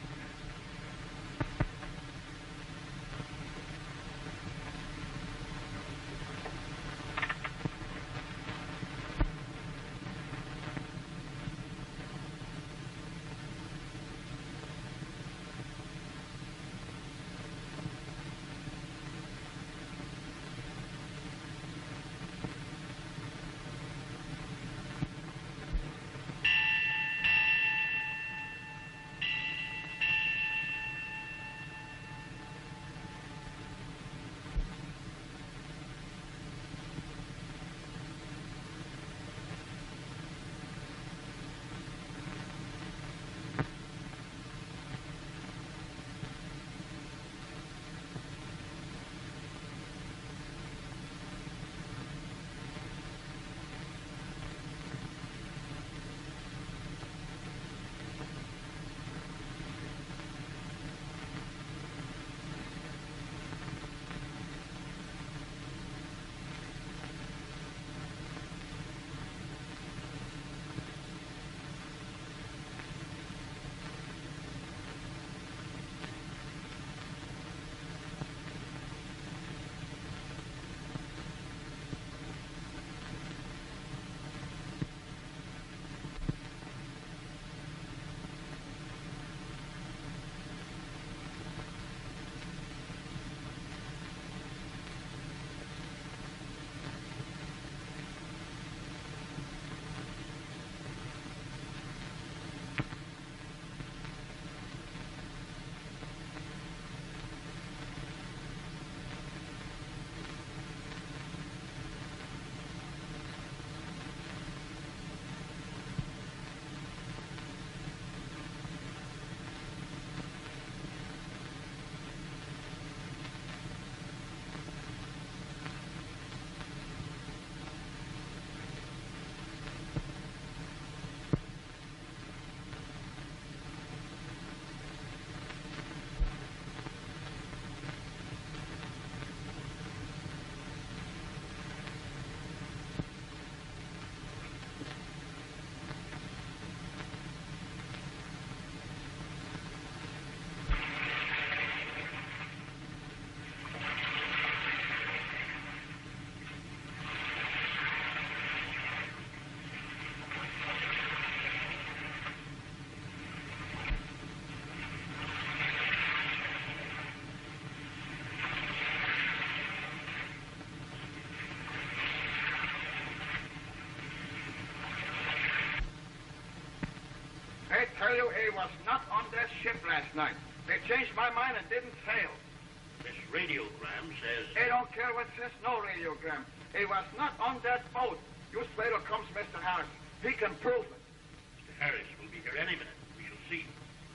I tell you, he was not on that ship last night. They changed my mind and didn't sail. This radiogram says... I don't care what says, no radiogram. He was not on that boat. You wait till comes Mr. Harris. He can prove it. Mr. Harris will be here any minute. We shall see.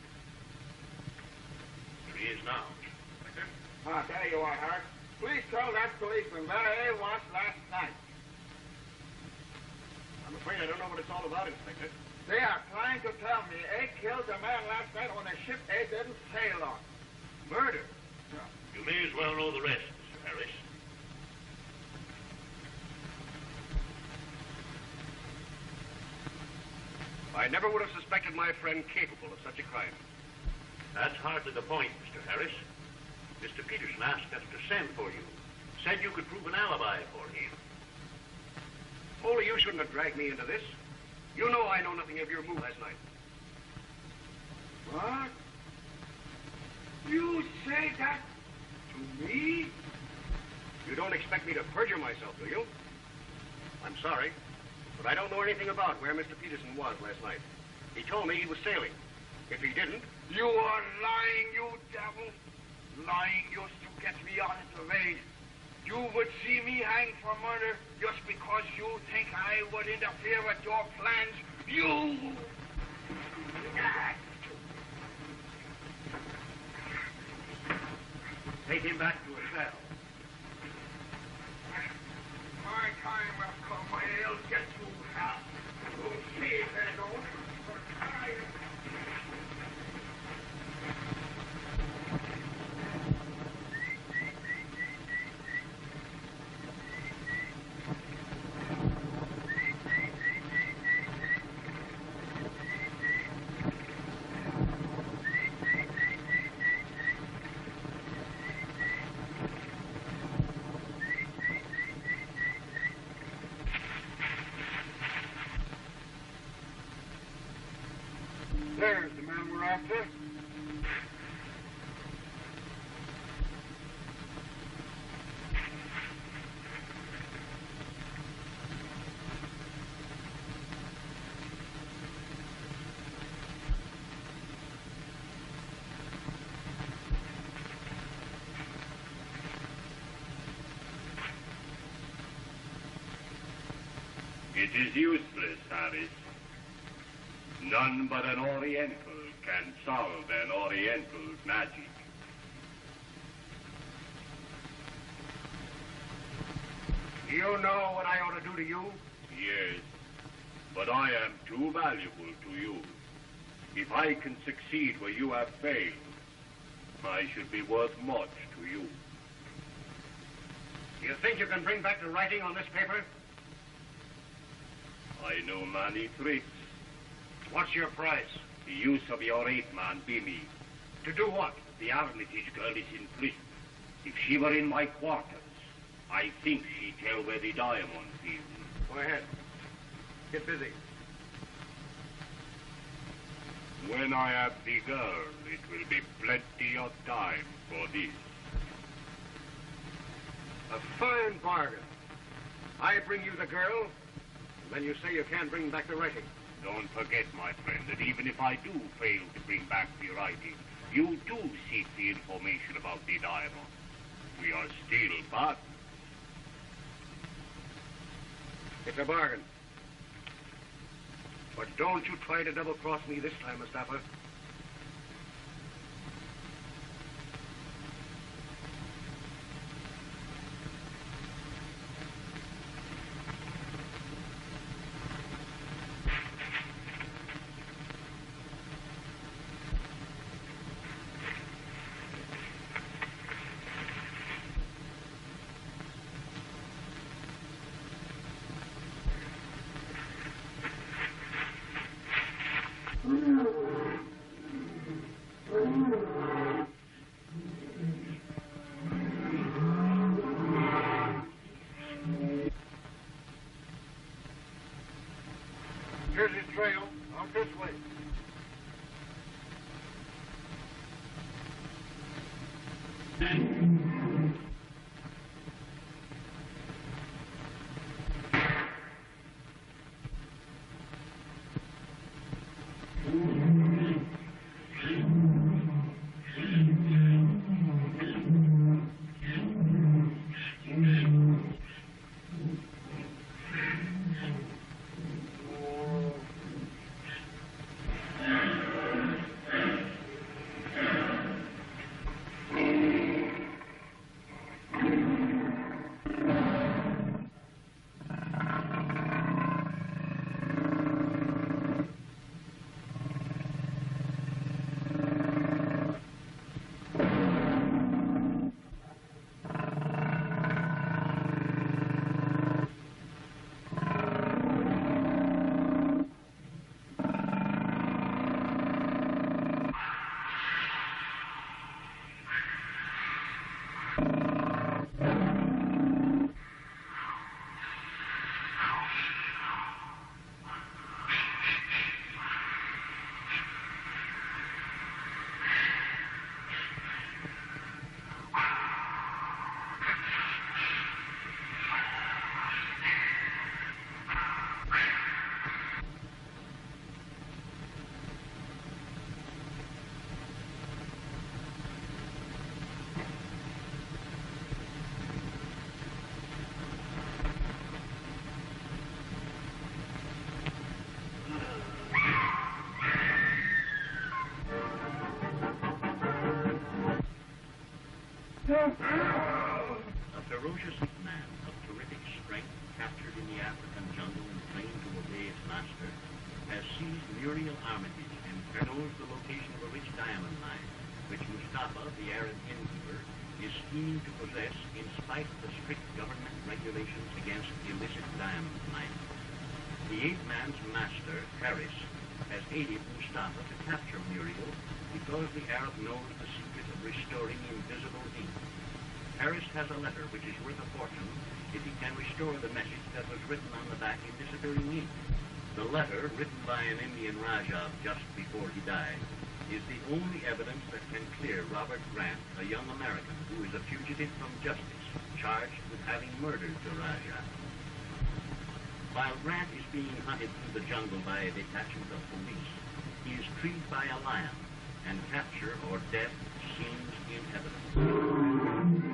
Here he is now. Ah, there you are, Harris. Please tell that policeman where he was last night. I'm afraid I don't know what it's all about, Inspector. They are trying to tell me they killed a man last night on a ship they didn't sail on. Murder. Yeah. You may as well know the rest, Mr. Harris. I never would have suspected my friend capable of such a crime. That's hardly the point, Mr. Harris. Mr. Peterson asked us to send for you. Said you could prove an alibi for him. Only you shouldn't have dragged me into this. You know I know nothing of your move last night. What? You say that to me? You don't expect me to perjure myself, do you? I'm sorry, but I don't know anything about where Mr. Peterson was last night. He told me he was sailing. If he didn't... You are lying, you devil. Lying used to get me out of the raid. You would see me hanged for murder just because you think I would interfere with your plans. You... Take him back to a cell. My time will come when he'll get to hell. You'll see if they don't. There's the man we're after. It is useless, Harris. None but an Oriental can solve an Oriental's magic. You know what I ought to do to you? Yes, but I am too valuable to you. If I can succeed where you have failed, I should be worth much to you. You think you can bring back the writing on this paper? I know many tricks. What's your price? The use of your ape-man, Bimmy. To do what? The Armitage girl is in prison. If she were in my quarters, I think she'd tell where the diamond is. Go ahead. Get busy. When I have the girl, it will be plenty of time for this. A fine bargain. I bring you the girl, and then you say you can't bring back the writing. Don't forget, my friend, that even if I do fail to bring back the writing, you do seek the information about the diamond. We are still partners. It's a bargain. But don't you try to double-cross me this time, Mustafa. Here's his trail. Out this way. A ferocious man of terrific strength, captured in the African jungle and trained to obey its master, has seized Muriel Armitage and knows the location of a rich diamond mine, which Mustafa, the Arab innkeeper, is scheming to possess in spite of the strict government regulations against illicit diamond mining. The ape-man's master, Harris, has aided Mustafa to capture Muriel because the Arab knows the secret of restoring invisible ink. Harris has a letter which is worth a fortune if he can restore the message that was written on the back in disappearing ink. The letter, written by an Indian Rajah just before he died, is the only evidence that can clear Robert Grant, a young American who is a fugitive from justice, charged with having murdered the Rajah. While Grant is being hunted through the jungle by a detachment of police, he is treed by a lion, and capture or death seems inevitable.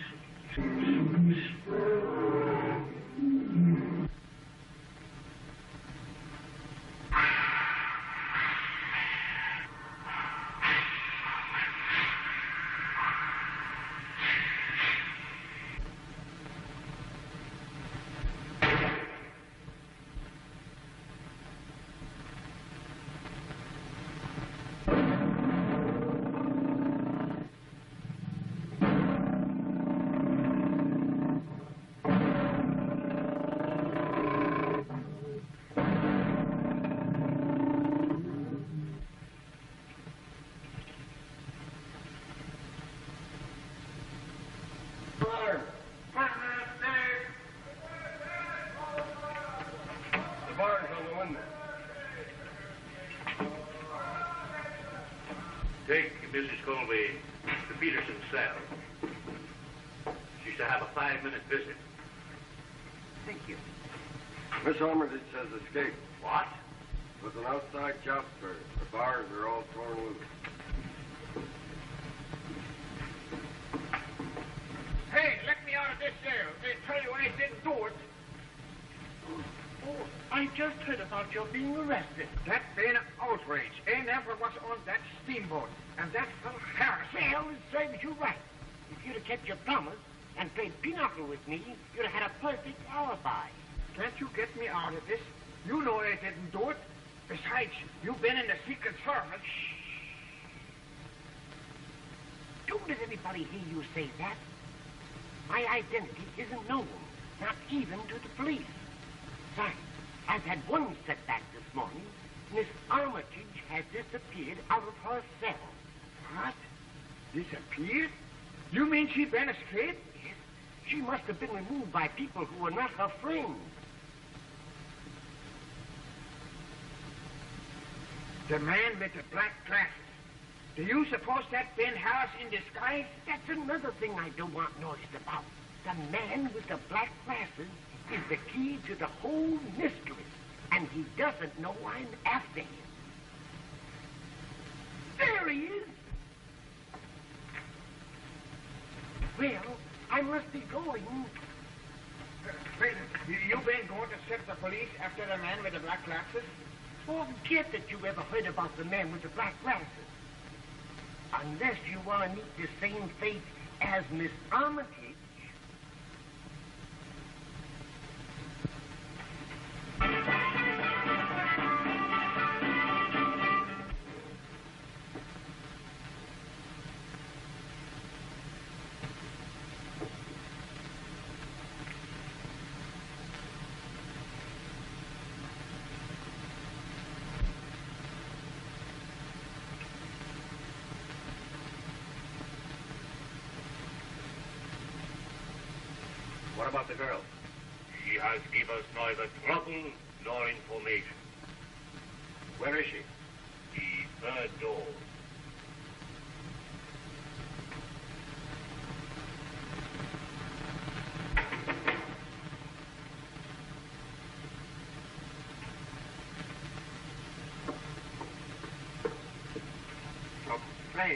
Take Mrs. Colby to Peterson's cell. She's to have a 5-minute visit. Thank you. Miss Armitage has escaped. What? With an outside job fair. The bars are all torn loose. Hey, let me out of this cell. They tell you I didn't do it. Oh, I just heard about your being arrested. That been an outrage. I never was on that steamboat. And that fellow Harris. Well, it serves you right. If you'd have kept your promise and played pinochle with me, you'd have had a perfect alibi. Can't you get me out of this? You know I didn't do it. Besides, you've been in the Secret Service. Don't let anybody hear you say that. My identity isn't known, not even to the police. Besides, I've had one setback this morning. Miss Armitage has disappeared out of her cell. What? Disappeared? You mean she been escaped? Yes. She must have been removed by people who were not her friends. The man with the black glasses. Do you suppose that Ben Harris in disguise? That's another thing I don't want noticed about. The man with the black glasses is the key to the whole mystery, and he doesn't know I'm after him. There he is. Well, I must be going. Wait, you been going to set the police after the man with the black glasses? Forget that you ever heard about the man with the black glasses. Unless you want to meet the same fate as Miss Armitage. What about the girl? She has given us neither trouble nor information. Where is she? The third door. Right.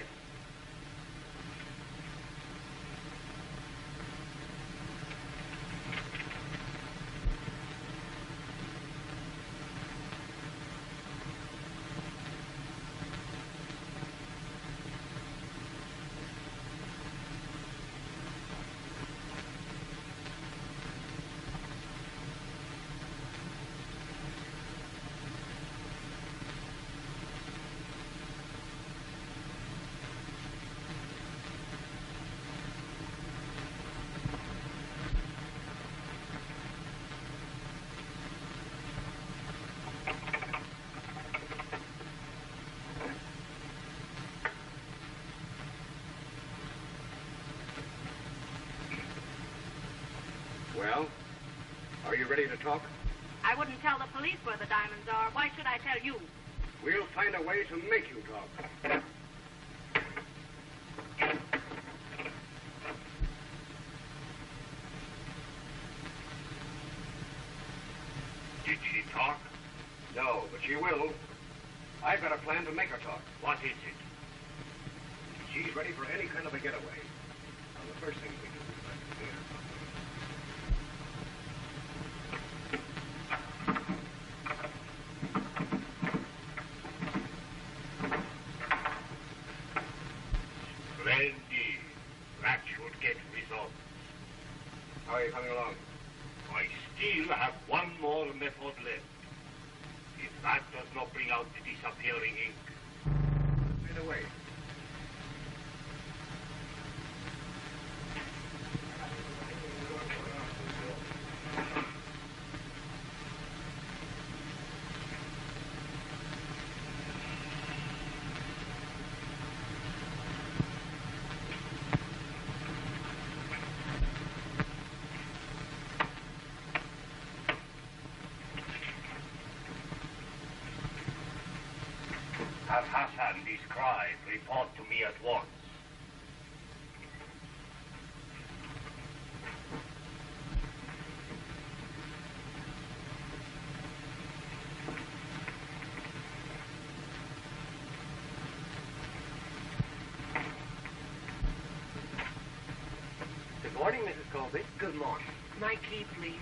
Well, are you ready to talk? I wouldn't tell the police where the diamonds are. Why should I tell you? We'll find a way to make you talk. Did she talk? No, but she will. I've got a plan to make her talk. What is it? She's ready for any kind of a getaway. Now, the first thing we do is let her hear. Splendid. That should get results. How are you coming along? I still have one more method left. If that does not bring out the disappearing ink. Fade away. Have Hassan described. Report to me at once. Good morning, Mrs. Colby. Good morning. My key, please.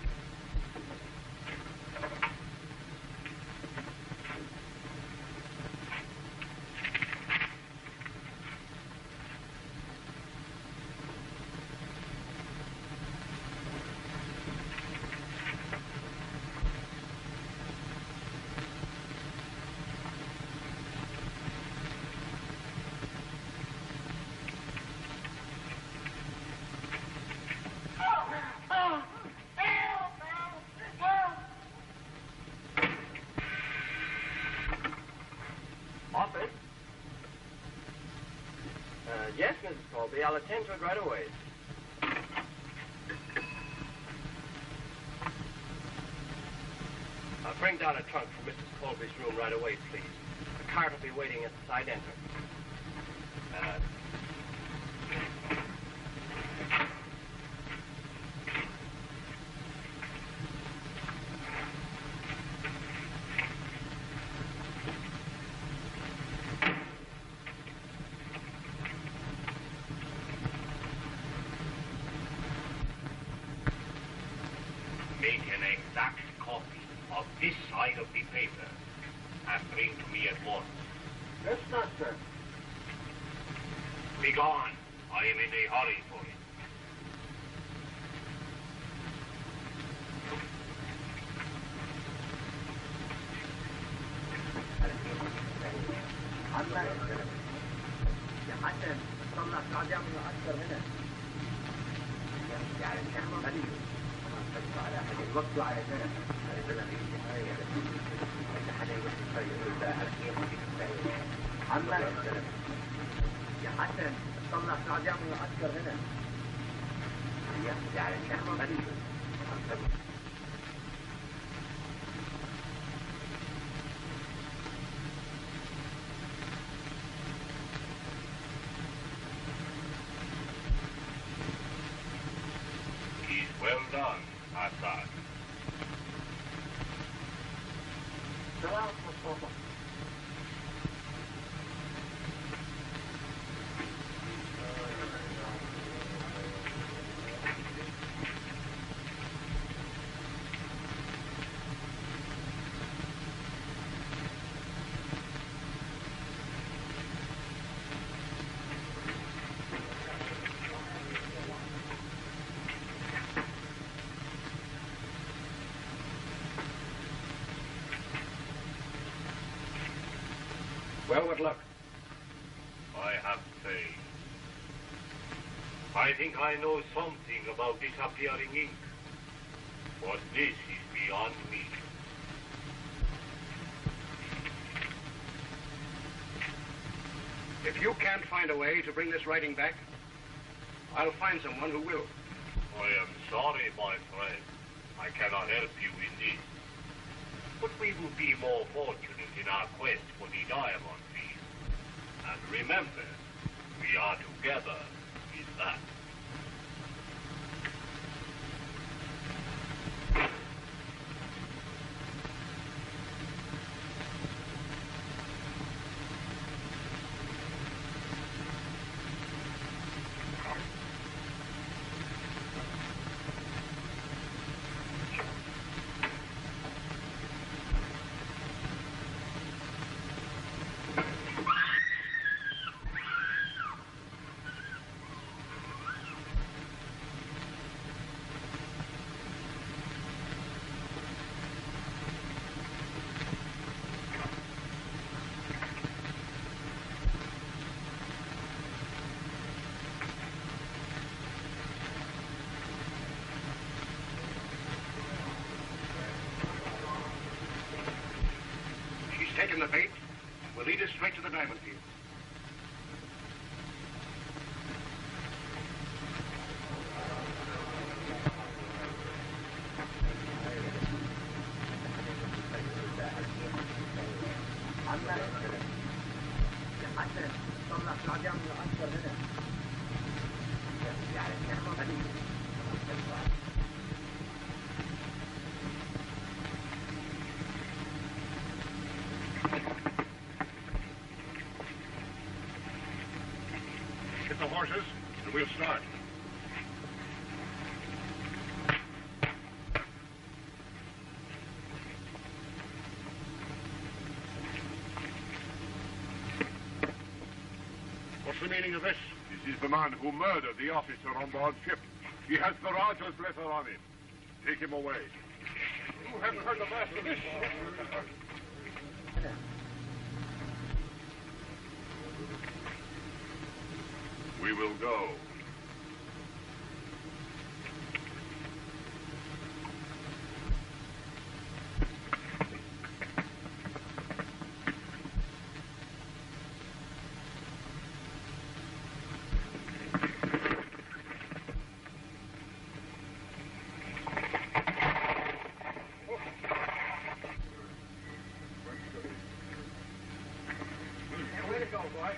Yes, Mrs. Colby. I'll attend to it right away. I'll bring down a trunk from Mrs. Colby's room right away, please. The cart will be waiting at the side entrance. Make an exact copy of this side of the paper and bring to me at once. Yes, master. Be gone. I am in a hurry for it. Well done, Hassan. Well, what luck? I have faith. I think I know something about disappearing ink. But this is beyond me. If you can't find a way to bring this writing back, I'll find someone who will. I am sorry, my friend. I cannot help you in this. But we will be more fortunate in our quest for the Diamond Field. And remember, we are together in that. Taking the bait will lead us straight to the diamond field. Get the horses, and we'll start. What's the meaning of this? This is the man who murdered the officer on board ship. He has the Raja's letter on him. Take him away. You haven't heard the last of this. We will go. Way to go, boy.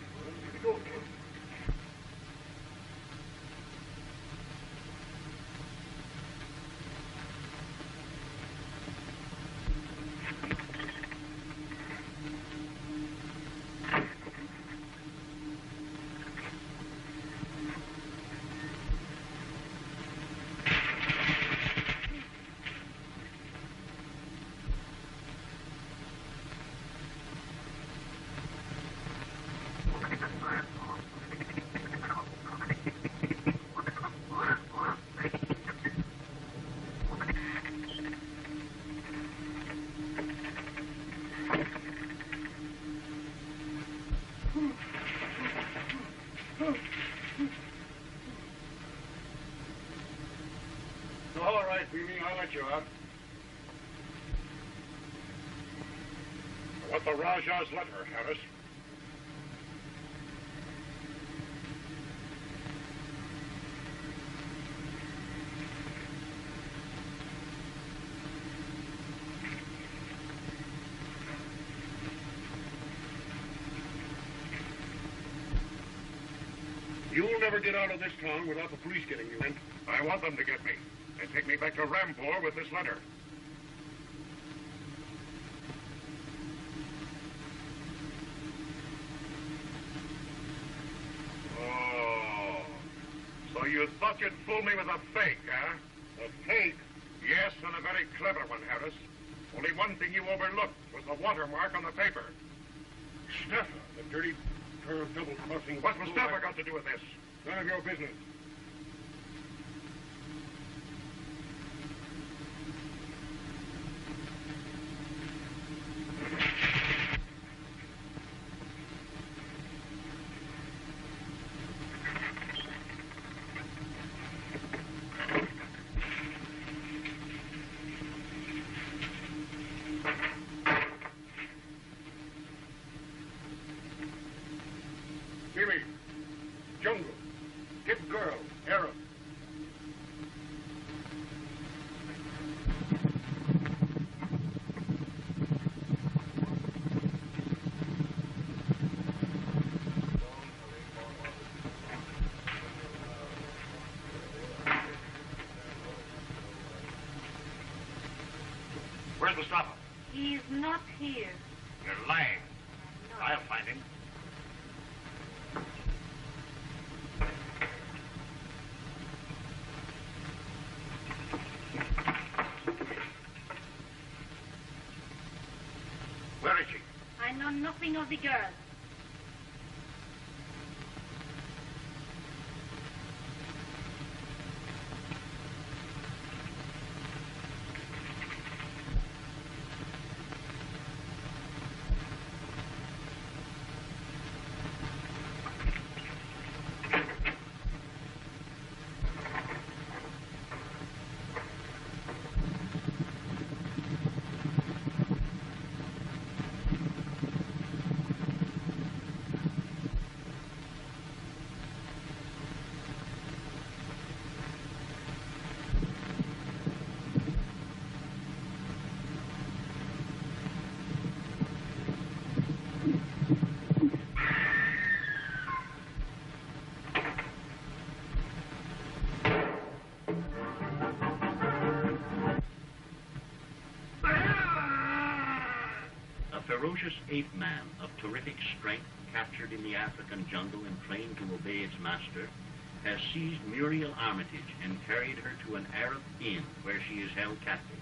All right, Beamy, I'll let you out. I want the Raja's letter, Harris. You'll never get out of this town without the police getting you in. I want them to get me and take me back to Rampur with this letter. Oh, so you thought you'd fool me with a fake, huh? A fake? Yes, and a very clever one, Harris. Only one thing you overlooked was the watermark on the paper. Staffer, the dirty pair of double-crossing... What's Mustafa got to do with this? None of your business. Jimmy, Jungle, get girl. Where's Mustafa? He's not here. You're lying. I'll find him. Where is she? I know nothing of the girl. Ferocious ape man of terrific strength, captured in the African jungle and trained to obey its master, has seized Muriel Armitage and carried her to an Arab inn where she is held captive.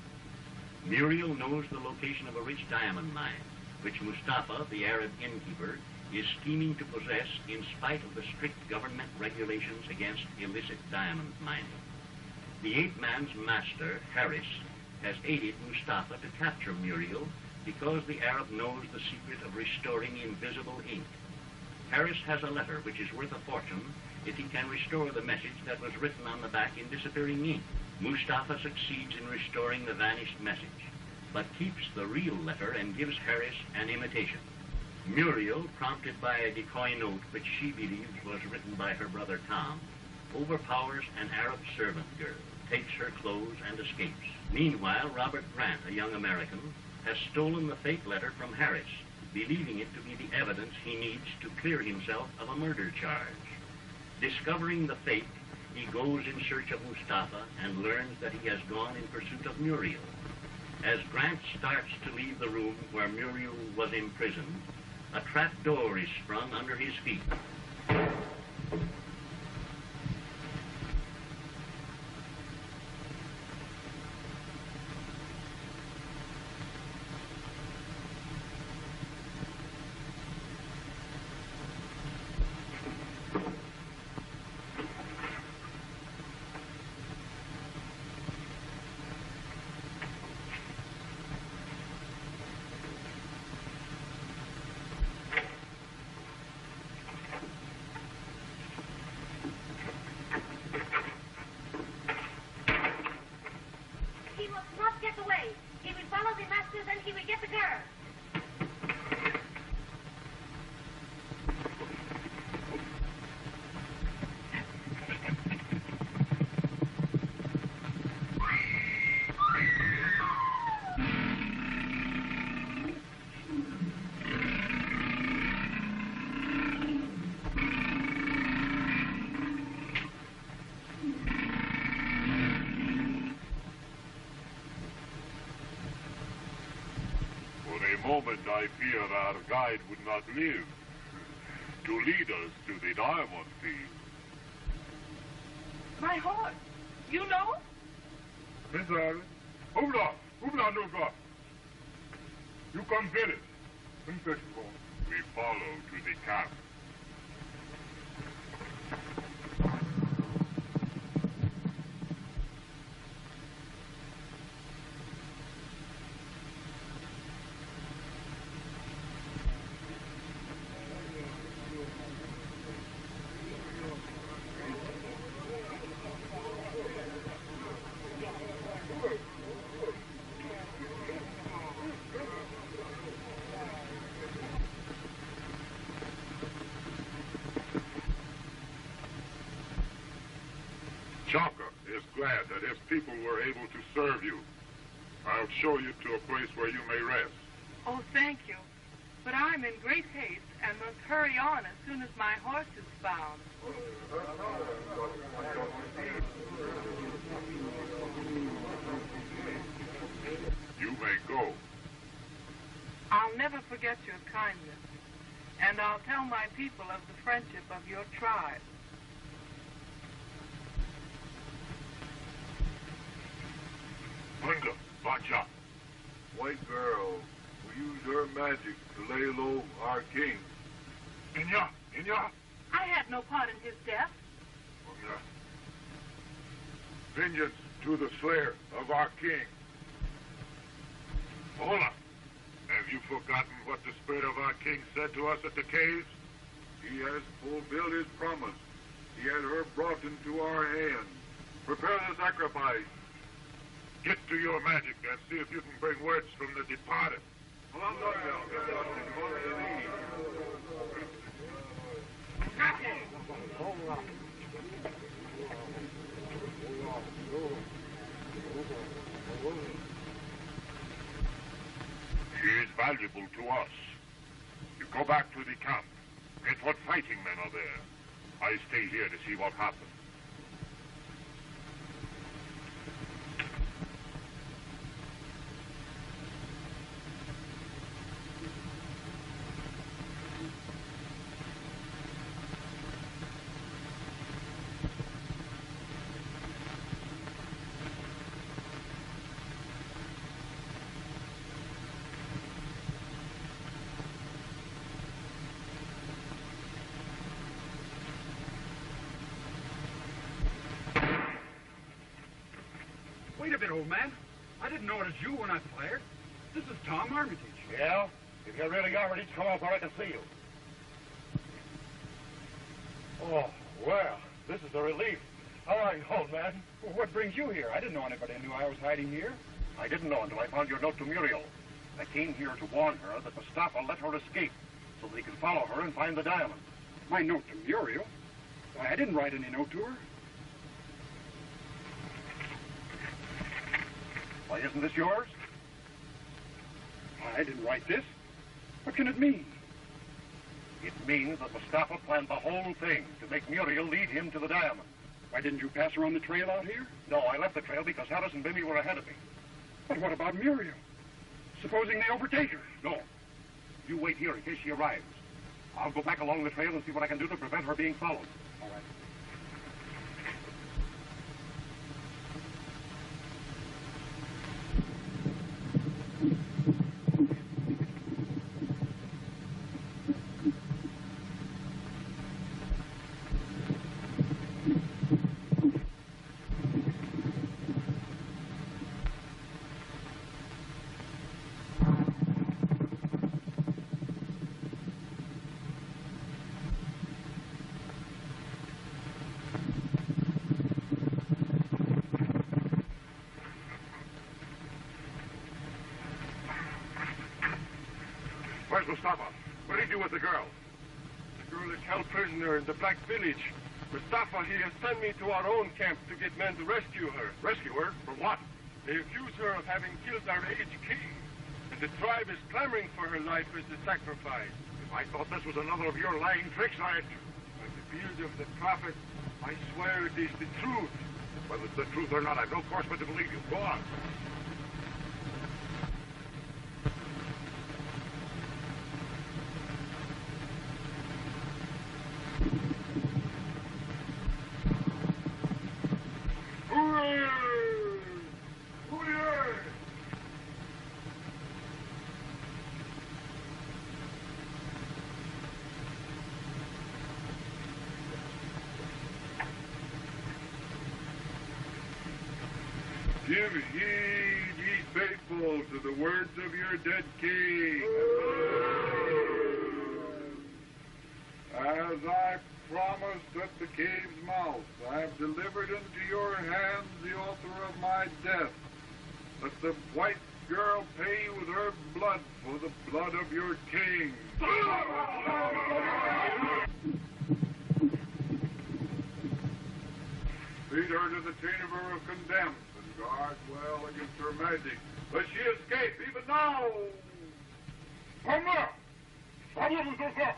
Muriel knows the location of a rich diamond mine, which Mustafa, the Arab innkeeper, is scheming to possess in spite of the strict government regulations against illicit diamond mining. The ape man's master, Harris, has aided Mustafa to capture Muriel because the Arab knows the secret of restoring invisible ink. Harris has a letter which is worth a fortune if he can restore the message that was written on the back in disappearing ink. Mustafa succeeds in restoring the vanished message, but keeps the real letter and gives Harris an imitation. Muriel, prompted by a decoy note which she believes was written by her brother Tom, overpowers an Arab servant girl, takes her clothes, and escapes. Meanwhile, Robert Grant, a young American, has stolen the fake letter from Harris, believing it to be the evidence he needs to clear himself of a murder charge. Discovering the fake, he goes in search of Mustafa and learns that he has gone in pursuit of Muriel. As Grant starts to leave the room where Muriel was imprisoned, a trap door is sprung under his feet. Moment I fear our guide would not live to lead us to the diamond field. My horse. You know? Miss Harris, hold on, no God. You come get it. We follow to the camp. Chaka is glad that his people were able to serve you. I'll show you to a place where you may rest. Oh, thank you. But I'm in great haste and must hurry on as soon as my horse is found. You may go never forget your kindness, and I'll tell my people of the friendship of your tribe. Munga, Bacha. White girl, we use her magic to lay low our king. Inya. I had no part in his death. Munga. Vengeance to the slayer of our king. Hola. Have you forgotten what the spirit of our king said to us at the caves? He has fulfilled his promise. He had her brought into our hands. Prepare the sacrifice. Get to your magic and see if you can bring words from the departed. She is valuable to us. You go back to the camp. Get what fighting men are there. I stay here to see what happens. Wait a bit, old man. I didn't know it was you when I fired. This is Tom Armitage. Yeah? If you're really Armitage, come out where I can see you. Oh, well, this is a relief. How are you, old man? Well, what brings you here? I didn't know anybody knew I was hiding here. I didn't know until I found your note to Muriel. I came here to warn her that Mustafa let her escape so that he could follow her and find the diamond. My note to Muriel? Why, I didn't write any note to her. Why, isn't this yours? I didn't write this. What can it mean? It means that Mustafa planned the whole thing to make Muriel lead him to the diamond. Why, didn't you pass her on the trail out here? No, I left the trail because Harris and Bimmy were ahead of me. But what about Muriel? Supposing they overtake her? No. You wait here in case she arrives. I'll go back along the trail and see what I can do to prevent her being followed. All right. Where's Mustafa? What did he do with the girl? The girl is held prisoner in the Black Village. Mustafa, he has sent me to our own camp to get men to rescue her. Rescue her? From what? They accuse her of having killed our aged king. And the tribe is clamoring for her life as a sacrifice. If I thought this was another of your lying tricks, I'd... By the beard of the prophet, I swear it is the truth. Whether it's the truth or not, I've no course but to believe you. Go on. Give heed, ye faithful, to the words of your dead king. As I promised at the cave's mouth, I have delivered into your hands the author of my death. Let the white girl pay you with her blood for the blood of your king. Lead her to the chamber of condemned. Guard well against her magic. But she escape even now. Mama! Mama, Mustafa!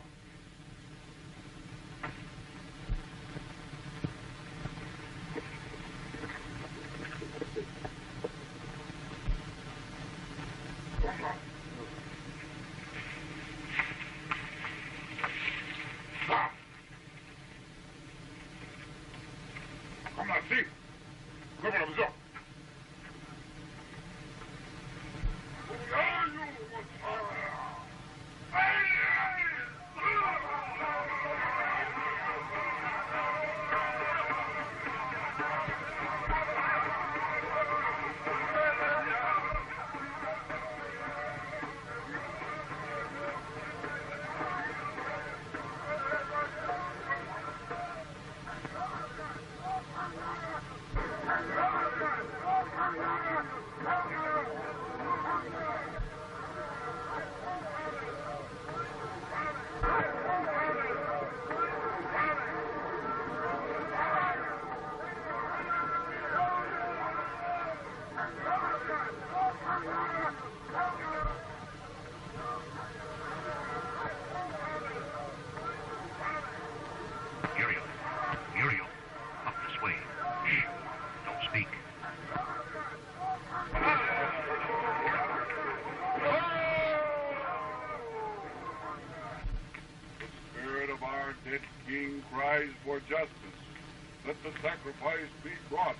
dead king cries for justice. Let the sacrifice be brought.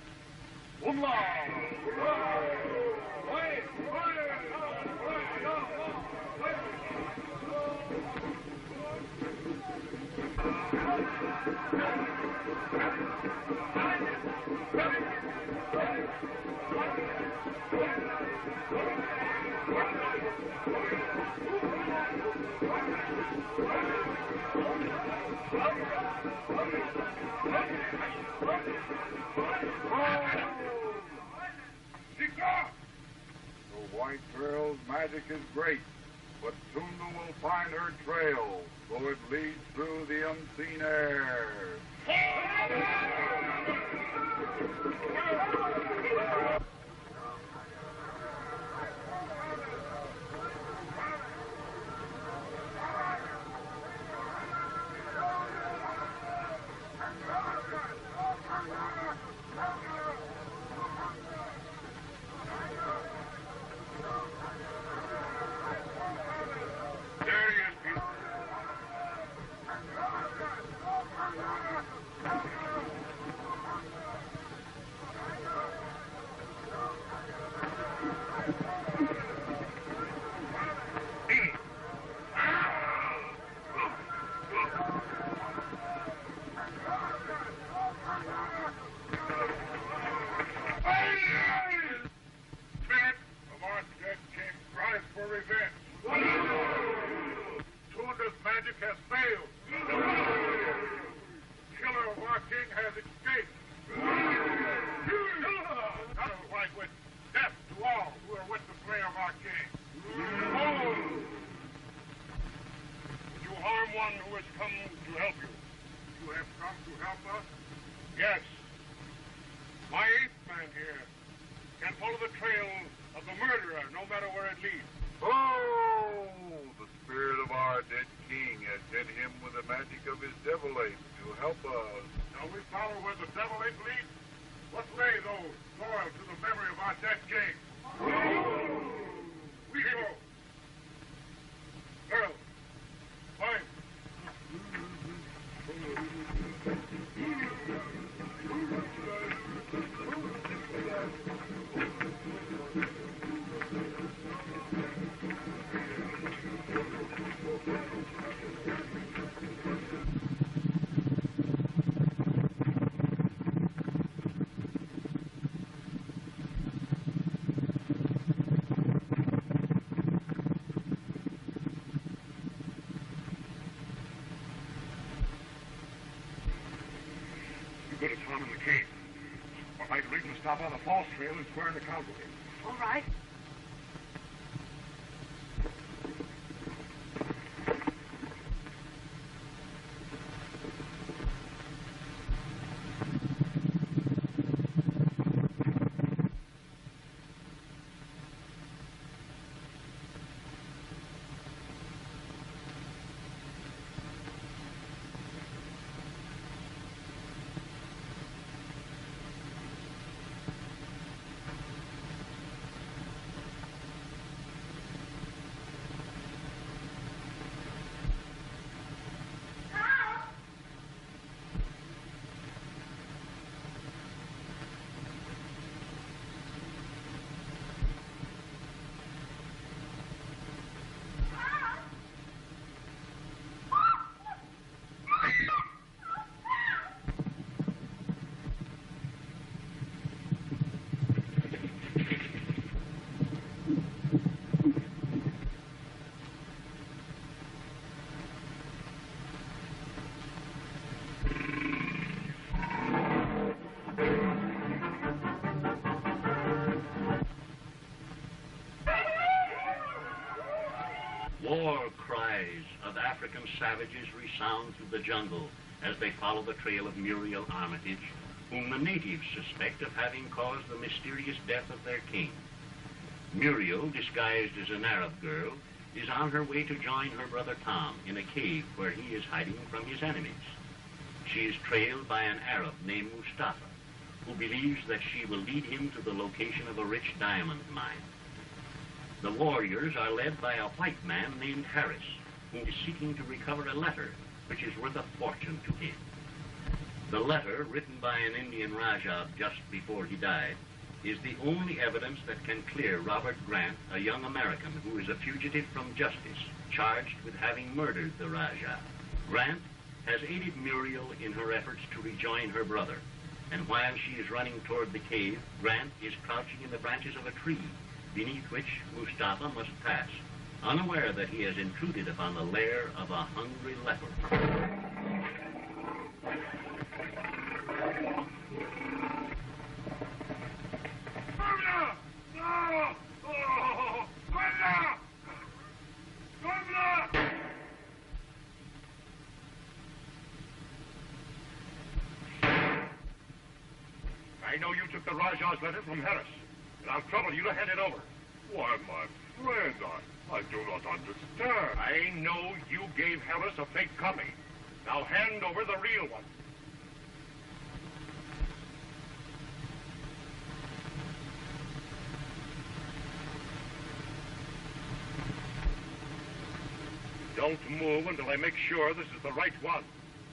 The white girl's magic is great, but Tunda will find her trail, though it leads through the unseen air. Good as found in the cave. But I'd read and stop on the false trail and square an account with him. All right. War cries of African savages resound through the jungle as they follow the trail of Muriel Armitage, whom the natives suspect of having caused the mysterious death of their king. Muriel, disguised as an Arab girl, is on her way to join her brother Tom in a cave where he is hiding from his enemies. She is trailed by an Arab named Mustafa, who believes that she will lead him to the location of a rich diamond mine. The warriors are led by a white man named Harris, who is seeking to recover a letter which is worth a fortune to him. The letter, written by an Indian Rajah just before he died, is the only evidence that can clear Robert Grant, a young American who is a fugitive from justice, charged with having murdered the Rajah. Grant has aided Muriel in her efforts to rejoin her brother, and while she is running toward the cave, Grant is crouching in the branches of a tree, beneath which Mustafa must pass, unaware that he has intruded upon the lair of a hungry leopard. I know you took the Rajah's letter from Harris, and I'll trouble you to hand it over. Why, my friend, I do not understand. I know you gave Harris a fake copy. Now hand over the real one. Don't move until I make sure this is the right one.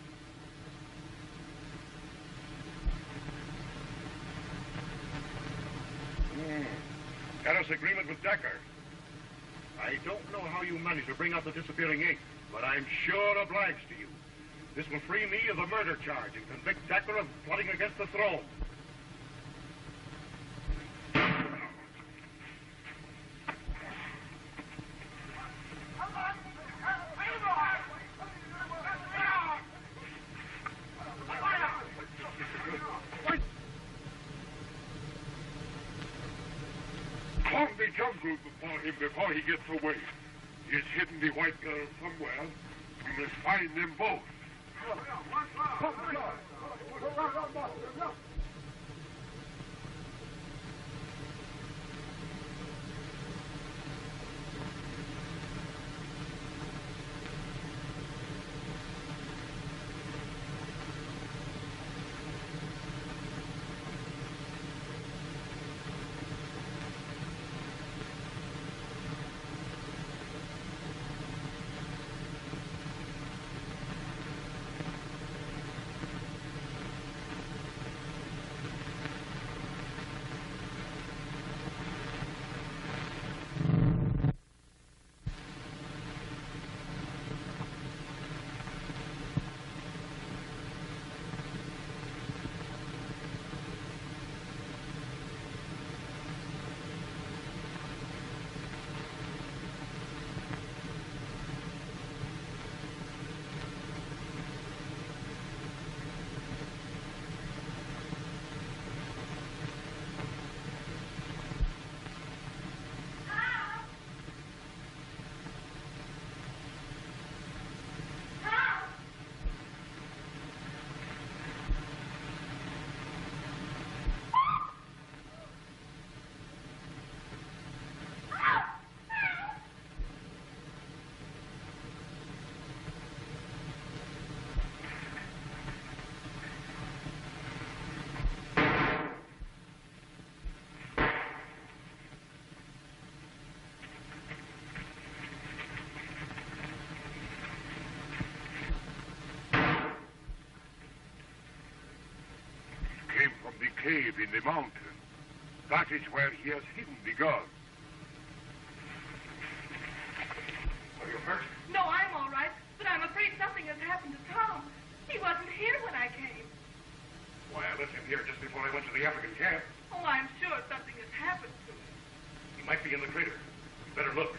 Harris' agreement with Decker. I don't know how you managed to bring out the disappearing ink, but I'm sure obliged to you. This will free me of the murder charge and convict Decker of plotting against the throne. Call the jungle before he gets away. He has hidden the white girl somewhere. We must find them both. Cave in the mountain. That is where he has hidden the girl. Are you hurt? No, I'm all right, but I'm afraid something has happened to Tom. He wasn't here when I came. Why, I left him here just before I went to the African camp. Oh, I'm sure something has happened to him. He might be in the crater. You better look.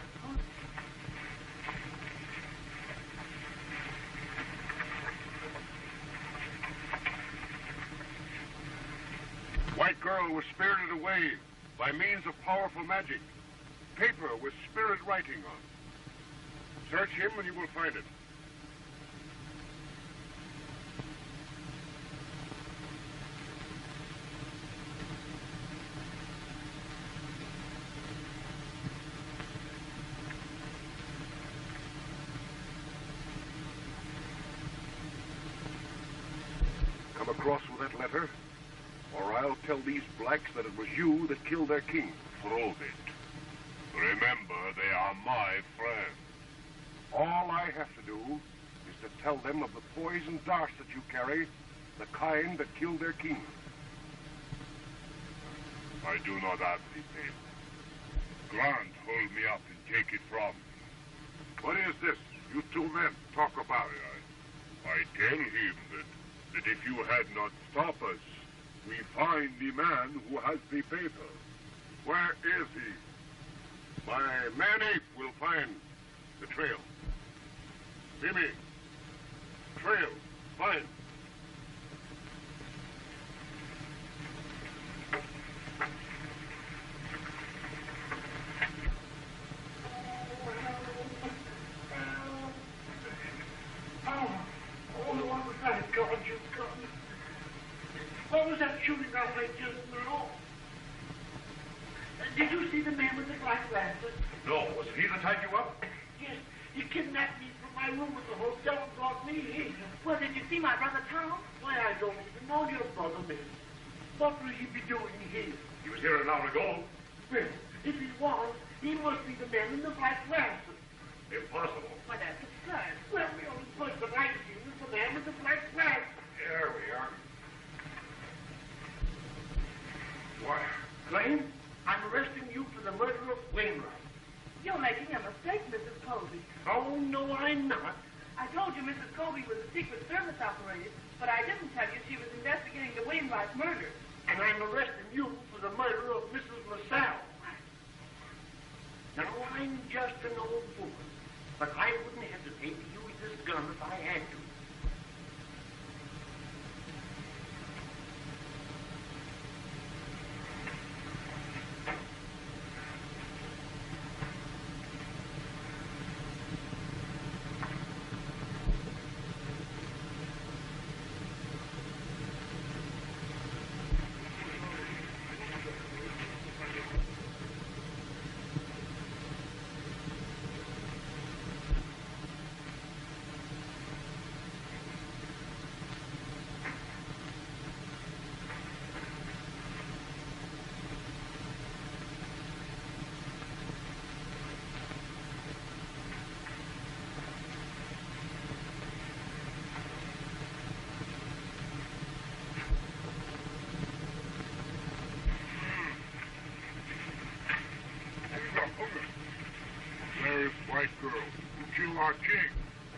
White girl was spirited away by means of powerful magic. Paper with spirit writing on. Search him and you will find it. Come across with that letter, or I'll tell these blacks that it was you that killed their king. Prove it. Remember, they are my friends. All I have to do is to tell them of the poisoned darts that you carry, the kind that killed their king. I do not have the paper. Grant hold me up and take it from me. What is this? You two men, talk about it. I tell him that if you had not stopped us, we find the man who has the paper. Where is he? My man ape will find the trail. Jimmy, trail, find. What was that, God, you got me? What was that shooting off like just now? Did you see the man with the black lantern? No, was it he that tied you up? Yes, he kidnapped me from my room at the hotel and brought me here. Well, did you see my brother Tom? Why, I don't even know your brother, miss. What will he be doing here? He was here an hour ago. Well, if he was, he must be the man in the black lantern. Impossible. Why, that's absurd. Well, the only person I've seen is the man with the black lantern. There we are. What? Blaine, I'm arresting you for the murder of Wainwright. You're making a mistake, Mrs. Colby. Oh, no, I'm not. I told you Mrs. Colby was a Secret Service operative, but I didn't tell you she was investigating the Wainwright murder. And I'm arresting you for the murder of Mrs. LaSalle. Now, I'm just an old woman, but I wouldn't hesitate to use this gun if I had to. White girl who killed our king.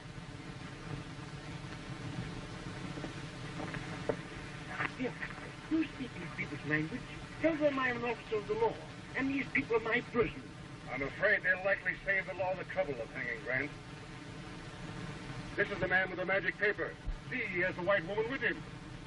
Here, you speak these people's language. Tell them I'm an officer of the law, and these people are my prisoners. I'm afraid they'll likely save the law the trouble of hanging, Grant. This is the man with the magic paper. See, he has the white woman with him.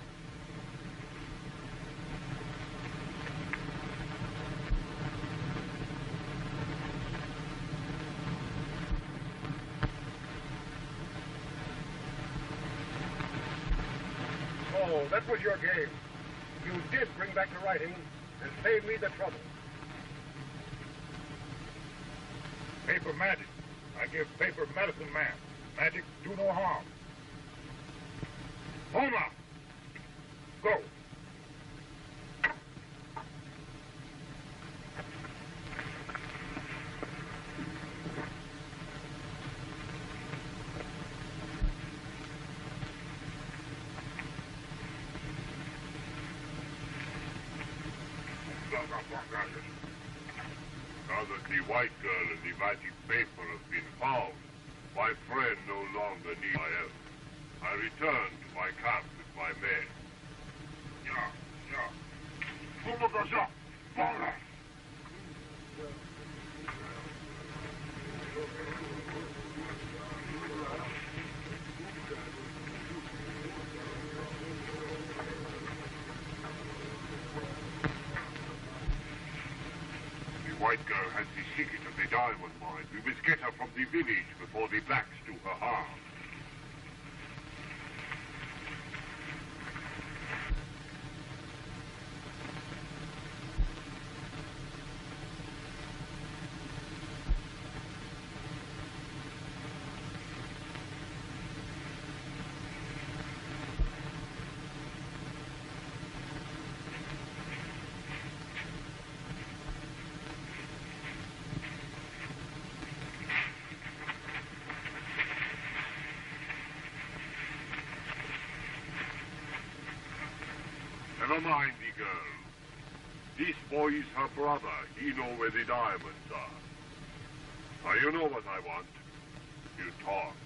Oh, that was your game. You did bring back the writing and save me the trouble. Paper magic. I give paper medicine man. Magic do no harm. Homer! Go. Now that the white girl and the magic paper have been found, my friend no longer needs my help. I return to my camp with my men. The white girl has the secret of the diamond mine. We must get her from the village before the blacks do her harm. Never mind the girl. This boy is her brother. He know where the diamonds are. Now you know what I want. You talk.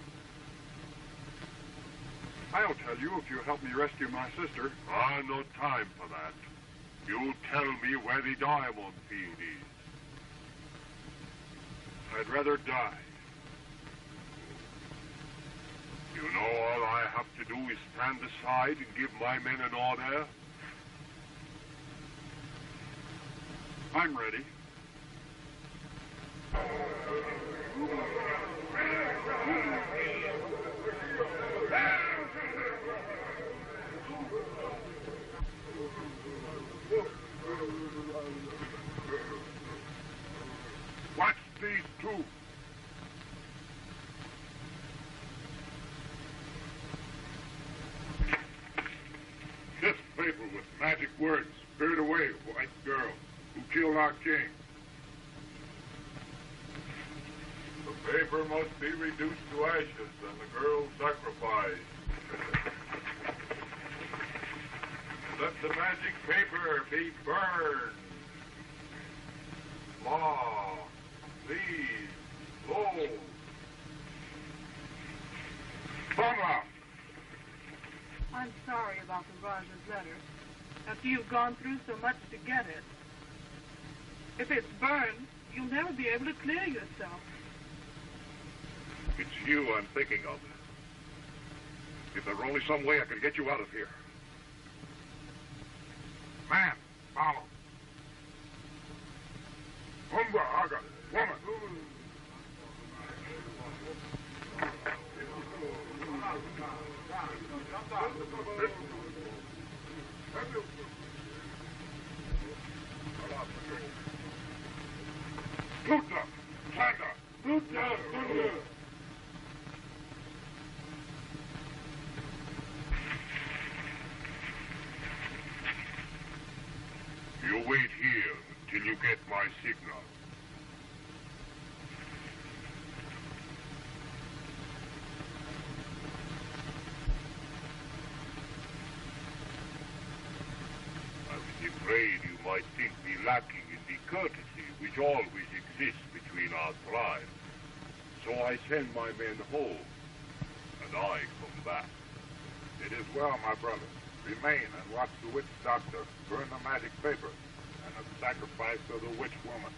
I'll tell you if you help me rescue my sister. No time for that. You tell me where the diamond field is. I'd rather die. You know all I have to do is stand aside and give my men an order? I'm ready. Watch these two. This paper with magic words. Spirit away, white girl, who killed our king. The paper must be reduced to ashes and the girl sacrificed. Let the magic paper be burned. Law, leave, low. Bumla! I'm sorry about the Raja's letter. After you've gone through so much to get it. If it's burned, you'll never be able to clear yourself. It's you I'm thinking of. If there were only some way I could get you out of here. Man, follow. Umbra, Aga, woman. Tutla, Santa, Tutla, Tutla. You wait here till you get my signal. I was afraid you might think me lacking in the courtesy which always exists between our tribes. So I send my men home, and I come back. It is well, my brother. Remain and watch the witch doctor burn the magic paper and the sacrifice of the witch woman.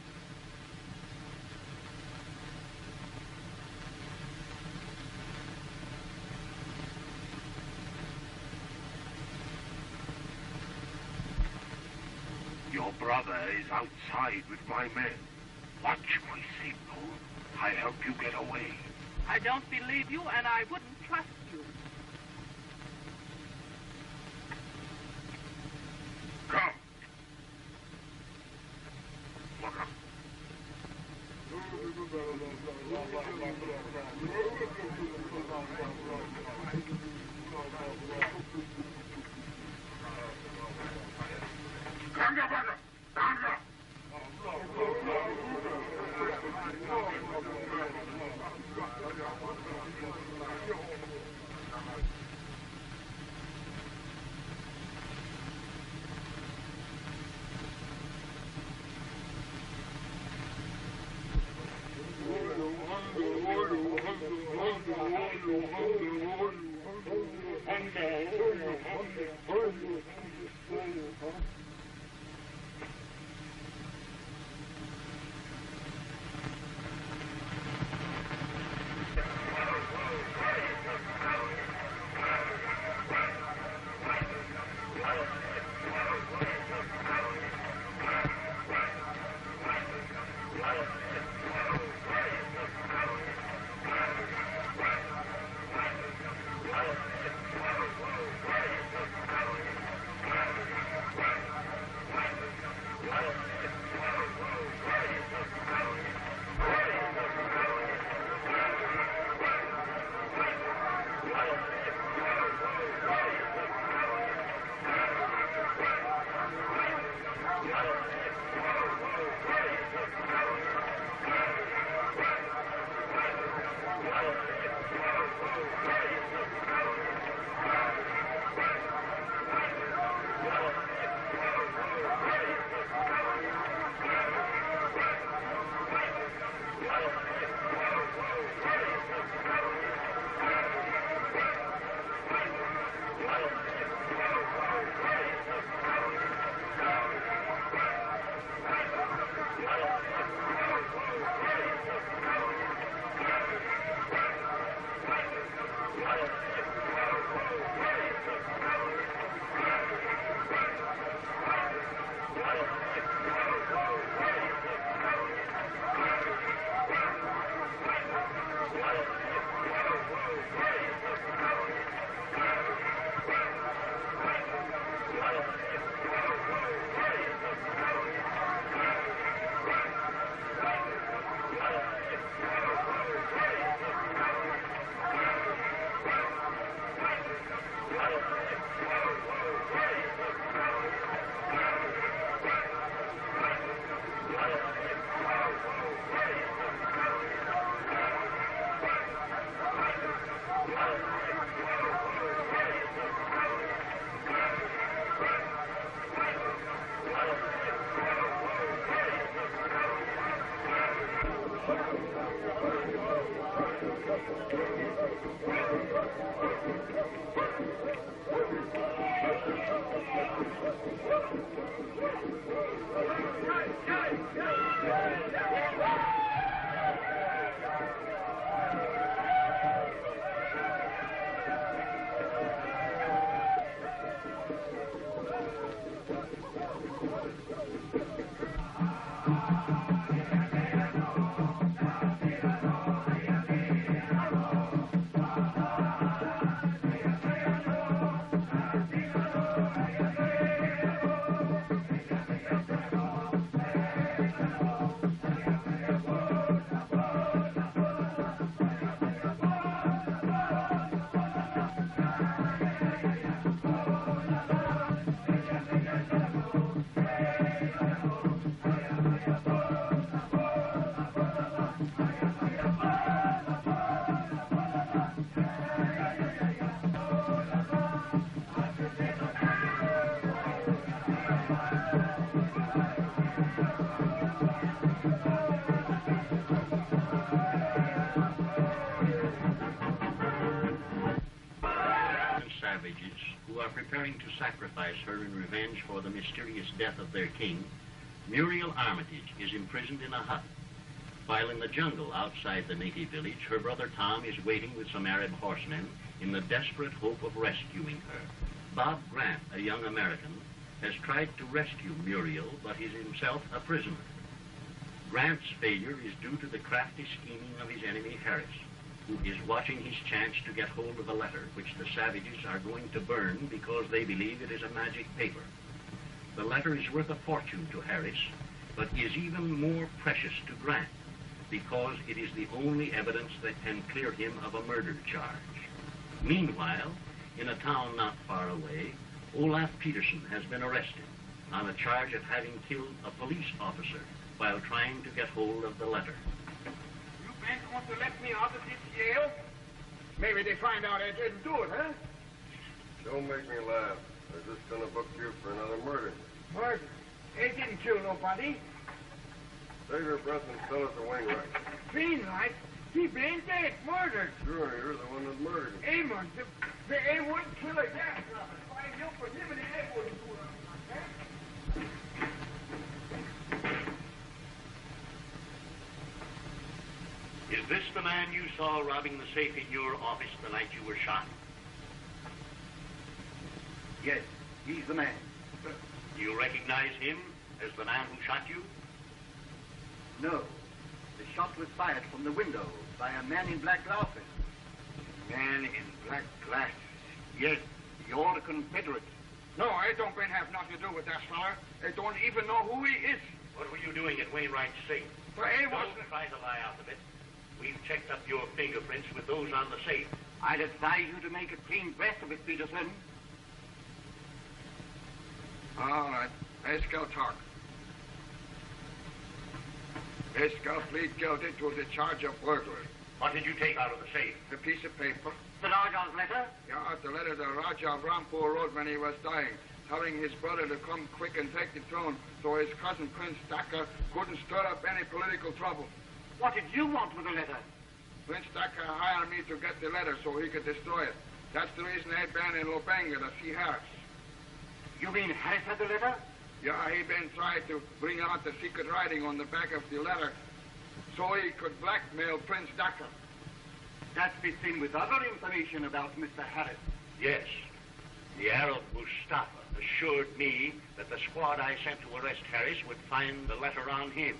Your brother is outside with my men. Watch my signal. I help you get away. I don't believe you, and I wouldn't trust you. Come. Look up. Ganga baga! Ganga! Savages who are preparing to sacrifice her in revenge for the mysterious death of their king, Muriel Armitage is imprisoned in a hut. While in the jungle outside the native village, her brother Tom is waiting with some Arab horsemen in the desperate hope of rescuing her. Bob Grant, a young American, has tried to rescue Muriel, but is himself a prisoner. Grant's failure is due to the crafty scheming of his enemy Harris, who is watching his chance to get hold of a letter which the savages are going to burn because they believe it is a magic paper. The letter is worth a fortune to Harris, but is even more precious to Grant because it is the only evidence that can clear him of a murder charge. Meanwhile, in a town not far away, Olaf Peterson has been arrested on a charge of having killed a police officer while trying to get hold of the letter. Bank want to let me out of this jail? Maybe they find out I didn't do it, huh? Don't make me laugh. They're just gonna book you for another murder. Murder? They didn't kill nobody. Save your breath and sell it to Wainwright. Wainwright? He been dead, murdered. Sure, you're the one that murdered him. Amos, they wouldn't kill a gas robber. If I knew for him, they wouldn't do it like that. Is this the man you saw robbing the safe in your office the night you were shot? Yes, he's the man. Do you recognize him as the man who shot you? No. The shot was fired from the window by a man in black glasses. Man in black glasses. Yes, you're the Confederate. No, I don't have nothing to do with that fella. I don't even know who he is. What were you doing at Wainwright's safe? But I wasn't... Don't try to lie out of it. We've checked up your fingerprints with those on the safe. I'd advise you to make a clean breast of it, Peterson. All right. Let's go talk. Let's go plead guilty to the charge of burglary. What did you take out of the safe? A piece of paper. The Raja's letter? Yeah, the letter the Raja of Rampur wrote when he was dying, telling his brother to come quick and take the throne so his cousin Prince Dakkar couldn't stir up any political trouble. What did you want with the letter? Prince Dakkar hired me to get the letter so he could destroy it. That's the reason I've been in Lubanga to see Harris. You mean Harris had the letter? Yeah, he been trying to bring out the secret writing on the back of the letter so he could blackmail Prince Dakkar. That fits in with other information about Mr. Harris. Yes. The Arab Mustafa assured me that the squad I sent to arrest Harris would find the letter on him.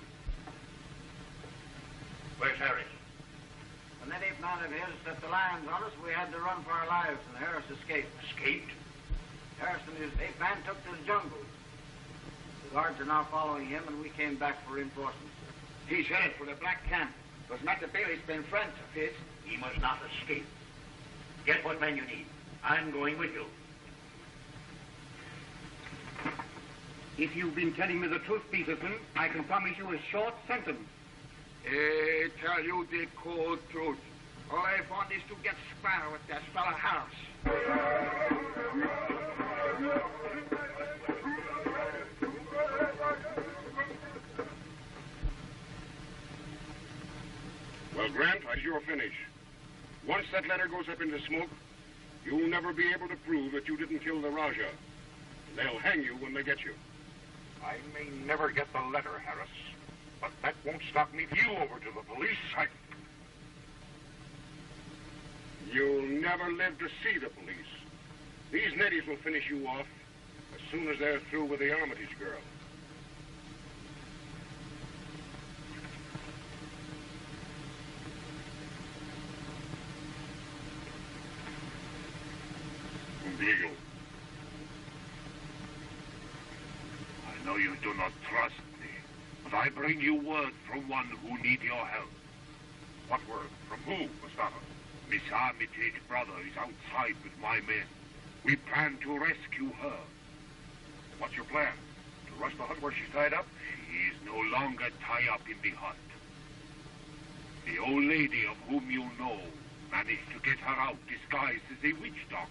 Where's Harris? When that ape man of his set the lions on us, we had to run for our lives, and Harris escaped. Escaped? Harris and his ape man took to the jungle. The guards are now following him, and we came back for reinforcements. He's headed for the Black Camp. Because Matt Bailey's been friends of his. He must not escape. Get what men you need. I'm going with you. If you've been telling me the truth, Peterson, I can promise you a short sentence. I tell you the cold truth. All I want is to get square with that fella Harris. Grant, as your finish. Once that letter goes up into smoke, you'll never be able to prove that you didn't kill the Rajah. They'll hang you when they get you. I may never get the letter, Harris, but that won't stop me. You over to the police. You'll never live to see the police. These natives will finish you off as soon as they're through with the Armitage girl. Beagle. I know you do not trust me, but I bring you word from one who need your help. What word? From who, Mustafa? Miss Armitage's brother is outside with my men. We plan to rescue her. What's your plan? To rush the hut where she's tied up? She is no longer tied up in the hut. The old lady of whom you know managed to get her out disguised as a witch doctor.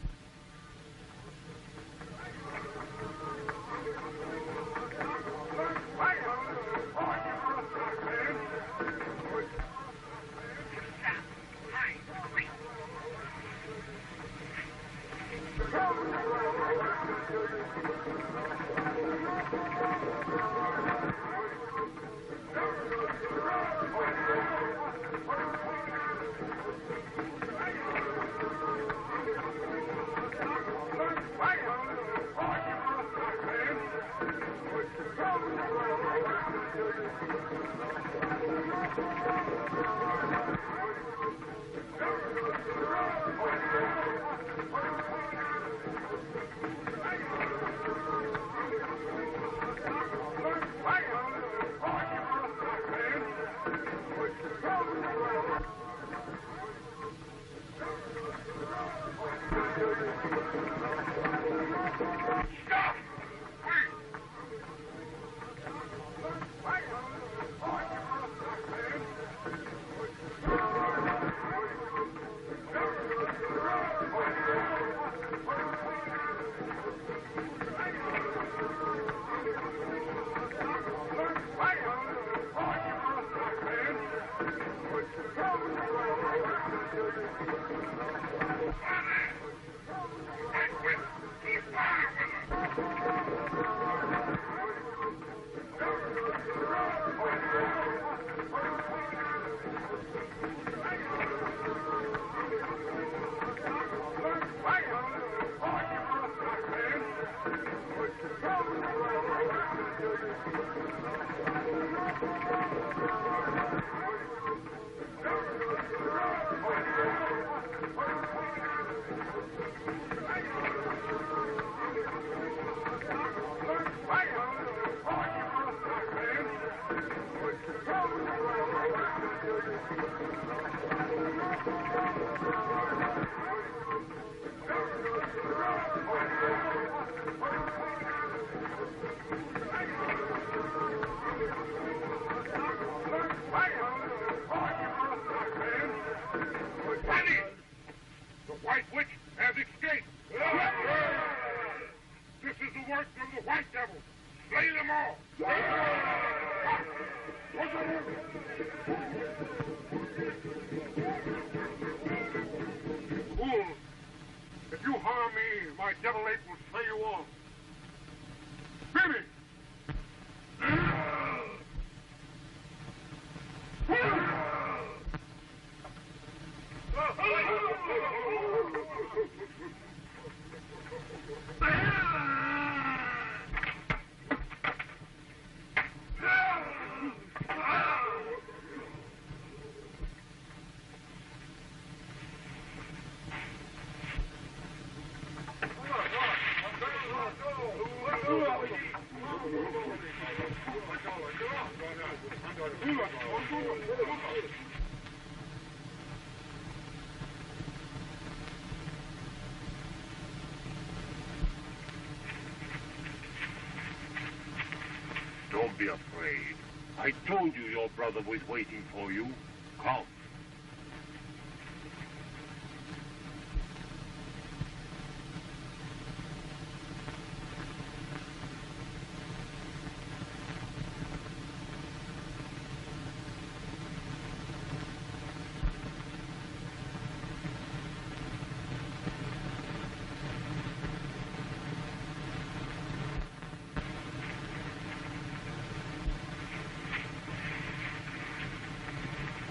Don't be afraid. I told you your brother was waiting for you. Come.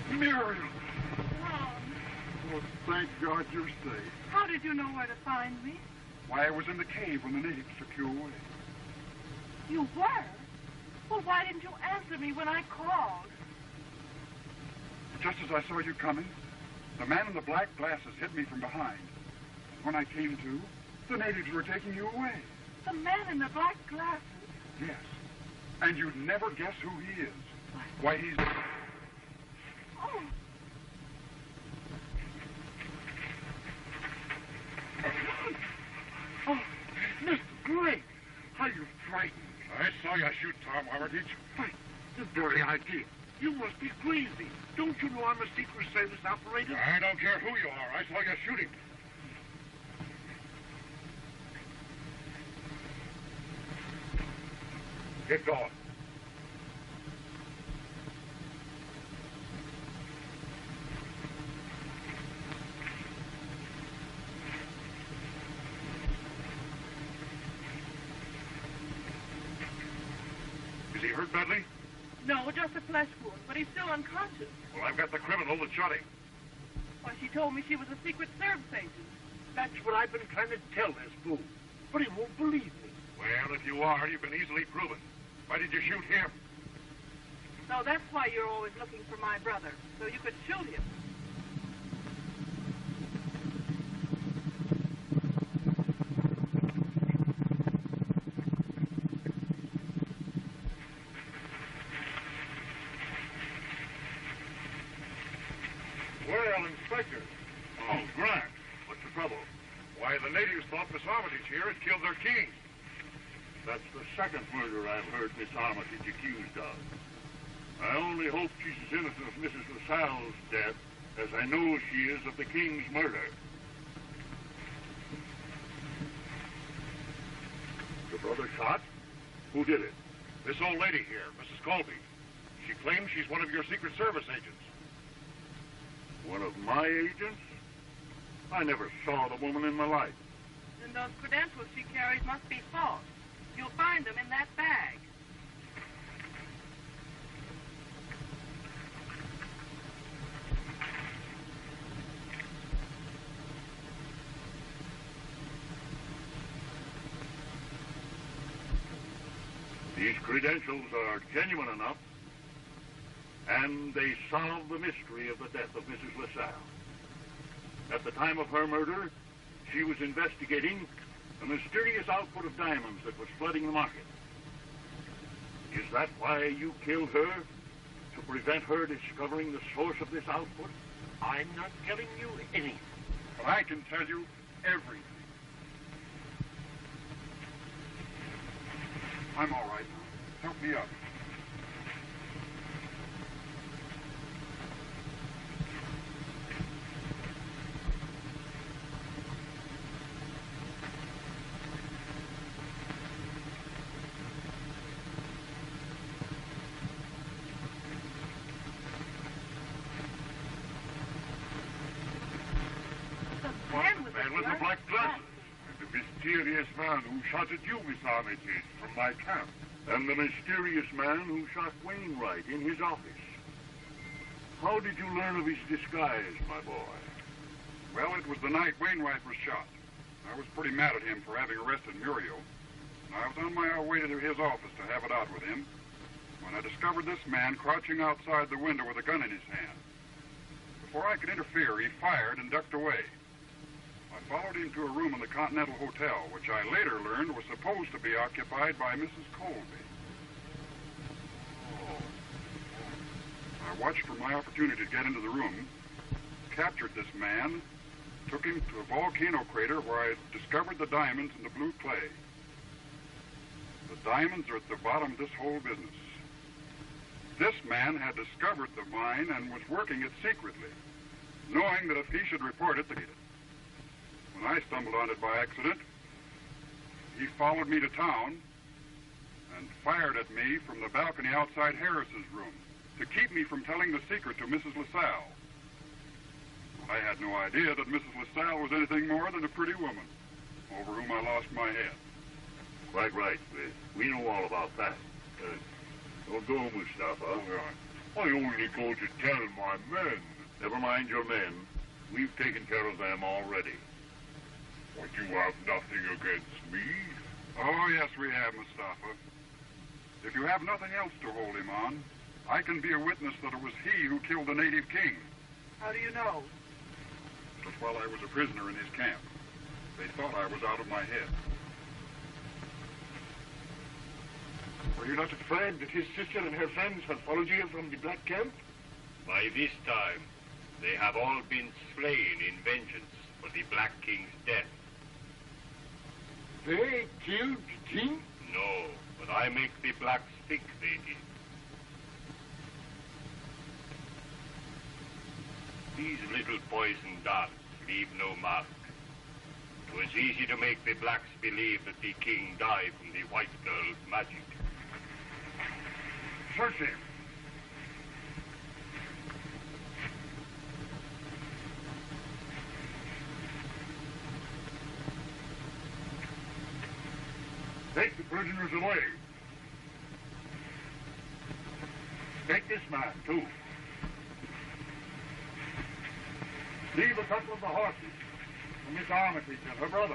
Muriel! Ron, Oh, thank God you're safe. how did you know where to find me? Why, I was in the cave when the natives took you away. You were? Well, why didn't you answer me when I called? Just as I saw you coming, the man in the black glasses hit me from behind. And when I came to, the natives were taking you away. The man in the black glasses? Yes. And you'd never guess who he is. Why, he's... Oh. Oh, Mr. Gray, how you frightened. I saw you shoot Tom Armitage. Why, the very idea. You must be crazy. Don't you know I'm a Secret Service operator? I don't care who you are. I saw you shooting. Get going. Is he hurt badly? No, just a flesh wound, but he's still unconscious. Well, I've got the criminal that shot him. Why, she told me she was a Secret Service agent. That's what I've been trying to tell this fool. But he won't believe me. Well, if you are, you can easily prove it. Why did you shoot him? So that's why you're always looking for my brother, so you could shoot him. Well, Inspector. Oh, Grant. What's the trouble? Why, the natives thought Miss Armitage here had killed their king. That's the second murder I've heard Miss Armitage accused of. I only hope she's as innocent of Mrs. LaSalle's death as I know she is of the king's murder. Your brother shot? Who did it? This old lady here, Mrs. Colby. She claims she's one of your Secret Service agents. One of my agents? I never saw the woman in my life. Then those credentials she carries must be false. You'll find them in that bag. These credentials are genuine enough, and they solve the mystery of the death of Mrs. LaSalle. At the time of her murder, she was investigating a mysterious output of diamonds that was flooding the market. Is that why you killed her? To prevent her discovering the source of this output? I'm not telling you anything. But I can tell you everything. I'm all right now. Help me up. Man with the black glasses. And the mysterious man who shot at you, Miss Armitage, from my camp. And the mysterious man who shot Wainwright in his office. How did you learn of his disguise, my boy? Well, it was the night Wainwright was shot. I was pretty mad at him for having arrested Muriel. I was on my way to his office to have it out with him when I discovered this man crouching outside the window with a gun in his hand. Before I could interfere, he fired and ducked away. I followed him to a room in the Continental Hotel, which I later learned was supposed to be occupied by Mrs. Colby. I watched for my opportunity to get into the room, captured this man, took him to a volcano crater where I discovered the diamonds in the blue clay. The diamonds are at the bottom of this whole business. This man had discovered the mine and was working it secretly, knowing that if he should report it, when I stumbled on it by accident, he followed me to town and fired at me from the balcony outside Harris's room to keep me from telling the secret to Mrs. LaSalle. I had no idea that Mrs. LaSalle was anything more than a pretty woman over whom I lost my head. Quite right. We know all about that. Don't go, Mustafa. All right. I only go to tell my men. Never mind your men. We've taken care of them already. But you have nothing against me? Oh, yes, we have, Mustafa. If you have nothing else to hold him on, I can be a witness that it was he who killed the native king. How do you know? Just while I was a prisoner in his camp. They thought I was out of my head. Were you not afraid that his sister and her friends had followed you from the Black Camp? By this time, they have all been slain in vengeance for the Black King's death. They killed the king? No, but I make the blacks think they did. These little poison dots leave no mark. It was easy to make the blacks believe that the king died from the white girl's magic. Search him. Take the prisoners away. Take this man, too. Leave a couple of the horses for Miss Armitage and her brother.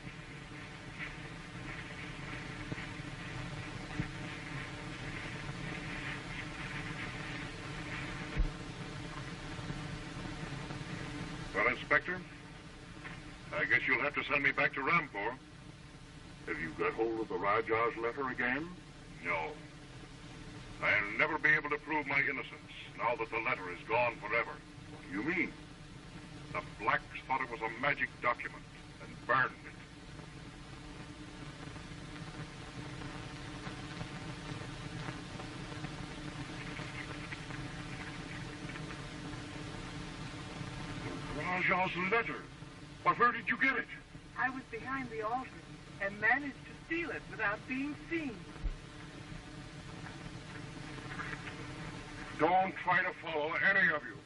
Well, Inspector, I guess you'll have to send me back to Rampur. Have you got hold of the Rajah's letter again? No. I'll never be able to prove my innocence now that the letter is gone forever. What do you mean? The blacks thought it was a magic document and burned it. The Rajah's letter. But where did you get it? I was behind the altar and managed to steal it without being seen. Don't try to follow any of you.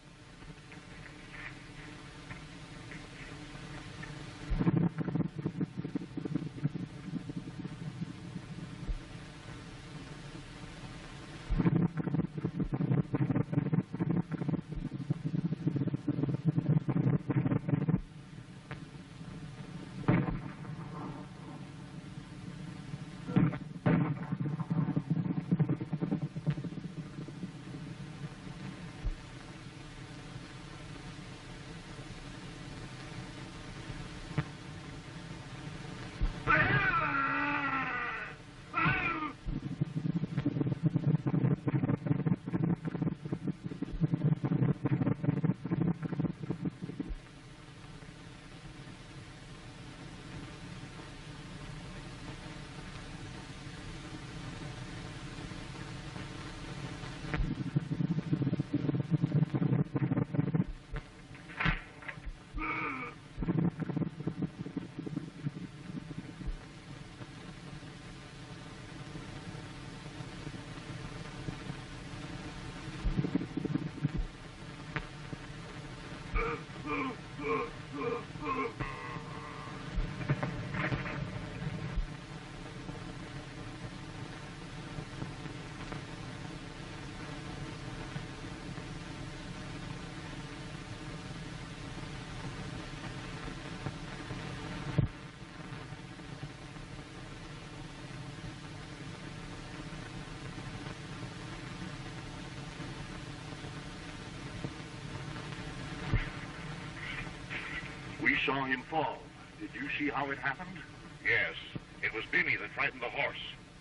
We saw him fall. Did you see how it happened? Yes. It was Bimmy that frightened the horse.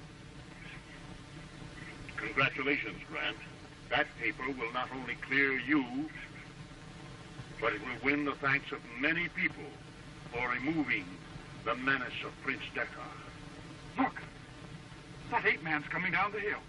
Congratulations, Grant. That paper will not only clear you, but it will win the thanks of many people for removing the menace of Prince Deckard. Look! That ape man's coming down the hill.